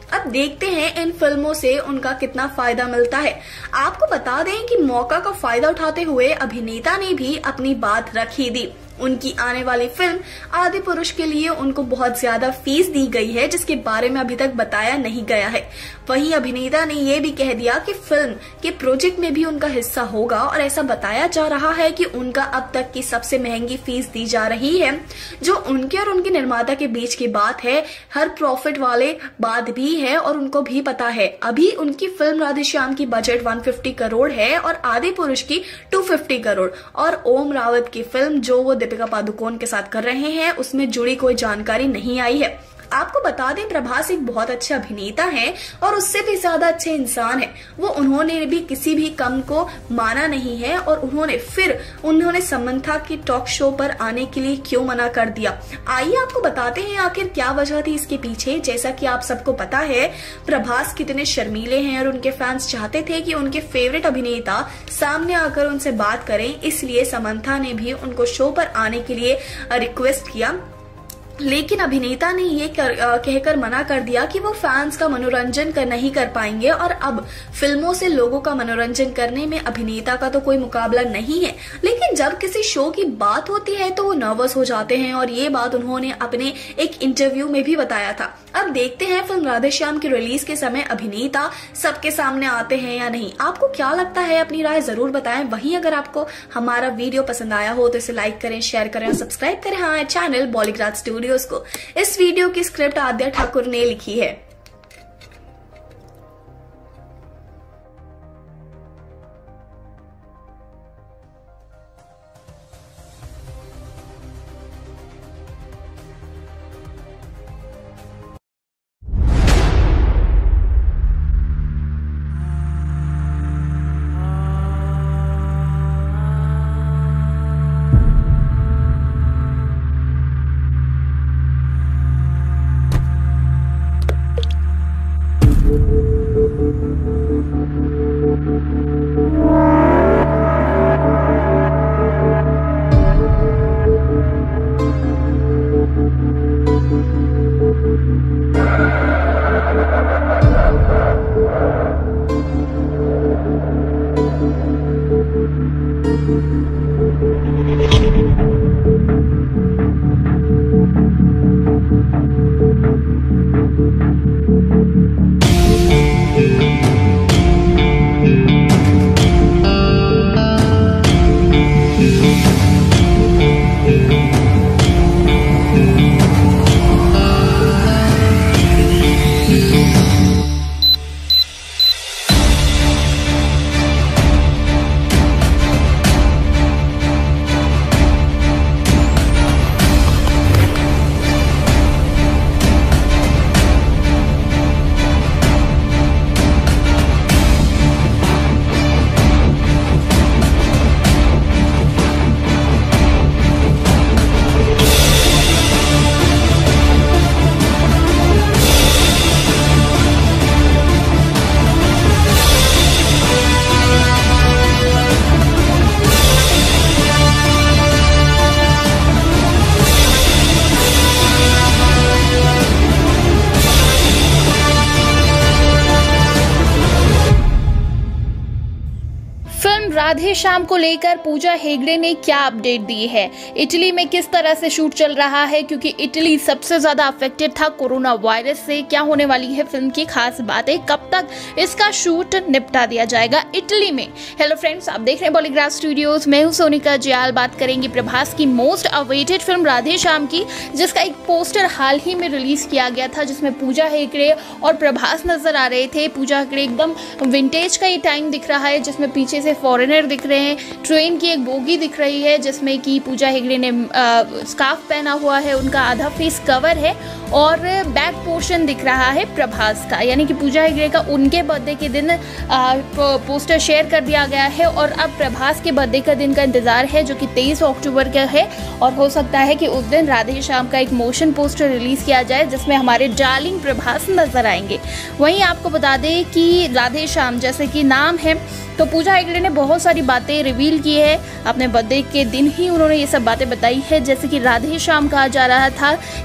Speaker 12: अब देखते हैं इन फिल्मों से उनका कितना फायदा मिलता है। आपको बता दें कि मौका का फायदा उठाते हुए अभिनेता ने भी अपनी बात रख ही दी। उनकी आने वाली फिल्म आदि पुरुष के लिए उनको बहुत ज्यादा फीस दी गई है, जिसके बारे में अभी तक बताया नहीं गया है। वहीं अभिनेता ने यह भी कह दिया कि फिल्म के प्रोजेक्ट में भी उनका हिस्सा होगा और ऐसा बताया जा रहा है कि उनका अब तक की सबसे महंगी फीस दी जा रही है, जो उनके और उनके निर्माता के बीच की बात है। हर प्रॉफिट वाले बात भी है और उनको भी पता है। अभी उनकी फिल्म राधेश्याम की बजट एक सौ पचास करोड़ है और आदि पुरुष की दो सौ पचास करोड़ और ओम रावत की फिल्म जो वो दीपिका पादुकोण के साथ कर रहे हैं उसमें जुड़ी कोई जानकारी नहीं आई है। आपको बता दें प्रभास एक बहुत अच्छे अभिनेता हैं और उससे भी ज्यादा अच्छे इंसान हैं। वो उन्होंने भी किसी भी कम को माना नहीं है और उन्होंने फिर उन्होंने समंथा की टॉक शो पर आने के लिए क्यों मना कर दिया। आइए आपको बताते हैं आखिर क्या वजह थी इसके पीछे। जैसा कि आप सबको पता है प्रभास कितने शर्मीले हैं और उनके फैंस चाहते थे कि उनके फेवरेट अभिनेता सामने आकर उनसे बात करें, इसलिए समंथा ने भी उनको शो पर आने के लिए रिक्वेस्ट किया। लेकिन अभिनेता ने ये कर, आ, कहकर मना कर दिया कि वो फैंस का मनोरंजन कर नहीं कर पाएंगे और अब फिल्मों से लोगों का मनोरंजन करने में अभिनेता का तो कोई मुकाबला नहीं है। लेकिन जब किसी शो की बात होती है तो वो नर्वस हो जाते हैं और ये बात उन्होंने अपने एक इंटरव्यू में भी बताया था। अब देखते हैं फिल्म राधेश्याम की रिलीज के समय अभिनेता सबके सामने आते हैं या नहीं। आपको क्या लगता है, अपनी राय जरूर बताएं। वहीं अगर आपको हमारा वीडियो पसंद आया हो तो इसे लाइक करें, शेयर करें और सब्सक्राइब करें हमारे चैनल बॉलीग्राज स्टूडियो को। इस वीडियो की स्क्रिप्ट आद्या ठाकुर ने लिखी है।
Speaker 7: राधेश्याम को लेकर पूजा हेगड़े ने क्या अपडेट दी है, इटली में किस तरह से शूट चल रहा है, क्योंकि इटली सबसे ज्यादा अफेक्टेड था कोरोना वायरस से। क्या होने वाली है फिल्म की खास बातें, कब तक इसका शूट निपटा दिया जाएगा इटली में। हेलो फ्रेंड्स, आप देख रहे हैं बॉलीग्राज स्टूडियोज, मैं हूं सोनिका जयाल। बात करेंगे प्रभास की मोस्ट अवेटेड फिल्म राधेश्याम की, जिसका एक पोस्टर हाल ही में रिलीज किया गया था, जिसमें पूजा हेगड़े और प्रभास नजर आ रहे थे। पूजा हेगड़े एकदम विंटेज का ये टाइम दिख रहा है, जिसमें पीछे से फॉरेनर दिख रहे हैं, ट्रेन की एक बोगी दिख रही है जिसमें कि पूजा हेगड़े ने स्कार्फ पहना हुआ है, उनका आधा फेस कवर है और बैक पोर्शन दिख रहा है प्रभास का, यानी कि पूजा हेगड़े का उनके बर्थडे के दिन आ, पोस्टर शेयर कर दिया गया है और अब प्रभास के बर्थडे का दिन का इंतजार है, जो कि तेईस अक्टूबर का है और हो सकता है कि उस दिन राधेश्याम का एक मोशन पोस्टर रिलीज किया जाए जिसमें हमारे डार्लिंग प्रभास नजर आएंगे। वहीं आपको बता दें कि राधेश्याम जैसे कि नाम है, तो पूजा हेगड़े ने बहुत सारी बातें रिवील की है अपने बर्थडे के दिन ही, उन्होंने ये सब बातें बताई है। जैसे कि राधेश्याम कहा जा रहा था कि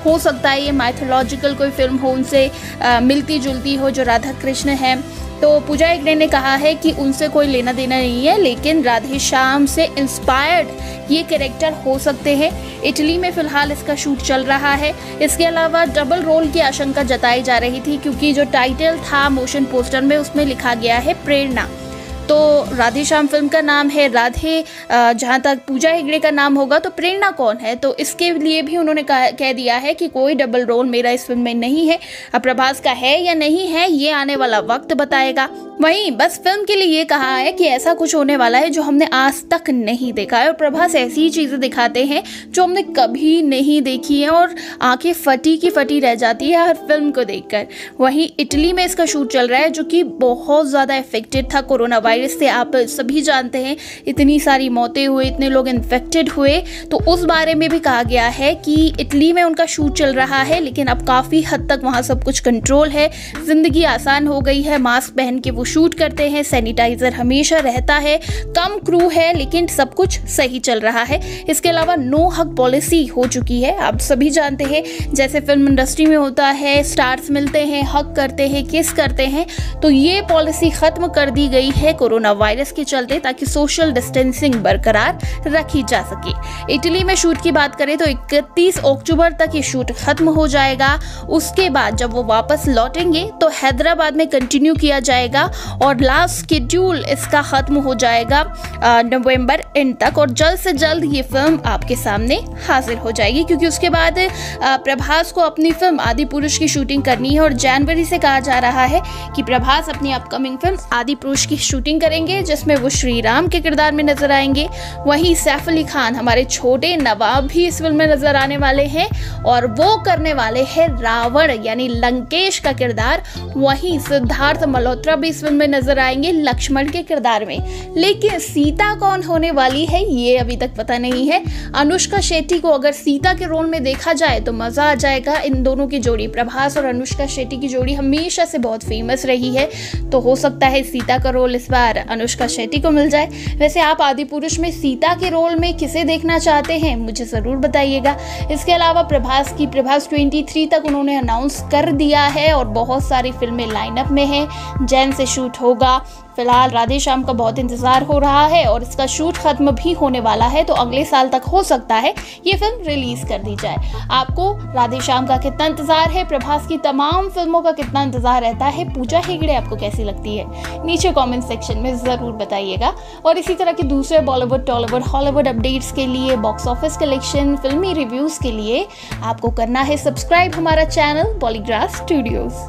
Speaker 7: हो सकता है ये माइथोलॉजिकल कोई फिल्म हो, उनसे मिलती जुलती हो जो राधा कृष्ण है। तो पूजा हेगड़े ने कहा है कि उनसे कोई लेना देना नहीं है, लेकिन राधे श्याम से इंस्पायर्ड ये कैरेक्टर हो सकते हैं। इटली में फिलहाल इसका शूट चल रहा है। इसके अलावा डबल रोल की आशंका जताई जा रही थी, क्योंकि जो टाइटल था मोशन पोस्टर में उसमें लिखा गया है प्रेरणा। तो राधे श्याम फिल्म का नाम है राधे, जहाँ तक पूजा हेगड़े का नाम होगा तो प्रेरणा कौन है, तो इसके लिए भी उन्होंने कह दिया है कि कोई डबल रोल मेरा इस फिल्म में नहीं है। अब प्रभास का है या नहीं है ये आने वाला वक्त बताएगा। वहीं बस फिल्म के लिए ये कहा है कि ऐसा कुछ होने वाला है जो हमने आज तक नहीं देखा है, और प्रभास ऐसी ही चीज़ें दिखाते हैं जो हमने कभी नहीं देखी है और आंखें फटी की फटी रह जाती है हर फिल्म को देखकर। वहीं इटली में इसका शूट चल रहा है, जो कि बहुत ज़्यादा इफेक्टेड था कोरोना वायरस से। आप सभी जानते हैं इतनी सारी मौतें हुई, इतने लोग इन्फेक्टेड हुए, तो उस बारे में भी कहा गया है कि इटली में उनका शूट चल रहा है, लेकिन अब काफ़ी हद तक वहाँ सब कुछ कंट्रोल है, ज़िंदगी आसान हो गई है, मास्क पहन के वो शूट करते हैं, सैनिटाइजर हमेशा रहता है, कम क्रू है, लेकिन सब कुछ सही चल रहा है। इसके अलावा नो हग पॉलिसी हो चुकी है। आप सभी जानते हैं जैसे फिल्म इंडस्ट्री में होता है, स्टार्स मिलते हैं, हग करते हैं, किस करते हैं, तो ये पॉलिसी खत्म कर दी गई है कोरोना वायरस के चलते, ताकि सोशल डिस्टेंसिंग बरकरार रखी जा सके। इटली में शूट की बात करें तो इकतीस अक्टूबर तक ये शूट खत्म हो जाएगा। उसके बाद जब वो वापस लौटेंगे तो हैदराबाद में कंटिन्यू किया जाएगा, और लास्ट शेड्यूल इसका खत्म हो जाएगा नवंबर एंड तक, और जल्द से जल्द ये फिल्म आपके सामने हाजिर हो जाएगी, क्योंकि उसके बाद प्रभास को अपनी फिल्म आदि पुरुष की शूटिंग करनी है। और जनवरी से कहा जा रहा है कि प्रभास अपनी अपकमिंग फिल्म आदि पुरुष की शूटिंग करेंगे, जिसमें वो श्री राम के किरदार में नजर आएंगे। वहीं सैफ अली खान, हमारे छोटे नवाब, भी इस फिल्म में नजर आने वाले हैं, और वो करने वाले हैं रावण यानी लंकेश का किरदार। वहीं सिद्धार्थ मल्होत्रा भी इस फिल्म में नजर आएंगे लक्ष्मण के किरदार में। लेकिन सीता कौन होने वाली है ये अभी तक पता नहीं है। अनुष्का शेट्टी को अगर सीता के रोल में देखा जाए तो मजा आ जाएगा। इन दोनों की जोड़ी, प्रभास और अनुष्का शेट्टी की जोड़ी हमेशा से बहुत फेमस रही है, तो हो सकता है सीता का रोल इस बार अनुष्का शेट्टी को मिल जाए। वैसे आप आदि पुरुष में सीता के रोल में किसे देखना चाहते हैं मुझे जरूर बताइएगा। इसके अलावा प्रभास की प्रभास तेईस तक उन्होंने अनाउंस कर दिया है, और बहुत सारी फिल्में लाइनअप में हैं। जैन से शूट होगा। फिलहाल राधे श्याम का बहुत इंतजार हो रहा है, और इसका शूट खत्म भी होने वाला है, तो अगले साल तक हो सकता है ये फिल्म रिलीज कर दी जाए। आपको राधे श्याम का कितना इंतजार है, प्रभास की तमाम फिल्मों का कितना इंतजार रहता है, पूजा हेगड़े आपको कैसी लगती है, नीचे कमेंट सेक्शन में जरूर बताइएगा। और इसी तरह के दूसरे बॉलीवुड, टॉलीवुड, हॉलीवुड अपडेट्स के लिए, बॉक्स ऑफिस कलेक्शन, फिल्मी रिव्यूज के लिए आपको करना है सब्सक्राइब हमारा चैनल बॉलीग्राफ स्टूडियोज।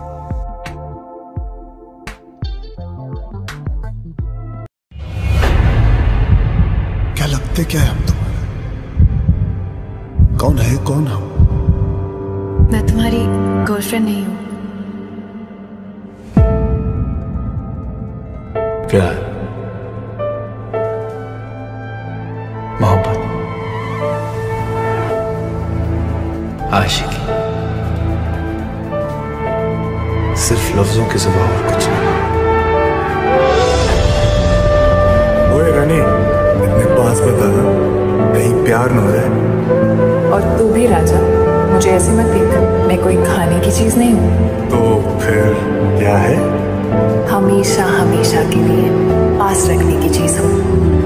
Speaker 1: क्या लगते क्या है हम तुम्हारे? कौन है कौन हम?
Speaker 2: मैं तुम्हारी गर्लफ्रेंड नहीं हूं।
Speaker 6: प्यार, मोहब्बत, आशिकी, सिर्फ लफ्जों के सिवा और कुछ नहीं।
Speaker 3: ओए रानी, अपने पास बता, कहीं प्यार न हो जाए।
Speaker 4: और तू भी राजा, मुझे ऐसे मत देख, मैं कोई खाने की चीज नहीं हूँ।
Speaker 3: तो फिर क्या है?
Speaker 4: हमेशा हमेशा के लिए पास रखने की चीज हूँ।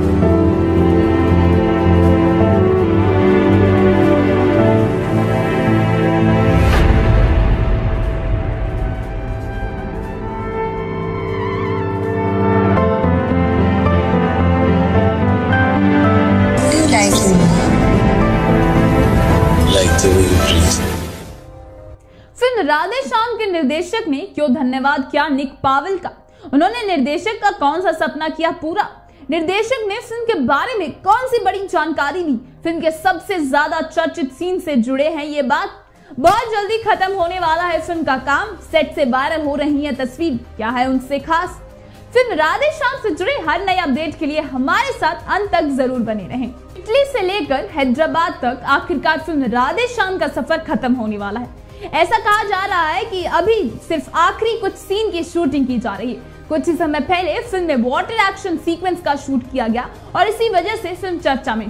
Speaker 10: फिल्म राधे श्याम के निर्देशक ने क्यों धन्यवाद किया निक पावेल का? उन्होंने निर्देशक का कौन सा सपना किया पूरा? निर्देशक ने फिल्म के बारे में कौन सी बड़ी जानकारी ली? फिल्म के सबसे ज्यादा चर्चित सीन से जुड़े हैं ये बात। बहुत जल्दी खत्म होने वाला है फिल्म का काम। सेट से वायरल हो रही है तस्वीर, क्या है उनसे खास? फिल्म राधे श्याम से जुड़े हर नए अपडेट के लिए हमारे साथ अंत तक जरूर बने रहें। इटली से लेकर हैदराबाद तक आखिरकार फिल्म राधे श्याम का सफर खत्म होने वाला है। ऐसा कहा जा रहा है कि अभी सिर्फ आखिरी कुछ सीन की शूटिंग की जा रही है। कुछ ही समय पहले फिल्म में वाटर एक्शन सीक्वेंस का शूट किया गया और इसी वजह से फिल्म चर्चा में थी।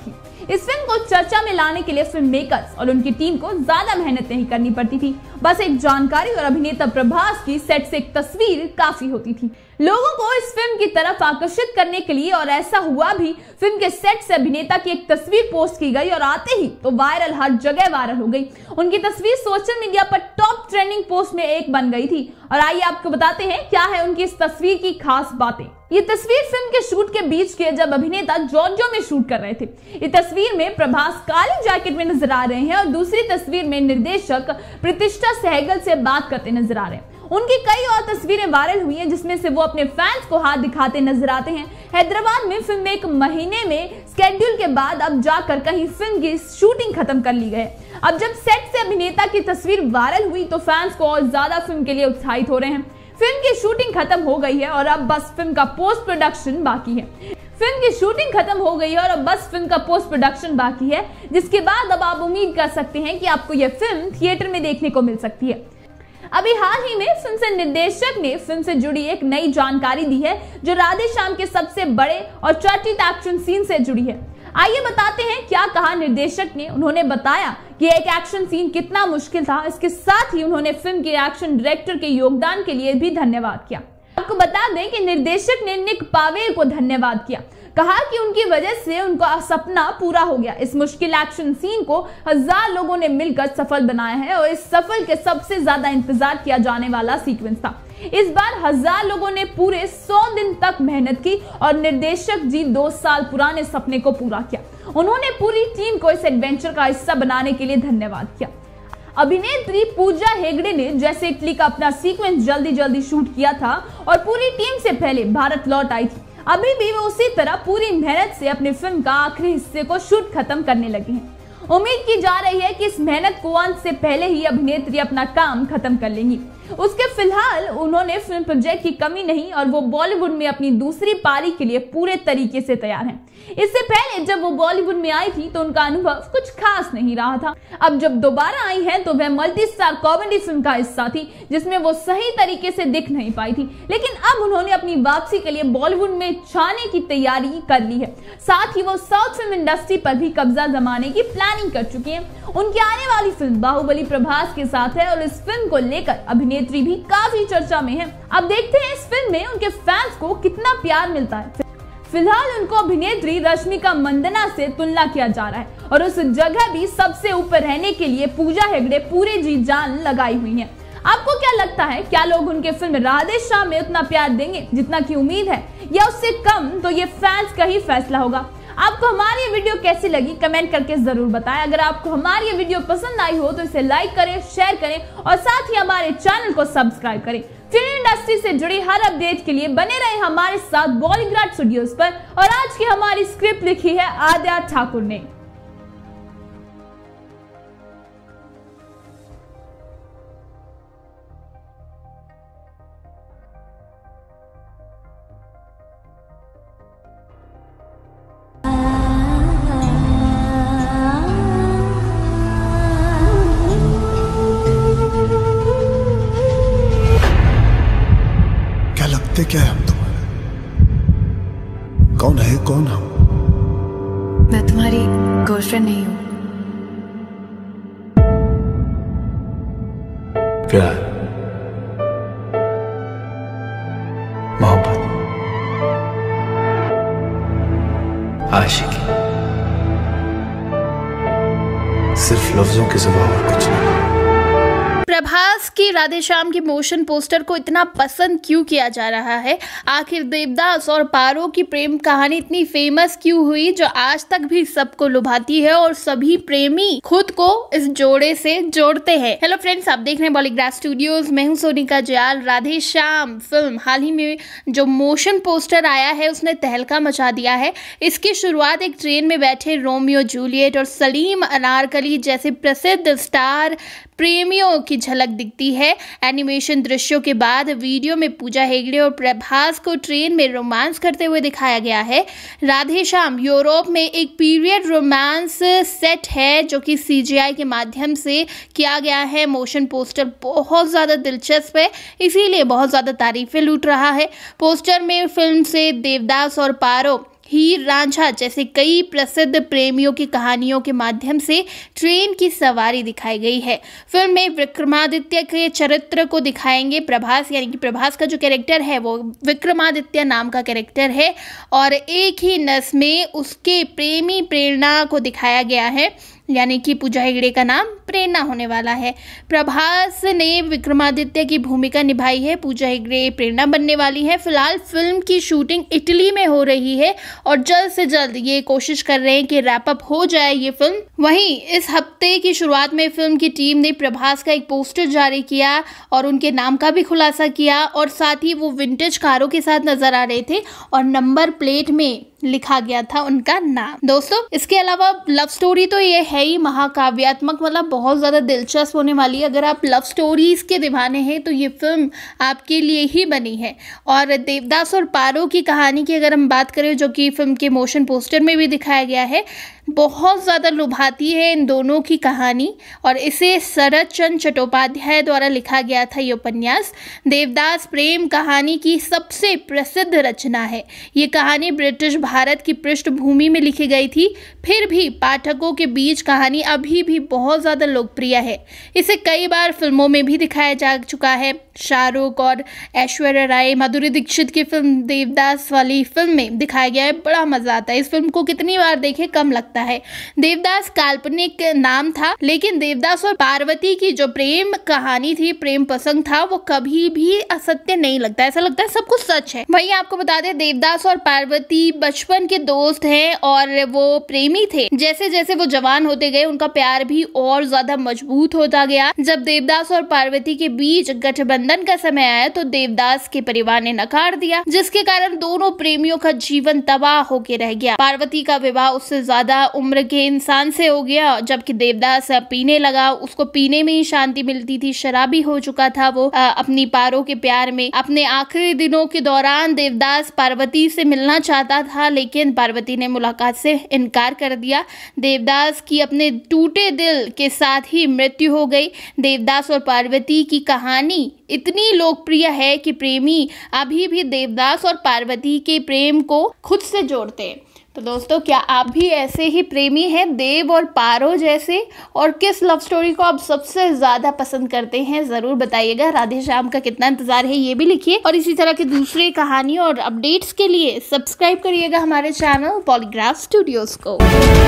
Speaker 10: इस फिल्म को चर्चा में लाने के लिए फिल्म मेकर्स और उनकी टीम को ज्यादा मेहनत नहीं करनी पड़ती थी। बस एक जानकारी और अभिनेता प्रभास की सेट से एक तस्वीर काफी होती थी लोगों को इस फिल्म की तरफ आकर्षित करने के लिए, और ऐसा हुआ भी। फिल्म के सेट से अभिनेता की एक तस्वीर पोस्ट की गई और आते ही तो वायरल, हर जगह वायरल हो गई। उनकी तस्वीर सोशल मीडिया पर टॉप ट्रेंडिंग पोस्ट में एक बन गई थी। और आइए आपको बताते हैं क्या है उनकी इस तस्वीर की खास बातें। ये तस्वीर फिल्म के शूट के बीच की है, जब अभिनेता जॉर्जिया में शूट कर रहे थे। इस तस्वीर में प्रभास काली जैकेट में नजर आ रहे हैं और दूसरी तस्वीर में निर्देशक प्रतिष्ठा सहगल से बात करते नजर आ रहे हैं। उनकी कई और तस्वीरें वायरल हुई हैं, जिसमें से वो अपने फैंस को हाथ दिखाते नजर आते हैं। हैदराबाद में फिल्म एक महीने में स्केड्यूल के बाद अब जाकर कहीं फिल्म की शूटिंग खत्म कर ली गई। अब जब सेट से अभिनेता की तस्वीर वायरल हुई तो फैंस को और ज्यादा फिल्म के लिए उत्साहित हो रहे हैं। फिल्म की शूटिंग खत्म हो गई है और अब बस फिल्म का पोस्ट प्रोडक्शन बाकी है। फिल्म की शूटिंग खत्म हो गई है और अब बस फिल्म का पोस्ट प्रोडक्शन बाकी है, जिसके बाद अब आप उम्मीद कर सकते हैं कि आपको यह फिल्म थिएटर में देखने को मिल सकती है। अभी हाल ही में फिल्म से निर्देशक ने फिल्म से जुड़ी एक नई जानकारी दी है, जो राधे श्याम के सबसे बड़े और चर्चित एक्शन सीन से जुड़ी है। आइए बताते हैं क्या कहा निर्देशक ने। उन्होंने बताया कि एक एक्शन सीन कितना मुश्किल था। इसके साथ ही उन्होंने फिल्म के एक्शन डायरेक्टर के योगदान के लिए भी धन्यवाद किया। आपको बता दें कि निर्देशक ने निक पावेल को धन्यवाद किया, कहा कि उनकी वजह से उनका सपना पूरा हो गया। इस मुश्किल एक्शन सीन को हजार लोगों ने मिलकर सफल बनाया है और इस सफल के सबसे ज्यादा इंतजार किया जाने वाला सीक्वेंस था। इस बार हजार लोगों ने पूरे सौ दिन तक मेहनत की और निर्देशक जी दो साल पुराने सपने को पूरा किया। उन्होंने पूरी टीम को इस एडवेंचर का हिस्सा बनाने के लिए धन्यवाद किया। अभिनेत्री पूजा हेगड़े ने जैसे इटली का अपना सीक्वेंस जल्दी जल्दी शूट किया था और पूरी टीम से पहले भारत लौट आई थी, अभी भी वो उसी तरह पूरी मेहनत से अपनी फिल्म का आखिरी हिस्से को शूट खत्म करने लगे हैं। उम्मीद की जा रही है कि इस मेहनत को अंत से पहले ही अभिनेत्री अपना काम खत्म कर लेंगी। उसके फिलहाल उन्होंने फिल्म प्रोजेक्ट की कमी नहीं और वो बॉलीवुड में अपनी दूसरी पारी के लिए पूरे तरीके से तैयार हैं। इससे पहले जब वो बॉलीवुड में आई थी तो उनका अनुभव कुछ खास नहीं रहा था। अब जब दोबारा आई हैं तो वह मल्टी स्टार कॉमेडी फिल्म का हिस्सा थी, जिसमें वो सही तरीके से दिख नहीं पाई थी। लेकिन अब उन्होंने अपनी वापसी के लिए बॉलीवुड में छाने की तैयारी कर ली है। साथ ही वो साउथ फिल्म इंडस्ट्री पर भी कब्जा जमाने की प्लानिंग कर चुकी है। उनकी आने वाली फिल्म बाहुबली प्रभास के साथ है और इस फिल्म को लेकर अभिनेत्री भी काफी चर्चा में है। अब देखते हैं इस फिल्म में उनके फैंस को कितना प्यार मिलता है। फिलहाल उनको अभिनेत्री रश्मिका मंदाना से तुलना किया जा रहा है और उस जगह भी सबसे ऊपर रहने के लिए पूजा हेगड़े पूरे जी जान लगाई हुई हैं। आपको क्या लगता है, क्या लोग उनके फिल्म राधे श्याम में उतना प्यार देंगे जितना की उम्मीद है, या उससे कम? तो ये फैंस का ही फैसला होगा। आपको हमारी ये वीडियो कैसी लगी कमेंट करके जरूर बताएं। अगर आपको हमारी ये वीडियो पसंद आई हो तो इसे लाइक करें, शेयर करें और साथ ही हमारे चैनल को सब्सक्राइब करें। फिल्म इंडस्ट्री से जुड़ी हर अपडेट के लिए बने रहे हमारे साथ बॉलीग्राड स्टूडियोज पर। और आज की हमारी स्क्रिप्ट लिखी है आद्या ठाकुर ने।
Speaker 1: क्या है हम तुम्हारे? कौन है कौन हम?
Speaker 2: मैं तुम्हारी गर्लफ्रेंड नहीं हूं।
Speaker 6: प्यार, मोहब्बत, आशिकी, सिर्फ लफ्जों के सिवा और कुछ नहीं।
Speaker 7: प्रभास की राधे श्याम के मोशन पोस्टर को इतना पसंद क्यों किया जा रहा है? आखिर देवदास और पारो की प्रेम कहानी इतनी फेमस क्यों हुई, जो आज तक भी सबको लुभाती है और सभी प्रेमी खुद को इस जोड़े से जोड़ते हैं। हेलो फ्रेंड्स, आप देख रहे हैं बॉलीग्राड स्टूडियोज। मैं हूं सोनिका जयाल। राधे श्याम फिल्म हाल ही में जो मोशन पोस्टर आया है उसने तहलका मचा दिया है। इसकी शुरुआत एक ट्रेन में बैठे रोमियो जूलियट और सलीम अनारकली जैसे प्रसिद्ध स्टार प्रेमियों की झलक दिखती है। एनिमेशन दृश्यों के बाद वीडियो में पूजा हेगड़े और प्रभास को ट्रेन में रोमांस करते हुए दिखाया गया है। राधे श्याम यूरोप में एक पीरियड रोमांस सेट है जो कि सीजीआई के माध्यम से किया गया है। मोशन पोस्टर बहुत ज़्यादा दिलचस्प है, इसीलिए बहुत ज़्यादा तारीफें लूट रहा है। पोस्टर में फिल्म से देवदास और पारो हीर रांझा जैसे कई प्रसिद्ध प्रेमियों की कहानियों के माध्यम से ट्रेन की सवारी दिखाई गई है। फिल्म में विक्रमादित्य के चरित्र को दिखाएंगे प्रभास, यानी कि प्रभास का जो कैरेक्टर है वो विक्रमादित्य नाम का कैरेक्टर है और एक ही नस में उसके प्रेमी प्रेरणा को दिखाया गया है, यानी कि पूजा हेगड़े का नाम प्रेरणा होने वाला है। प्रभास ने विक्रमादित्य की भूमिका निभाई है, पूजा हेगड़े प्रेरणा बनने वाली है। फिलहाल फिल्म की शूटिंग इटली में हो रही है और जल्द से जल्द ये कोशिश कर रहे हैं कि रैप अप हो जाए ये फिल्म। वहीं इस हफ्ते की शुरुआत में फिल्म की टीम ने प्रभास का एक पोस्टर जारी किया और उनके नाम का भी खुलासा किया और साथ ही वो विंटेज कारों के साथ नजर आ रहे थे और नंबर प्लेट में लिखा गया था उनका नाम। दोस्तों, इसके अलावा लव स्टोरी तो ये है ही महाकाव्यात्मक, मतलब बहुत ज्यादा दिलचस्प होने वाली है। अगर आप लव स्टोरीज के दीवाने हैं तो ये फिल्म आपके लिए ही बनी है। और देवदास और पारो की कहानी की अगर हम बात करें, जो कि फिल्म के मोशन पोस्टर में भी दिखाया गया है, बहुत ज़्यादा लुभाती है इन दोनों की कहानी और इसे शरद चंद्र चट्टोपाध्याय द्वारा लिखा गया था। ये उपन्यास देवदास प्रेम कहानी की सबसे प्रसिद्ध रचना है। ये कहानी ब्रिटिश भारत की पृष्ठभूमि में लिखी गई थी, फिर भी पाठकों के बीच कहानी अभी भी बहुत ज़्यादा लोकप्रिय है। इसे कई बार फिल्मों में भी दिखाया जा चुका है। शाहरुख और ऐश्वर्या राय, माधुरी दीक्षित की फिल्म देवदास वाली फिल्म में दिखाया गया है, बड़ा मजा आता है। इस फिल्म को कितनी बार देखे कम लगता है। देवदास काल्पनिक नाम था, लेकिन देवदास और पार्वती की जो प्रेम कहानी थी, प्रेम प्रसंग था, वो कभी भी असत्य नहीं लगता, ऐसा लगता है सब कुछ सच है। वहीं आपको बता दें, देवदास और पार्वती बचपन के दोस्त हैं और वो प्रेमी थे। जैसे जैसे वो जवान होते गए उनका प्यार भी और ज्यादा मजबूत होता गया। जब देवदास और पार्वती के बीच गठबंधन का समय आया तो देवदास के परिवार ने नकार दिया, जिसके कारण दोनों प्रेमियों का जीवन तबाह होके रह गया। पार्वती का विवाह उससे ज्यादा उम्र के इंसान से हो गया, जबकि देवदास पीने लगा। उसको पीने में ही शांति मिलती थी, शराबी हो चुका था वो आ, अपनी पारो के प्यार में। अपने आखिरी दिनों के दौरान देवदास पार्वती से मिलना चाहता था, लेकिन पार्वती ने मुलाकात से इनकार कर दिया। देवदास की अपने टूटे दिल के साथ ही मृत्यु हो गई। देवदास और पार्वती की कहानी इतनी लोकप्रिय है कि प्रेमी अभी भी देवदास और पार्वती के प्रेम को खुद से जोड़ते हैं। तो दोस्तों, क्या आप भी ऐसे ही प्रेमी हैं, देव और पारो जैसे? और किस लव स्टोरी को आप सबसे ज्यादा पसंद करते हैं, जरूर बताइएगा। राधे श्याम का कितना इंतजार है ये भी लिखिए और इसी तरह की दूसरी कहानी और अपडेट्स के लिए सब्सक्राइब करिएगा हमारे चैनल पॉलीग्राफ स्टूडियोज को।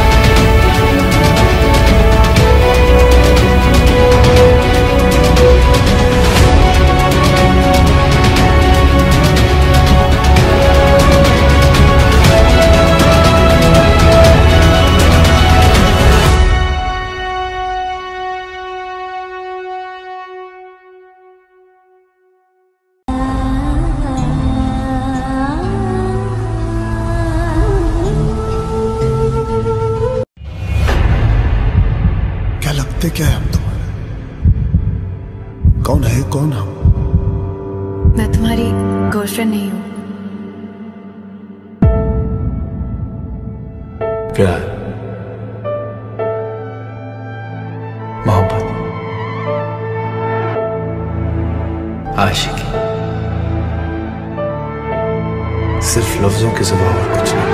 Speaker 1: क्या है हम तुम्हारे? कौन है, कौन हम?
Speaker 2: मैं तुम्हारी गर्लफ्रेंड नहीं हूं।
Speaker 6: प्यार, मोहब्बत, आशिकी, सिर्फ लफ्जों के सिवा और कुछ नहीं।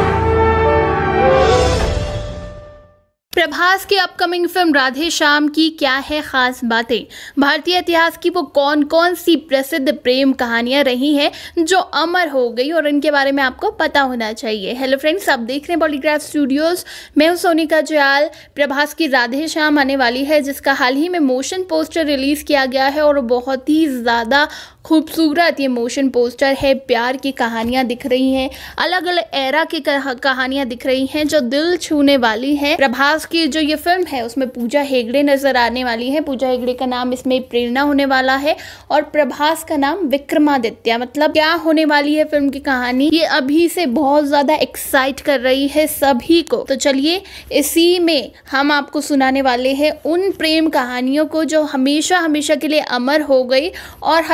Speaker 7: प्रभास की अपकमिंग फिल्म राधे श्याम की क्या है खास बातें? भारतीय इतिहास की वो कौन कौन सी प्रसिद्ध प्रेम कहानियां रही हैं जो अमर हो गई और इनके बारे में आपको पता होना चाहिए। हेलो फ्रेंड्स, आप देख रहे हैं पॉलीग्राफ स्टूडियोज, मैं हूं सोनिका जयाल। प्रभास की राधे श्याम आने वाली है, जिसका हाल ही में मोशन पोस्टर रिलीज किया गया है और बहुत ही ज़्यादा खूबसूरत ये मोशन पोस्टर है। प्यार की कहानियां दिख रही हैं, अलग अलग एरा की कहानियां दिख रही हैं जो दिल छूने वाली हैं। प्रभास की जो ये फिल्म है उसमें पूजा हेगड़े नजर आने वाली है। पूजा हेगड़े का नाम इसमें प्रेरणा होने वाला है और प्रभास का नाम विक्रमादित्य। मतलब क्या होने वाली है फिल्म की कहानी, ये अभी से बहुत ज्यादा एक्साइट कर रही है सभी को। तो चलिए इसी में हम आपको सुनाने वाले हैं उन प्रेम कहानियों को जो हमेशा हमेशा के लिए अमर हो गई और हर कोई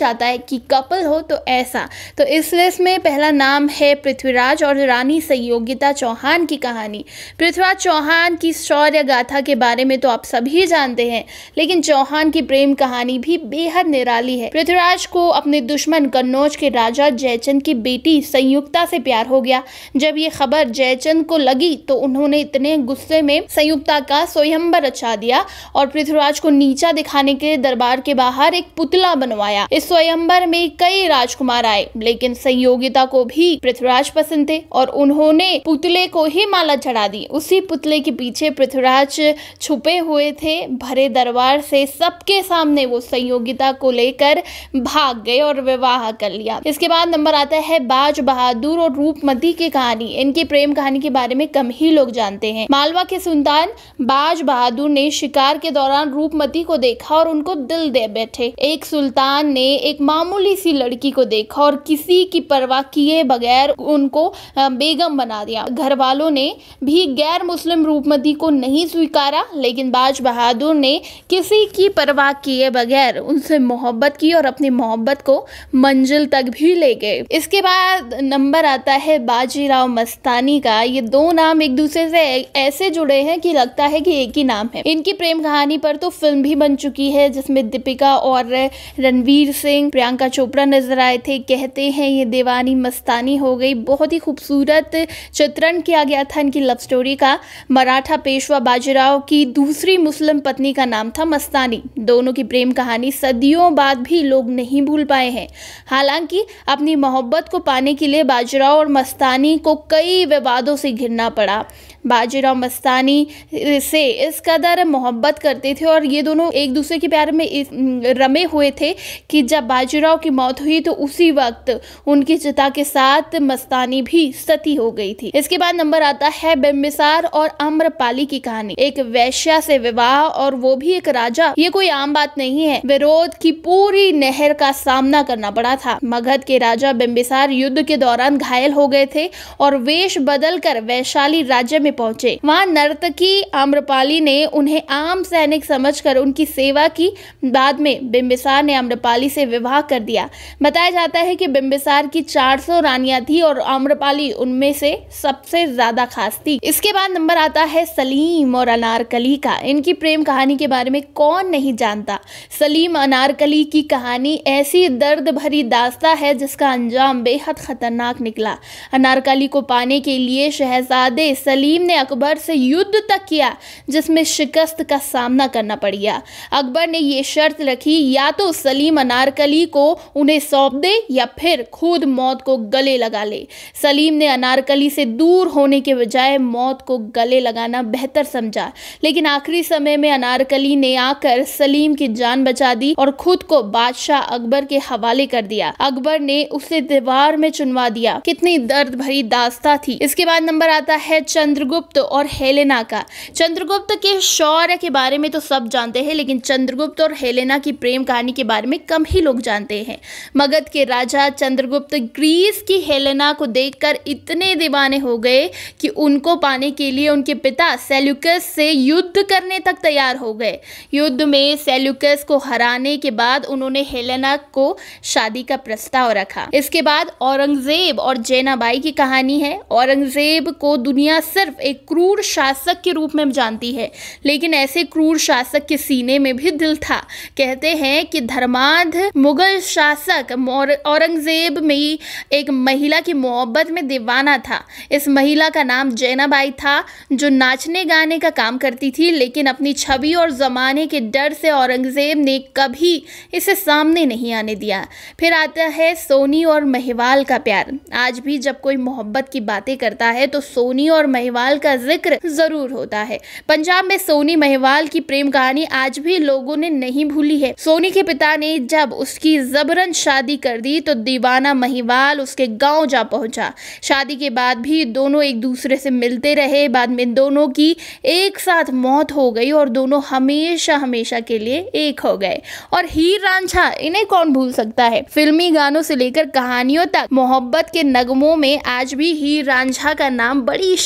Speaker 7: चाहता है कि कपल हो तो ऐसा। तो इस लिस्ट में पहला नाम है पृथ्वीराज और रानी संयोगिता चौहान की कहानी। पृथ्वीराज चौहान की शौर्य गाथा के बारे में तो आप सभी जानते हैं, लेकिन चौहान की प्रेम कहानी भी बेहद निराली है। पृथ्वीराज को अपने दुश्मन कन्नौज के राजा जयचंद की बेटी संयुक्ता से प्यार हो गया। जब ये खबर जयचंद को लगी तो उन्होंने इतने गुस्से में संयुक्ता का स्वयंवर रचा दिया और पृथ्वीराज को नीचा दिखाने के दरबार के बाहर एक पुतला बनवाया। इस स्वयंवर में कई राजकुमार आए, लेकिन संयोगिता को भी पृथ्वीराज पसंद थे और उन्होंने पुतले को ही माला चढ़ा दी। उसी पुतले के पीछे पृथ्वीराज छुपे हुए थे। भरे दरबार से सबके सामने वो संयोगिता को लेकर भाग गए और विवाह कर लिया। इसके बाद नंबर आता है बाज बहादुर और रूपमती की कहानी। इनकी प्रेम कहानी के बारे में कम ही लोग जानते हैं। मालवा के सुल्तान बाज बहादुर ने शिकार के दौरान रूपमती को देखा और उनको दिल दे बैठे। एक सुल्तान ने एक मामूली सी लड़की को देखा और किसी की परवाह किए बगैर उनको बेगम बना दिया। घर वालों ने भी गैर मुस्लिम रूपमती को नहीं स्वीकारा, लेकिन बाज बहादुर ने किसी की परवाह किए बगैर उनसे मोहब्बत की और अपनी मोहब्बत को मंजिल तक भी ले गए। इसके बाद नंबर आता है बाजीराव मस्तानी का। ये दो नाम एक दूसरे से ऐसे जुड़े हैं कि लगता है कि एक ही नाम है। इनकी प्रेम कहानी पर तो फिल्म भी बन चुकी है, जिसमें दीपिका और रणवीर सिंह, प्रियंका चोपड़ा नजर आए थे। कहते हैं ये दीवानी मस्तानी हो गई। बहुत ही खूबसूरत चित्रण किया गया था इनकी लव स्टोरी का। मराठा पेशवा बाजीराव की दूसरी मुस्लिम पत्नी का नाम था मस्तानी। दोनों की प्रेम कहानी सदियों बाद भी लोग नहीं भूल पाए हैं। हालांकि अपनी मोहब्बत को पाने के लिए बाजीराव और मस्तानी को कई विवादों से घिरना पड़ा। बाजीराव मस्तानी से इस कदर मोहब्बत करते थे और ये दोनों एक दूसरे के प्यार में रमे हुए थे कि जब बाजीराव की मौत हुई तो उसी वक्त उनकी चिता के साथ मस्तानी भी सती हो गई थी। इसके बाद नंबर आता है बिम्बिसार और आम्रपाली की कहानी। एक वैश्या से विवाह और वो भी एक राजा, ये कोई आम बात नहीं है। विरोध की पूरी नहर का सामना करना पड़ा था। मगध के राजा बिम्बिसार युद्ध के दौरान घायल हो गए थे और वेश बदलकर वैशाली राज्य में पहुंचे। वहां नर्तकी आम्रपाली ने उन्हें आम सैनिक समझकर उनकी सेवा की। बाद में बिम्बिसार ने आम्रपाली से विवाह कर दिया। बताया जाता है कि बिम्बिसार की चार सौ रानियां थी और आम्रपाली उनमें से सबसे ज्यादा खास थी। इसके बाद नंबर आता है सलीम और अनारकली का। इनकी प्रेम कहानी के बारे में कौन नहीं जानता। सलीम अनारकली की कहानी ऐसी दर्द भरी दास्ता है जिसका अंजाम बेहद खतरनाक निकला। अनारकली को पाने के लिए शहजादे सलीम ने अकबर से युद्ध तक किया, जिसमें शिकस्त का सामना करना पड़ गया। अकबर ने ये शर्त रखी, या तो सलीम अनारकली को उन्हें सौंप दे या फिर खुद मौत को गले लगा ले। सलीम ने अनारकली से दूर होने के बजाय मौत को गले लगाना बेहतर समझा, लेकिन आखिरी समय में अनारकली ने आकर सलीम की जान बचा दी और खुद को बादशाह अकबर के हवाले कर दिया। अकबर ने उसे दीवार में चुनवा दिया। कितनी दर्द भरी दास्ता थी। इसके बाद नंबर आता है चंद्रगुप्त और हेलेना का। चंद्रगुप्त के शौर्य के बारे में तो सब जानते हैं, लेकिन चंद्रगुप्त और हेलेना की प्रेम कहानी के बारे में कम ही लोग जानते हैं। मगध के राजा चंद्रगुप्त ग्रीस की हेलेना को देखकर इतने दीवाने हो गए कि उनको पाने के लिए उनके पिता सेल्यूकस से युद्ध करने तक तैयार हो गए। युद्ध में सेल्यूकस को हराने के बाद उन्होंने हेलेना को शादी का प्रस्ताव रखा। इसके बाद औरंगजेब और जैनाबाई की कहानी है। औरंगजेब को दुनिया सिर्फ एक क्रूर शासक के रूप में जानती है, लेकिन ऐसे क्रूर शासक के सीने में भी दिल था। कहते हैं कि धर्मांध मुगल शासक औरंगजेब में एक महिला की मोहब्बत में दीवाना था। इस महिला का नाम जैनाबाई था, जो नाचने गाने का काम करती थी, लेकिन अपनी छवि और जमाने के डर से औरंगजेब ने कभी इसे सामने नहीं आने दिया। फिर आता है सोनी और महिवाल का प्यार। आज भी जब कोई मोहब्बत की बातें करता है तो सोनी और महिवाल का जिक्र जरूर होता है। पंजाब में सोनी महिवाल की प्रेम कहानी आज भी लोगों ने नहीं भूली है। सोनी के पिता ने जब उसकी जबरन शादी कर दी तो दीवाना महिवाल उसके गांव जा पहुंचा। शादी के बाद भी दोनों एक दूसरे से मिलते रहे। बाद में दोनों की एक साथ मौत हो गई और दोनों हमेशा हमेशा के लिए एक हो गए। और हीर रांझा, इन्हें कौन भूल सकता है। फिल्मी गानों से लेकर कहानियों तक मोहब्बत के नगमों में आज भी हीर रांझा का नाम बड़ी शान से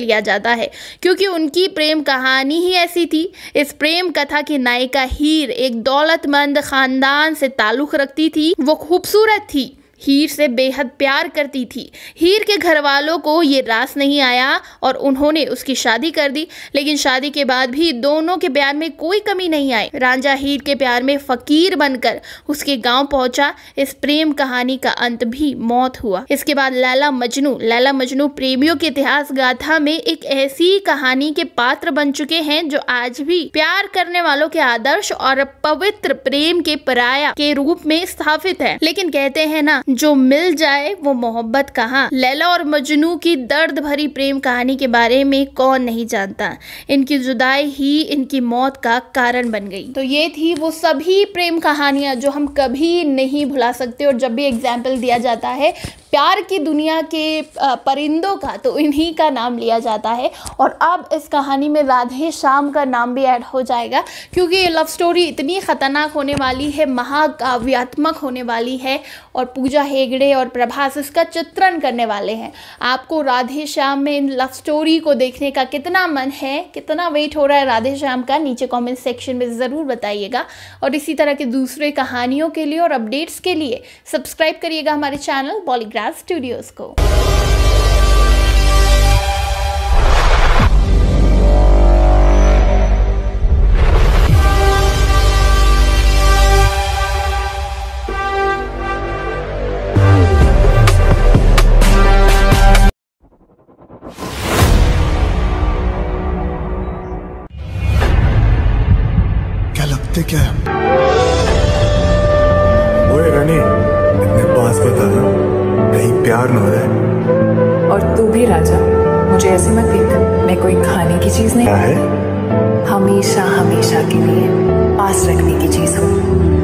Speaker 7: लिया जाता है, क्योंकि उनकी प्रेम कहानी ही ऐसी थी। इस प्रेम कथा की नायिका हीर एक दौलतमंद खानदान से ताल्लुक रखती थी। वो खूबसूरत थी, हीर से बेहद प्यार करती थी। हीर के घर वालों को ये रास नहीं आया और उन्होंने उसकी शादी कर दी, लेकिन शादी के बाद भी दोनों के प्यार में कोई कमी नहीं आई। रांझा हीर के प्यार में फकीर बनकर उसके गांव पहुंचा। इस प्रेम कहानी का अंत भी मौत हुआ। इसके बाद लैला मजनू लैला मजनू प्रेमियों के इतिहास गाथा में एक ऐसी कहानी के पात्र बन चुके हैं जो आज भी प्यार करने वालों के आदर्श और पवित्र प्रेम के पराया के रूप में स्थापित है। लेकिन कहते हैं ना, जो मिल जाए वो मोहब्बत कहाँ। लैला और मजनू की दर्द भरी प्रेम कहानी के बारे में कौन नहीं जानता। इनकी जुदाई ही इनकी मौत का कारण बन गई। तो ये थी वो सभी प्रेम कहानियां जो हम कभी नहीं भुला सकते, और जब भी एग्जाम्पल दिया जाता है प्यार की दुनिया के परिंदों का तो इन्हीं का नाम लिया जाता है। और अब इस कहानी में राधे श्याम का नाम भी ऐड हो जाएगा, क्योंकि ये लव स्टोरी इतनी खतरनाक होने वाली है, महाकाव्यात्मक होने वाली है, और पूजा हेगड़े और प्रभास इसका चित्रण करने वाले हैं। आपको राधे श्याम में इन लव स्टोरी को देखने का कितना मन है, कितना वेट हो रहा है राधे श्याम का, नीचे कमेंट सेक्शन में ज़रूर बताइएगा। और इसी तरह के दूसरे कहानियों के लिए और अपडेट्स के लिए सब्सक्राइब करिएगा हमारे चैनल बॉलीग्राफ स्टूडियोज को।
Speaker 1: क्या लगते क्या है?
Speaker 3: ओए रानी, इतने पास बता, कहीं प्यार न हो जाए।
Speaker 4: और तू भी राजा, मुझे ऐसे मत देख, मैं कोई खाने की चीज नहीं
Speaker 3: है,
Speaker 4: हमेशा हमेशा के लिए पास रखने की चीज हूँ।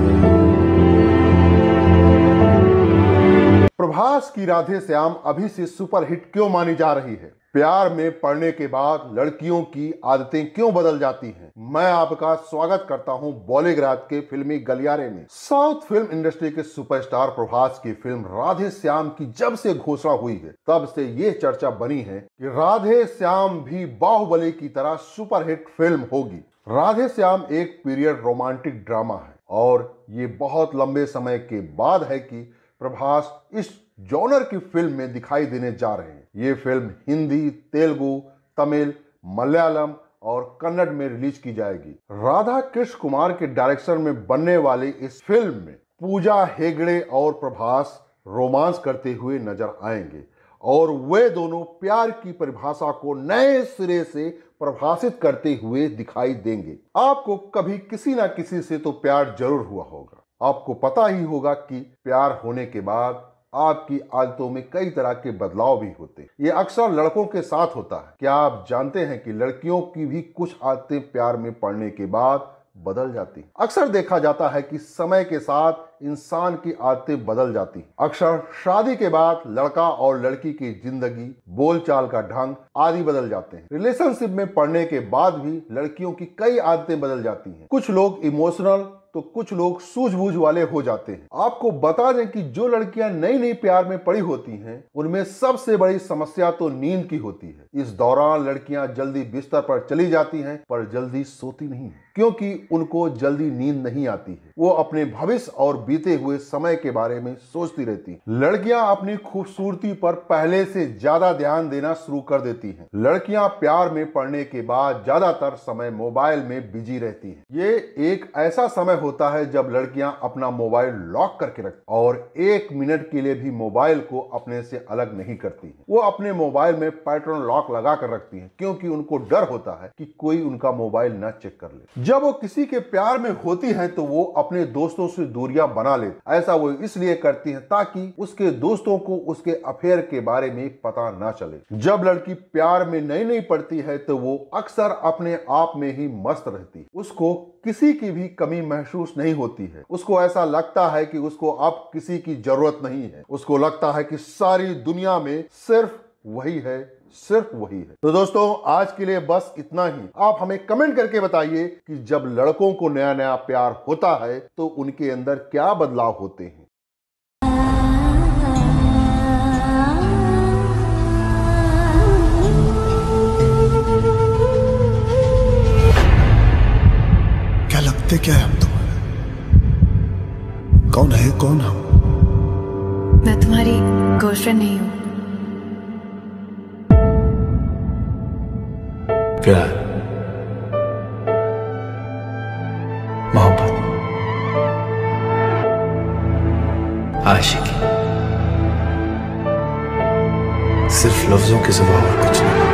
Speaker 5: प्रभास की राधे श्याम अभी से सुपरहिट क्यों मानी जा रही है? प्यार में पड़ने के बाद लड़कियों की आदतें क्यों बदल जाती हैं? मैं आपका स्वागत करता हूं बॉलीग्राफ के फिल्मी गलियारे में। साउथ फिल्म इंडस्ट्री के सुपरस्टार प्रभास की फिल्म राधे श्याम की जब से घोषणा हुई है, तब से ये चर्चा बनी है कि राधे श्याम भी बाहुबली की तरह सुपरहिट फिल्म होगी। राधे श्याम एक पीरियड रोमांटिक ड्रामा है, और ये बहुत लंबे समय के बाद है कि प्रभास इस जॉनर की फिल्म में दिखाई देने जा रहे हैं। ये फिल्म हिंदी, तेलुगु, तमिल, मलयालम और कन्नड़ में रिलीज की जाएगी। राधा कृष्ण कुमार के डायरेक्शन में बनने वाली इस फिल्म में पूजा हेगड़े और प्रभास रोमांस करते हुए नजर आएंगे, और वे दोनों प्यार की परिभाषा को नए सिरे से परिभाषित करते हुए दिखाई देंगे। आपको कभी किसी ना किसी से तो प्यार जरूर हुआ होगा। आपको पता ही होगा कि प्यार होने के बाद आपकी आदतों में कई तरह के बदलाव भी होते हैं। ये अक्सर लड़कों के साथ होता है। क्या आप जानते हैं कि लड़कियों की भी कुछ आदतें प्यार में पड़ने के बाद बदल जाती हैं? अक्सर देखा जाता है कि समय के साथ इंसान की आदतें बदल जाती हैं। अक्सर शादी के बाद लड़का और लड़की की जिंदगी, बोलचाल का ढंग आदि बदल जाते हैं। रिलेशनशिप में पड़ने के बाद भी लड़कियों की कई आदतें बदल जाती हैं। कुछ लोग इमोशनल तो कुछ लोग सूझबूझ वाले हो जाते हैं। आपको बता दें कि जो लड़कियां नई नई प्यार में पड़ी होती हैं, उनमें सबसे बड़ी समस्या तो नींद की होती है। इस दौरान लड़कियां जल्दी बिस्तर पर चली जाती हैं, पर जल्दी सोती नहीं है, क्योंकि उनको जल्दी नींद नहीं आती है। वो अपने भविष्य और बीते हुए समय के बारे में सोचती रहती हैं। लड़कियां अपनी खूबसूरती पर पहले से ज्यादा ध्यान देना शुरू कर देती हैं। लड़कियां प्यार में पड़ने के बाद ज्यादातर समय मोबाइल में बिजी रहती हैं। ये एक ऐसा समय होता है जब लड़कियां अपना मोबाइल लॉक करके रखती और एक मिनट के लिए भी मोबाइल को अपने से अलग नहीं करती हैं। वो अपने मोबाइल में पैटर्न लॉक लगा कर रखती हैं, क्योंकि उनको डर होता है कि कोई उनका मोबाइल न चेक कर ले। जब वो किसी के प्यार में होती हैं तो वो अपने दोस्तों से दूरियां बना लेती। ऐसा वो इसलिए करती हैं ताकि उसके दोस्तों को उसके अफेयर के बारे में पता ना चले। जब लड़की प्यार में नई नई पड़ती है तो वो अक्सर अपने आप में ही मस्त रहती है। उसको किसी की भी कमी महसूस नहीं होती है। उसको ऐसा लगता है कि उसको अब किसी की जरूरत नहीं है। उसको लगता है कि सारी दुनिया में सिर्फ वही है, सिर्फ वही है। तो दोस्तों, आज के लिए बस इतना ही। आप हमें कमेंट करके बताइए कि जब लड़कों को नया नया प्यार होता है तो उनके अंदर क्या बदलाव होते हैं।
Speaker 1: लगते क्या है हम तुम्हारे? कौन है कौन हम?
Speaker 2: मैं तुम्हारी गर्लफ्रेंड नहीं हूँ।
Speaker 6: प्यार, मोहब्बत, आशिकी, सिर्फ लफ्जों के सिवा और कुछ नहीं।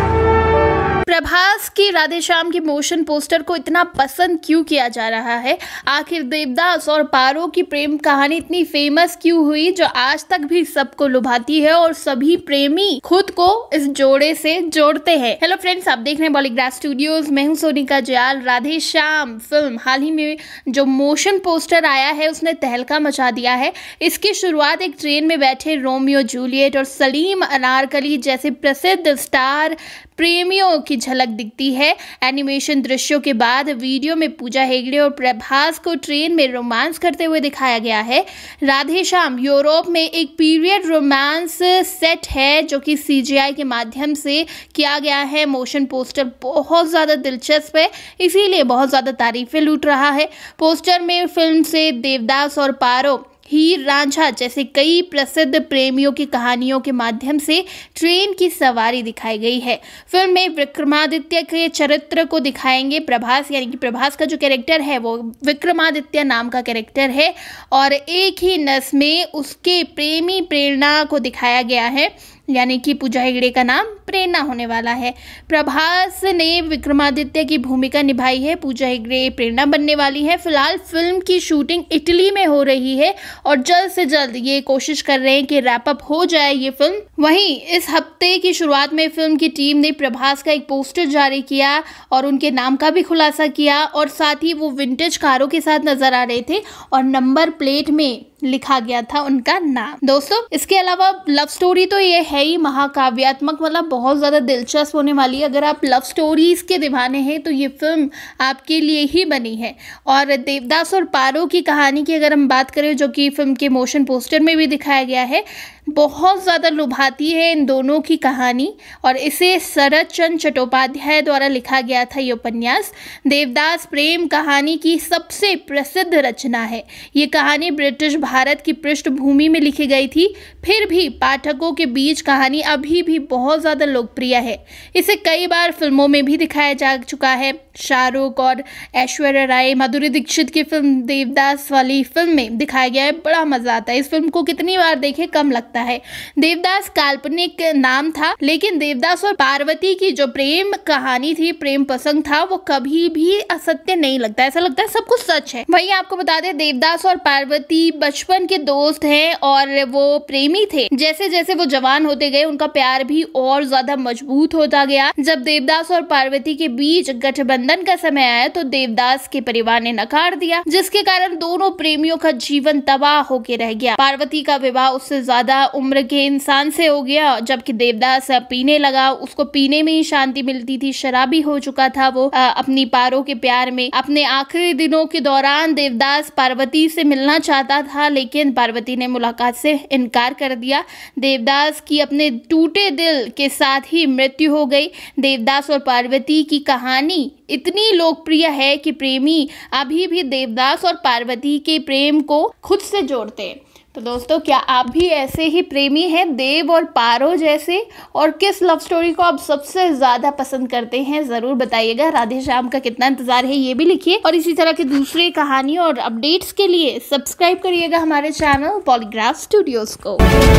Speaker 7: प्रभास की राधेश्याम की मोशन पोस्टर को इतना पसंद क्यों किया जा रहा है? आखिर देवदास और पारो की प्रेम कहानी इतनी फेमस क्यों हुई जो आज तक भी सबको लुभाती है और सभी प्रेमी खुद को इस जोड़े से जोड़ते हैं। हेलो फ्रेंड्स, आप देख रहे हैं बॉलीग्राफ स्टूडियोज। मैं हूं सोनिका जयाल। राधेश्याम फिल्म हाल ही में जो मोशन पोस्टर आया है उसने तहलका मचा दिया है। इसकी शुरुआत एक ट्रेन में बैठे रोमियो जूलियट और सलीम अनारकली जैसे प्रसिद्ध स्टार प्रेमियों की झलक दिखती है। एनिमेशन दृश्यों के बाद वीडियो में पूजा हेगड़े और प्रभास को ट्रेन में रोमांस करते हुए दिखाया गया है। राधेश्याम यूरोप में एक पीरियड रोमांस सेट है जो कि सीजीआई के माध्यम से किया गया है। मोशन पोस्टर बहुत ज़्यादा दिलचस्प है, इसीलिए बहुत ज़्यादा तारीफें लूट रहा है। पोस्टर में फिल्म से देवदास और पारो, हीर रांझा जैसे कई प्रसिद्ध प्रेमियों की कहानियों के माध्यम से ट्रेन की सवारी दिखाई गई है। फिल्म में विक्रमादित्य के चरित्र को दिखाएंगे प्रभास, यानी कि प्रभास का जो कैरेक्टर है वो विक्रमादित्य नाम का कैरेक्टर है और एक ही नस में उसके प्रेमी प्रेरणा को दिखाया गया है, यानी कि पूजा हेगड़े का नाम प्रेरणा होने वाला है। प्रभास ने विक्रमादित्य की भूमिका निभाई है, पूजा हेगड़े प्रेरणा बनने वाली है। फिलहाल फिल्म की शूटिंग इटली में हो रही है और जल्द से जल्द ये कोशिश कर रहे हैं कि रैप अप हो जाए ये फिल्म। वहीं इस हफ्ते की शुरुआत में फिल्म की टीम ने प्रभास का एक पोस्टर जारी किया और उनके नाम का भी खुलासा किया और साथ ही वो विंटेज कारों के साथ नजर आ रहे थे और नंबर प्लेट में लिखा गया था उनका नाम। दोस्तों, इसके अलावा लव स्टोरी तो ये है ही महाकाव्यात्मक, मतलब बहुत ज्यादा दिलचस्प होने वाली है। अगर आप लव स्टोरीज के दीवाने हैं तो ये फिल्म आपके लिए ही बनी है। और देवदास और पारो की कहानी की अगर हम बात करें, जो कि फिल्म के मोशन पोस्टर में भी दिखाया गया है, बहुत ज़्यादा लुभाती है इन दोनों की कहानी और इसे शरद चंद्र चट्टोपाध्याय द्वारा लिखा गया था। ये उपन्यास देवदास प्रेम कहानी की सबसे प्रसिद्ध रचना है। ये कहानी ब्रिटिश भारत की पृष्ठभूमि में लिखी गई थी, फिर भी पाठकों के बीच कहानी अभी भी बहुत ज़्यादा लोकप्रिय है। इसे कई बार फिल्मों में भी दिखाया जा चुका है। शाहरुख और ऐश्वर्या राय, माधुरी दीक्षित की फिल्म देवदास वाली फिल्म में दिखाया गया है। बड़ा मजा आता है। इस फिल्म को कितनी बार देखे कम लगता है। देवदास काल्पनिक नाम था, लेकिन देवदास और पार्वती की जो प्रेम कहानी थी, प्रेम प्रसंग था, वो कभी भी असत्य नहीं लगता। ऐसा लगता है सब कुछ सच है। वहीं आपको बता दें, देवदास और पार्वती बचपन के दोस्त हैं और वो प्रेमी थे। जैसे जैसे वो जवान होते गए उनका प्यार भी और ज्यादा मजबूत होता गया। जब देवदास और पार्वती के बीच गठबंधन का समय आया तो देवदास के परिवार ने नकार दिया, जिसके कारण दोनों प्रेमियों का जीवन तबाह होके रह गया। पार्वती का विवाह उससे ज्यादा उम्र के इंसान से हो गया, जबकि देवदास पीने लगा। उसको पीने में ही शांति मिलती थी, शराबी हो चुका था वो आ, अपनी पारो के प्यार में। अपने आखिरी दिनों के दौरान देवदास पार्वती से मिलना चाहता था, लेकिन पार्वती ने मुलाकात से इनकार कर दिया। देवदास की अपने टूटे दिल के साथ ही मृत्यु हो गई। देवदास और पार्वती की कहानी इतनी लोकप्रिय है कि प्रेमी अभी भी देवदास और पार्वती के प्रेम को खुद से जोड़ते हैं। तो दोस्तों, क्या आप भी ऐसे ही प्रेमी हैं, देव और पारो जैसे? और किस लव स्टोरी को आप सबसे ज्यादा पसंद करते हैं, जरूर बताइएगा। राधेश्याम का कितना इंतजार है ये भी लिखिए और इसी तरह की दूसरी कहानी और अपडेट्स के लिए सब्सक्राइब करिएगा हमारे चैनल बॉलीग्राफ स्टूडियोज को।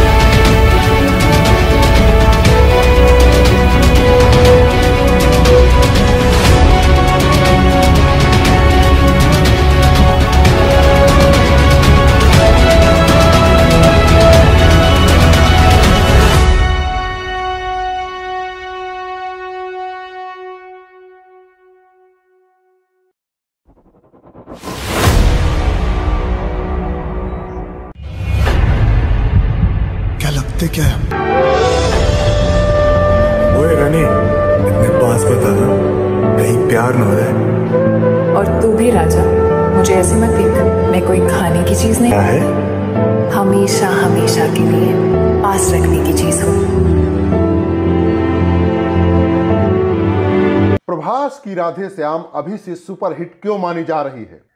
Speaker 1: क्या लगते क्या है हम?
Speaker 3: ओए रानी, इतने पास बता, कहीं प्यार न हो जाए।
Speaker 4: और तू भी राजा, मुझे ऐसे मत देख, मैं कोई खाने की चीज नहीं
Speaker 3: है,
Speaker 4: हमेशा हमेशा के लिए पास रखने की चीज हूँ।
Speaker 5: प्रभास की राधेश्याम अभी से सुपरहिट क्यों मानी जा रही है?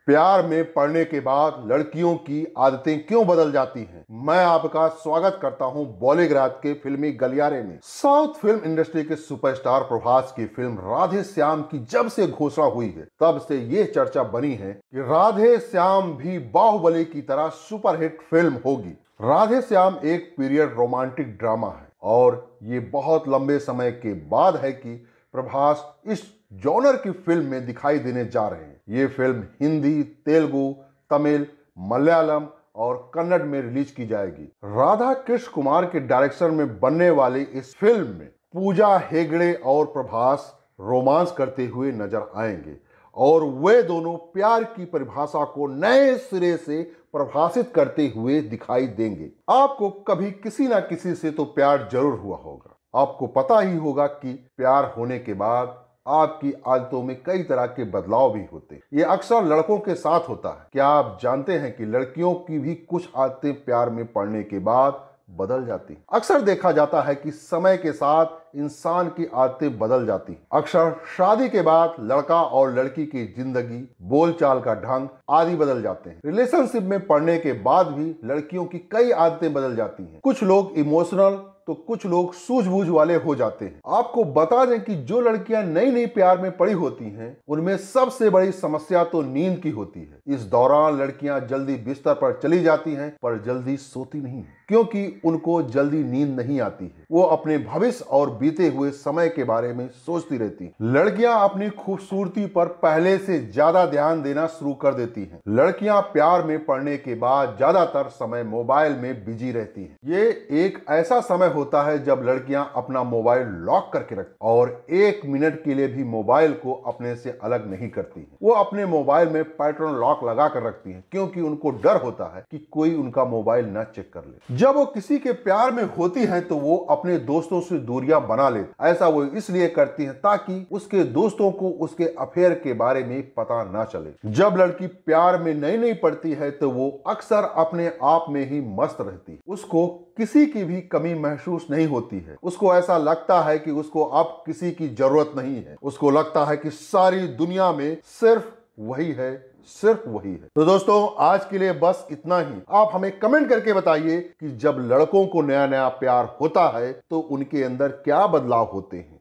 Speaker 5: प्यार में पड़ने के बाद लड़कियों की आदतें क्यों बदल जाती हैं? मैं आपका स्वागत करता हूं बॉलीग्राज के फिल्मी गलियारे में। साउथ फिल्म इंडस्ट्री के सुपरस्टार प्रभास की फिल्म राधे श्याम की जब से घोषणा हुई है तब से ये चर्चा बनी है कि राधे श्याम भी बाहुबली की तरह सुपरहिट फिल्म होगी। राधे श्याम एक पीरियड रोमांटिक ड्रामा है और ये बहुत लंबे समय के बाद है कि प्रभास इस जॉनर की फिल्म में दिखाई देने जा रहे हैं। ये फिल्म हिंदी, तेलुगु, तमिल, मलयालम और कन्नड़ में रिलीज की जाएगी। राधा कृष्ण कुमार के डायरेक्शन में बनने वाली इस फिल्म में पूजा हेगड़े और प्रभास रोमांस करते हुए नजर आएंगे और वे दोनों प्यार की परिभाषा को नए सिरे से परिभाषित करते हुए दिखाई देंगे। आपको कभी किसी ना किसी से तो प्यार जरूर हुआ होगा। आपको पता ही होगा कि प्यार होने के बाद आपकी आदतों में कई तरह के बदलाव भी होते हैं। ये अक्सर लड़कों के साथ होता है। क्या आप जानते हैं कि लड़कियों की भी कुछ आदतें प्यार में पड़ने के बाद बदल जाती हैं? अक्सर देखा जाता है कि समय के साथ इंसान की आदतें बदल जाती हैं। अक्सर शादी के बाद लड़का और लड़की की जिंदगी, बोलचाल का ढंग आदि बदल जाते हैं। रिलेशनशिप में पड़ने के बाद भी लड़कियों की कई आदतें बदल जाती हैं। कुछ लोग इमोशनल तो कुछ लोग सूझबूझ वाले हो जाते हैं। आपको बता दें कि जो लड़कियां नई नई प्यार में पड़ी होती हैं उनमें सबसे बड़ी समस्या तो नींद की होती है। इस दौरान लड़कियां जल्दी बिस्तर पर चली जाती हैं पर जल्दी सोती नहीं है क्योंकि उनको जल्दी नींद नहीं आती है। वो अपने भविष्य और बीते हुए समय के बारे में सोचती रहती हैं। लड़कियां अपनी खूबसूरती पर पहले से ज्यादा ध्यान देना शुरू कर देती हैं। लड़कियां प्यार में पड़ने के बाद ज्यादातर समय मोबाइल में बिजी रहती हैं। ये एक ऐसा समय होता है जब लड़कियां अपना मोबाइल लॉक करके रखती और एक मिनट के लिए भी मोबाइल को अपने से अलग नहीं करती। वो अपने मोबाइल में पैटर्न लॉक लगा कर रखती हैं क्योंकि उनको डर होता है कि कोई उनका मोबाइल न चेक कर ले। जब वो किसी के प्यार में होती है तो वो अपने दोस्तों से दूरियां बना लेती। ऐसा वो इसलिए करती है ताकि उसके दोस्तों को उसके अफेयर के बारे में पता ना चले। जब लड़की प्यार में नई नई पड़ती है तो वो अक्सर अपने आप में ही मस्त रहती। उसको किसी की भी कमी महसूस नहीं होती है। उसको ऐसा लगता है कि उसको अब किसी की जरूरत नहीं है। उसको लगता है कि सारी दुनिया में सिर्फ वही है, सिर्फ वही है। तो दोस्तों आज के लिए बस इतना ही। आप हमें कमेंट करके बताइए कि जब लड़कों को नया नया प्यार होता है तो उनके अंदर क्या बदलाव होते हैं।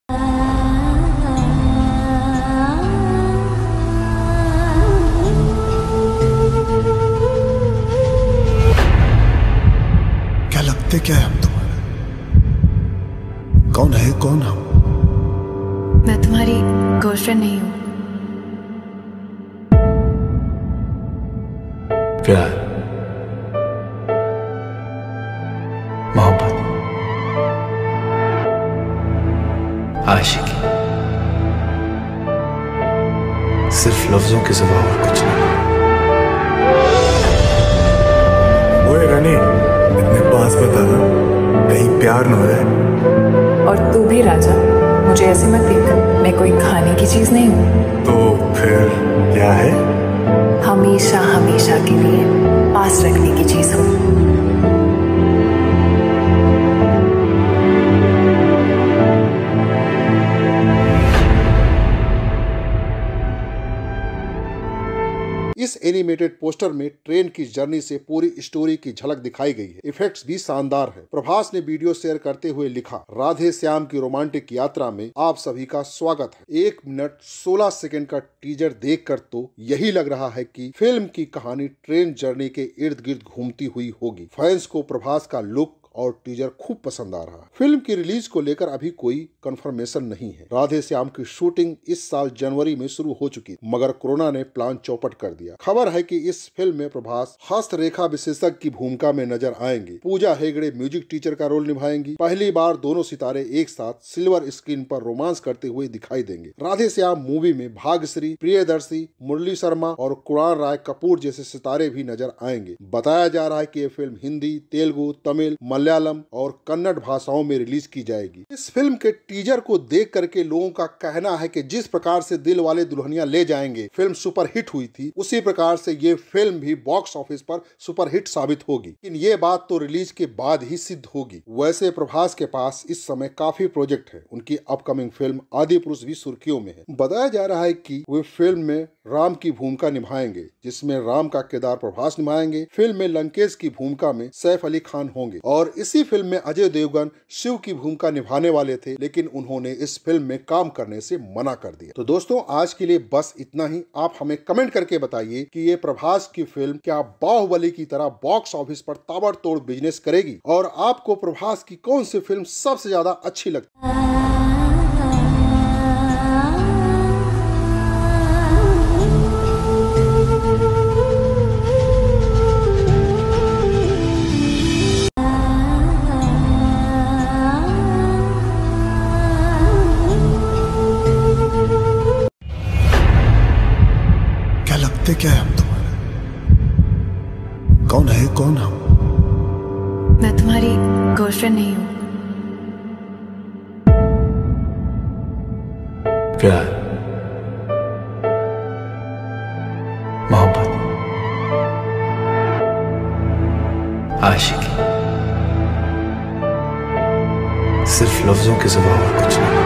Speaker 1: क्या लगते क्या है हम तुम्हारे? कौन है कौन हम?
Speaker 2: मैं तुम्हारी गर्लफ्रेंड नहीं हूं।
Speaker 6: प्यार, मोहब्बत, आशिकी सिर्फ लफ्जों के सिवा और कुछ नहीं।
Speaker 3: ओए रानी, इतने पास बता ना, कहीं प्यार न हो जाए।
Speaker 4: और तू भी राजा, मुझे ऐसे मत देख, मैं कोई खाने की चीज नहीं हूँ।
Speaker 3: तो फिर क्या है?
Speaker 4: हमेशा हमेशा के लिए पास रखने की चीज हूँ।
Speaker 5: इस एनिमेटेड पोस्टर में ट्रेन की जर्नी से पूरी स्टोरी की झलक दिखाई गई है। इफेक्ट्स भी शानदार है। प्रभास ने वीडियो शेयर करते हुए लिखा, राधे श्याम की रोमांटिक यात्रा में आप सभी का स्वागत है। एक मिनट सोलह सेकंड का टीजर देखकर तो यही लग रहा है कि फिल्म की कहानी ट्रेन जर्नी के इर्द गिर्द घूमती हुई होगी। फैंस को प्रभास का लुक और टीजर खूब पसंद आ रहा है। फिल्म की रिलीज को लेकर अभी कोई कंफर्मेशन नहीं है। राधे श्याम की शूटिंग इस साल जनवरी में शुरू हो चुकी, मगर कोरोना ने प्लान चौपट कर दिया। खबर है कि इस फिल्म में प्रभास हस्तरेखा विशेषज्ञ की भूमिका में नजर आएंगे। पूजा हेगड़े म्यूजिक टीचर का रोल निभाएंगी। पहली बार दोनों सितारे एक साथ सिल्वर स्क्रीन पर रोमांस करते हुए दिखाई देंगे। राधे श्याम मूवी में भाग्यश्री, प्रियदर्शी, मुरली शर्मा और कुणाल राय कपूर जैसे सितारे भी नजर आएंगे। बताया जा रहा है कि ये फिल्म हिंदी, तेलुगु, तमिल, मलयालम और कन्नड़ भाषाओं में रिलीज की जाएगी। इस फिल्म के टीजर को देख करके लोगों का कहना है कि जिस प्रकार से दिल वाले दुल्हनिया ले जाएंगे फिल्म सुपरहिट हुई थी, उसी प्रकार से ये फिल्म भी बॉक्स ऑफिस पर सुपरहिट साबित होगी। लेकिन ये बात तो रिलीज के बाद ही सिद्ध होगी। वैसे प्रभास के पास इस समय काफी प्रोजेक्ट है। उनकी अपकमिंग फिल्म आदि पुरुष भी सुर्खियों में है। बताया जा रहा है कि वे फिल्म में राम की भूमिका निभाएंगे, जिसमें राम का किरदार प्रभास निभाएंगे। फिल्म में लंकेश की भूमिका में सैफ अली खान होंगे और इसी फिल्म में अजय देवगन शिव की भूमिका निभाने वाले थे, लेकिन उन्होंने इस फिल्म में काम करने से मना कर दिया। तो दोस्तों आज के लिए बस इतना ही। आप हमें कमेंट करके बताइए कि ये प्रभास की फिल्म क्या बाहुबली की तरह बॉक्स ऑफिस पर ताबड़तोड़ बिजनेस करेगी और आपको प्रभास की कौन सी फिल्म सबसे ज्यादा अच्छी लगती है।
Speaker 1: क्या लगते क्या है हम तुम्हारे? कौन है कौन हम?
Speaker 2: मैं तुम्हारी गर्लफ्रेंड नहीं हूँ।
Speaker 6: प्यार, मोहब्बत, आशिकी, सिर्फ लफ्जों के सिवा और कुछ नहीं।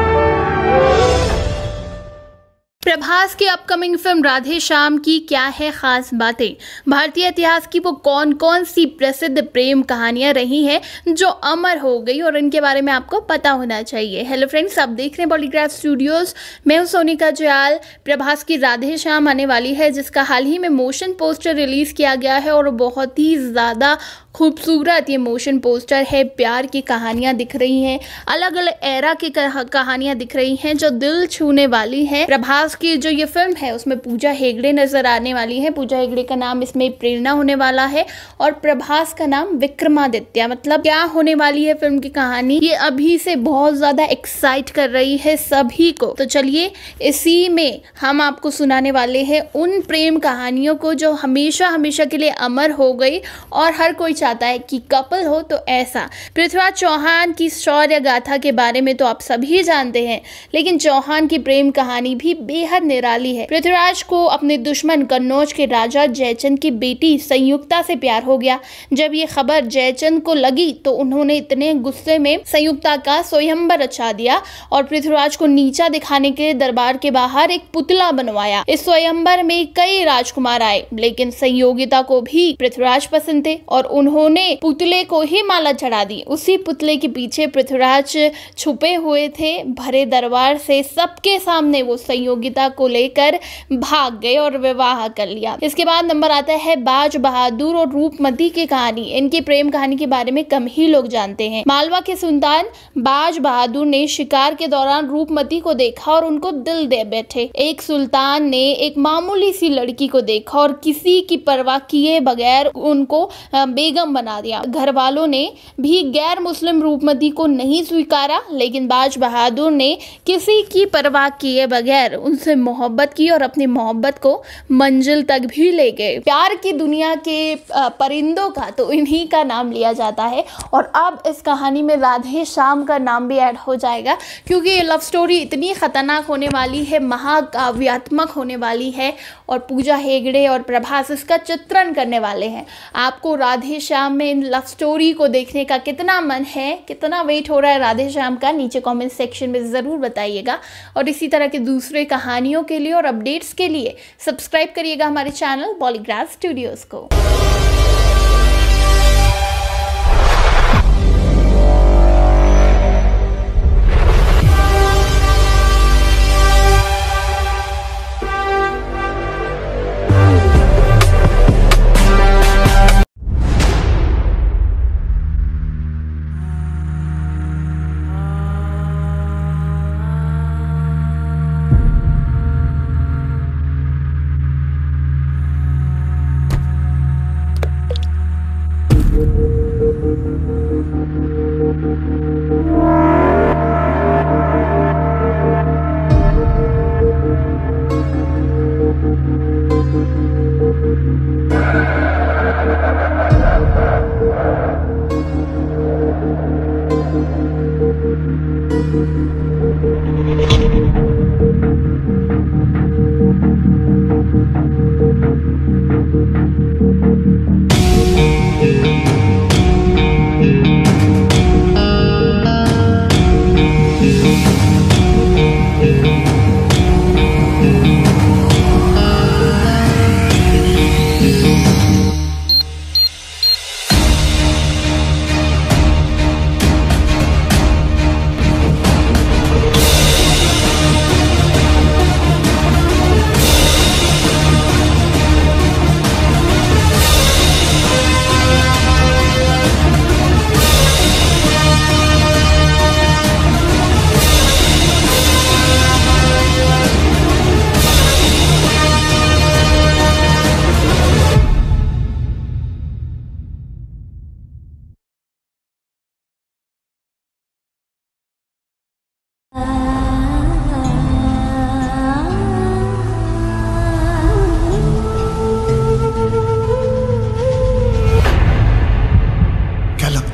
Speaker 7: प्रभास की अपकमिंग फिल्म राधे श्याम की क्या है खास बातें? भारतीय इतिहास की वो कौन कौन सी प्रसिद्ध प्रेम कहानियां रही हैं जो अमर हो गई और इनके बारे में आपको पता होना चाहिए। हेलो फ्रेंड्स, आप देख रहे हैं बॉलीग्राफ स्टूडियोज। मैं हूं सोनिका जयाल। प्रभास की राधे श्याम आने वाली है, जिसका हाल ही में मोशन पोस्टर रिलीज किया गया है और बहुत ही ज़्यादा खूबसूरत ये मोशन पोस्टर है। प्यार की कहानियां दिख रही हैं, अलग अलग एरा की कहानियां दिख रही हैं जो दिल छूने वाली है। प्रभास की जो ये फिल्म है उसमें पूजा हेगड़े नजर आने वाली है। पूजा हेगड़े का नाम इसमें प्रेरणा होने वाला है और प्रभास का नाम विक्रमादित्य। मतलब क्या होने वाली है फिल्म की कहानी, ये अभी से बहुत ज्यादा एक्साइट कर रही है सभी को। तो चलिए इसी में हम आपको सुनाने वाले हैं उन प्रेम कहानियों को जो हमेशा हमेशा के लिए अमर हो गई और हर कोई चाहता है कि कपल हो तो ऐसा। पृथ्वीराज चौहान की शौर्य गाथा के बारे में तो आप सभी जानते हैं, लेकिन चौहान की प्रेम कहानी भी बेहद निराली है। पृथ्वीराज को अपने दुश्मन कन्नौज के राजा जयचंद की बेटी संयुक्ता से प्यार हो गया। जब ये खबर जयचंद को लगी तो उन्होंने इतने गुस्से में संयुक्ता का स्वयंवर रचा दिया और पृथ्वीराज को नीचा दिखाने के दरबार के बाहर एक पुतला बनवाया। इस स्वयंवर में कई राजकुमार आए, लेकिन संयोगिता को भी पृथ्वीराज पसंद थे और उन्होंने पुतले को ही माला चढ़ा दी। उसी पुतले के पीछे पृथ्वीराज छुपे हुए थे। भरे दरबार से सबके सामने वो संयोगिता को लेकर भाग गए और विवाह कर लिया। इसके बाद नंबर आता है बाज बहादुर और रूपमती की कहानी। इनकी प्रेम कहानी के बारे में कम ही लोग जानते हैं। मालवा के सुल्तान बाज बहादुर ने शिकार के दौरान रूपमती को देखा और उनको दिल दे बैठे। एक सुल्तान ने एक मामूली सी लड़की को देखा और किसी की परवाह किए बगैर उनको बेगम बना दिया। घर वालों ने भी गैर मुस्लिम रूपमती को नहीं स्वीकारा, लेकिन बाज बहादुर ने किसी की परवाह किए बगैर उनसे मोहब्बत की और अपनी मोहब्बत को मंजिल तक भी ले गए। प्यार की दुनिया के परिंदों का तो इन्हीं का नाम लिया जाता है और अब इस कहानी में राधे श्याम का नाम भी ऐड हो जाएगा, क्योंकि ये लव स्टोरी इतनी खतरनाक होने वाली है, महाकाव्यात्मक होने वाली है और पूजा हेगड़े और प्रभास इसका चित्रण करने वाले हैं। आपको राधे श्याम में इन लव स्टोरी को देखने का कितना मन है, कितना वेट हो रहा है राधे श्याम का, नीचे कमेंट सेक्शन में ज़रूर बताइएगा। और इसी तरह के दूसरे कहानियों के लिए और अपडेट्स के लिए सब्सक्राइब करिएगा हमारे चैनल बॉलीग्राफ स्टूडियोज़ को।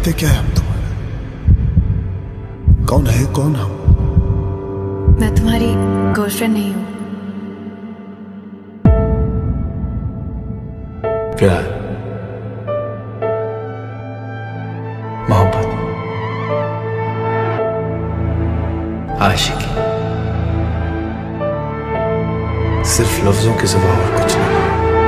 Speaker 1: चाहते क्या है हम तुम्हारा? कौन है कौन हम?
Speaker 2: मैं तुम्हारी गर्लफ्रेंड नहीं हूँ।
Speaker 6: प्यार, मोहब्बत, आशिकी, सिर्फ लफ्जों के सिवा और कुछ नहीं।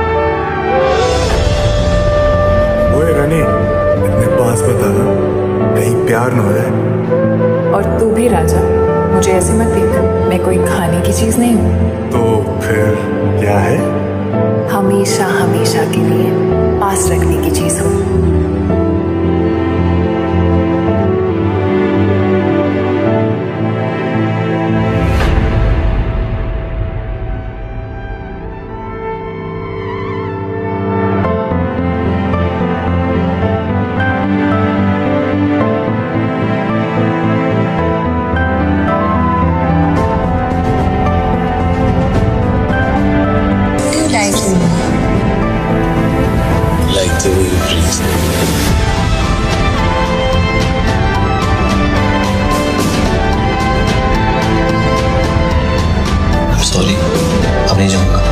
Speaker 3: ओए रानी, अपने पास बता, कहीं प्यार न हो जाए।
Speaker 4: और तू भी राजा, मुझे ऐसे मत देख, मैं कोई खाने की चीज नहीं हूँ।
Speaker 3: तो फिर क्या है?
Speaker 4: हमेशा हमेशा के लिए पास रखने की चीज हूँ।
Speaker 6: Like the way you breathe. I'm sorry, अब नहीं जाऊंगा।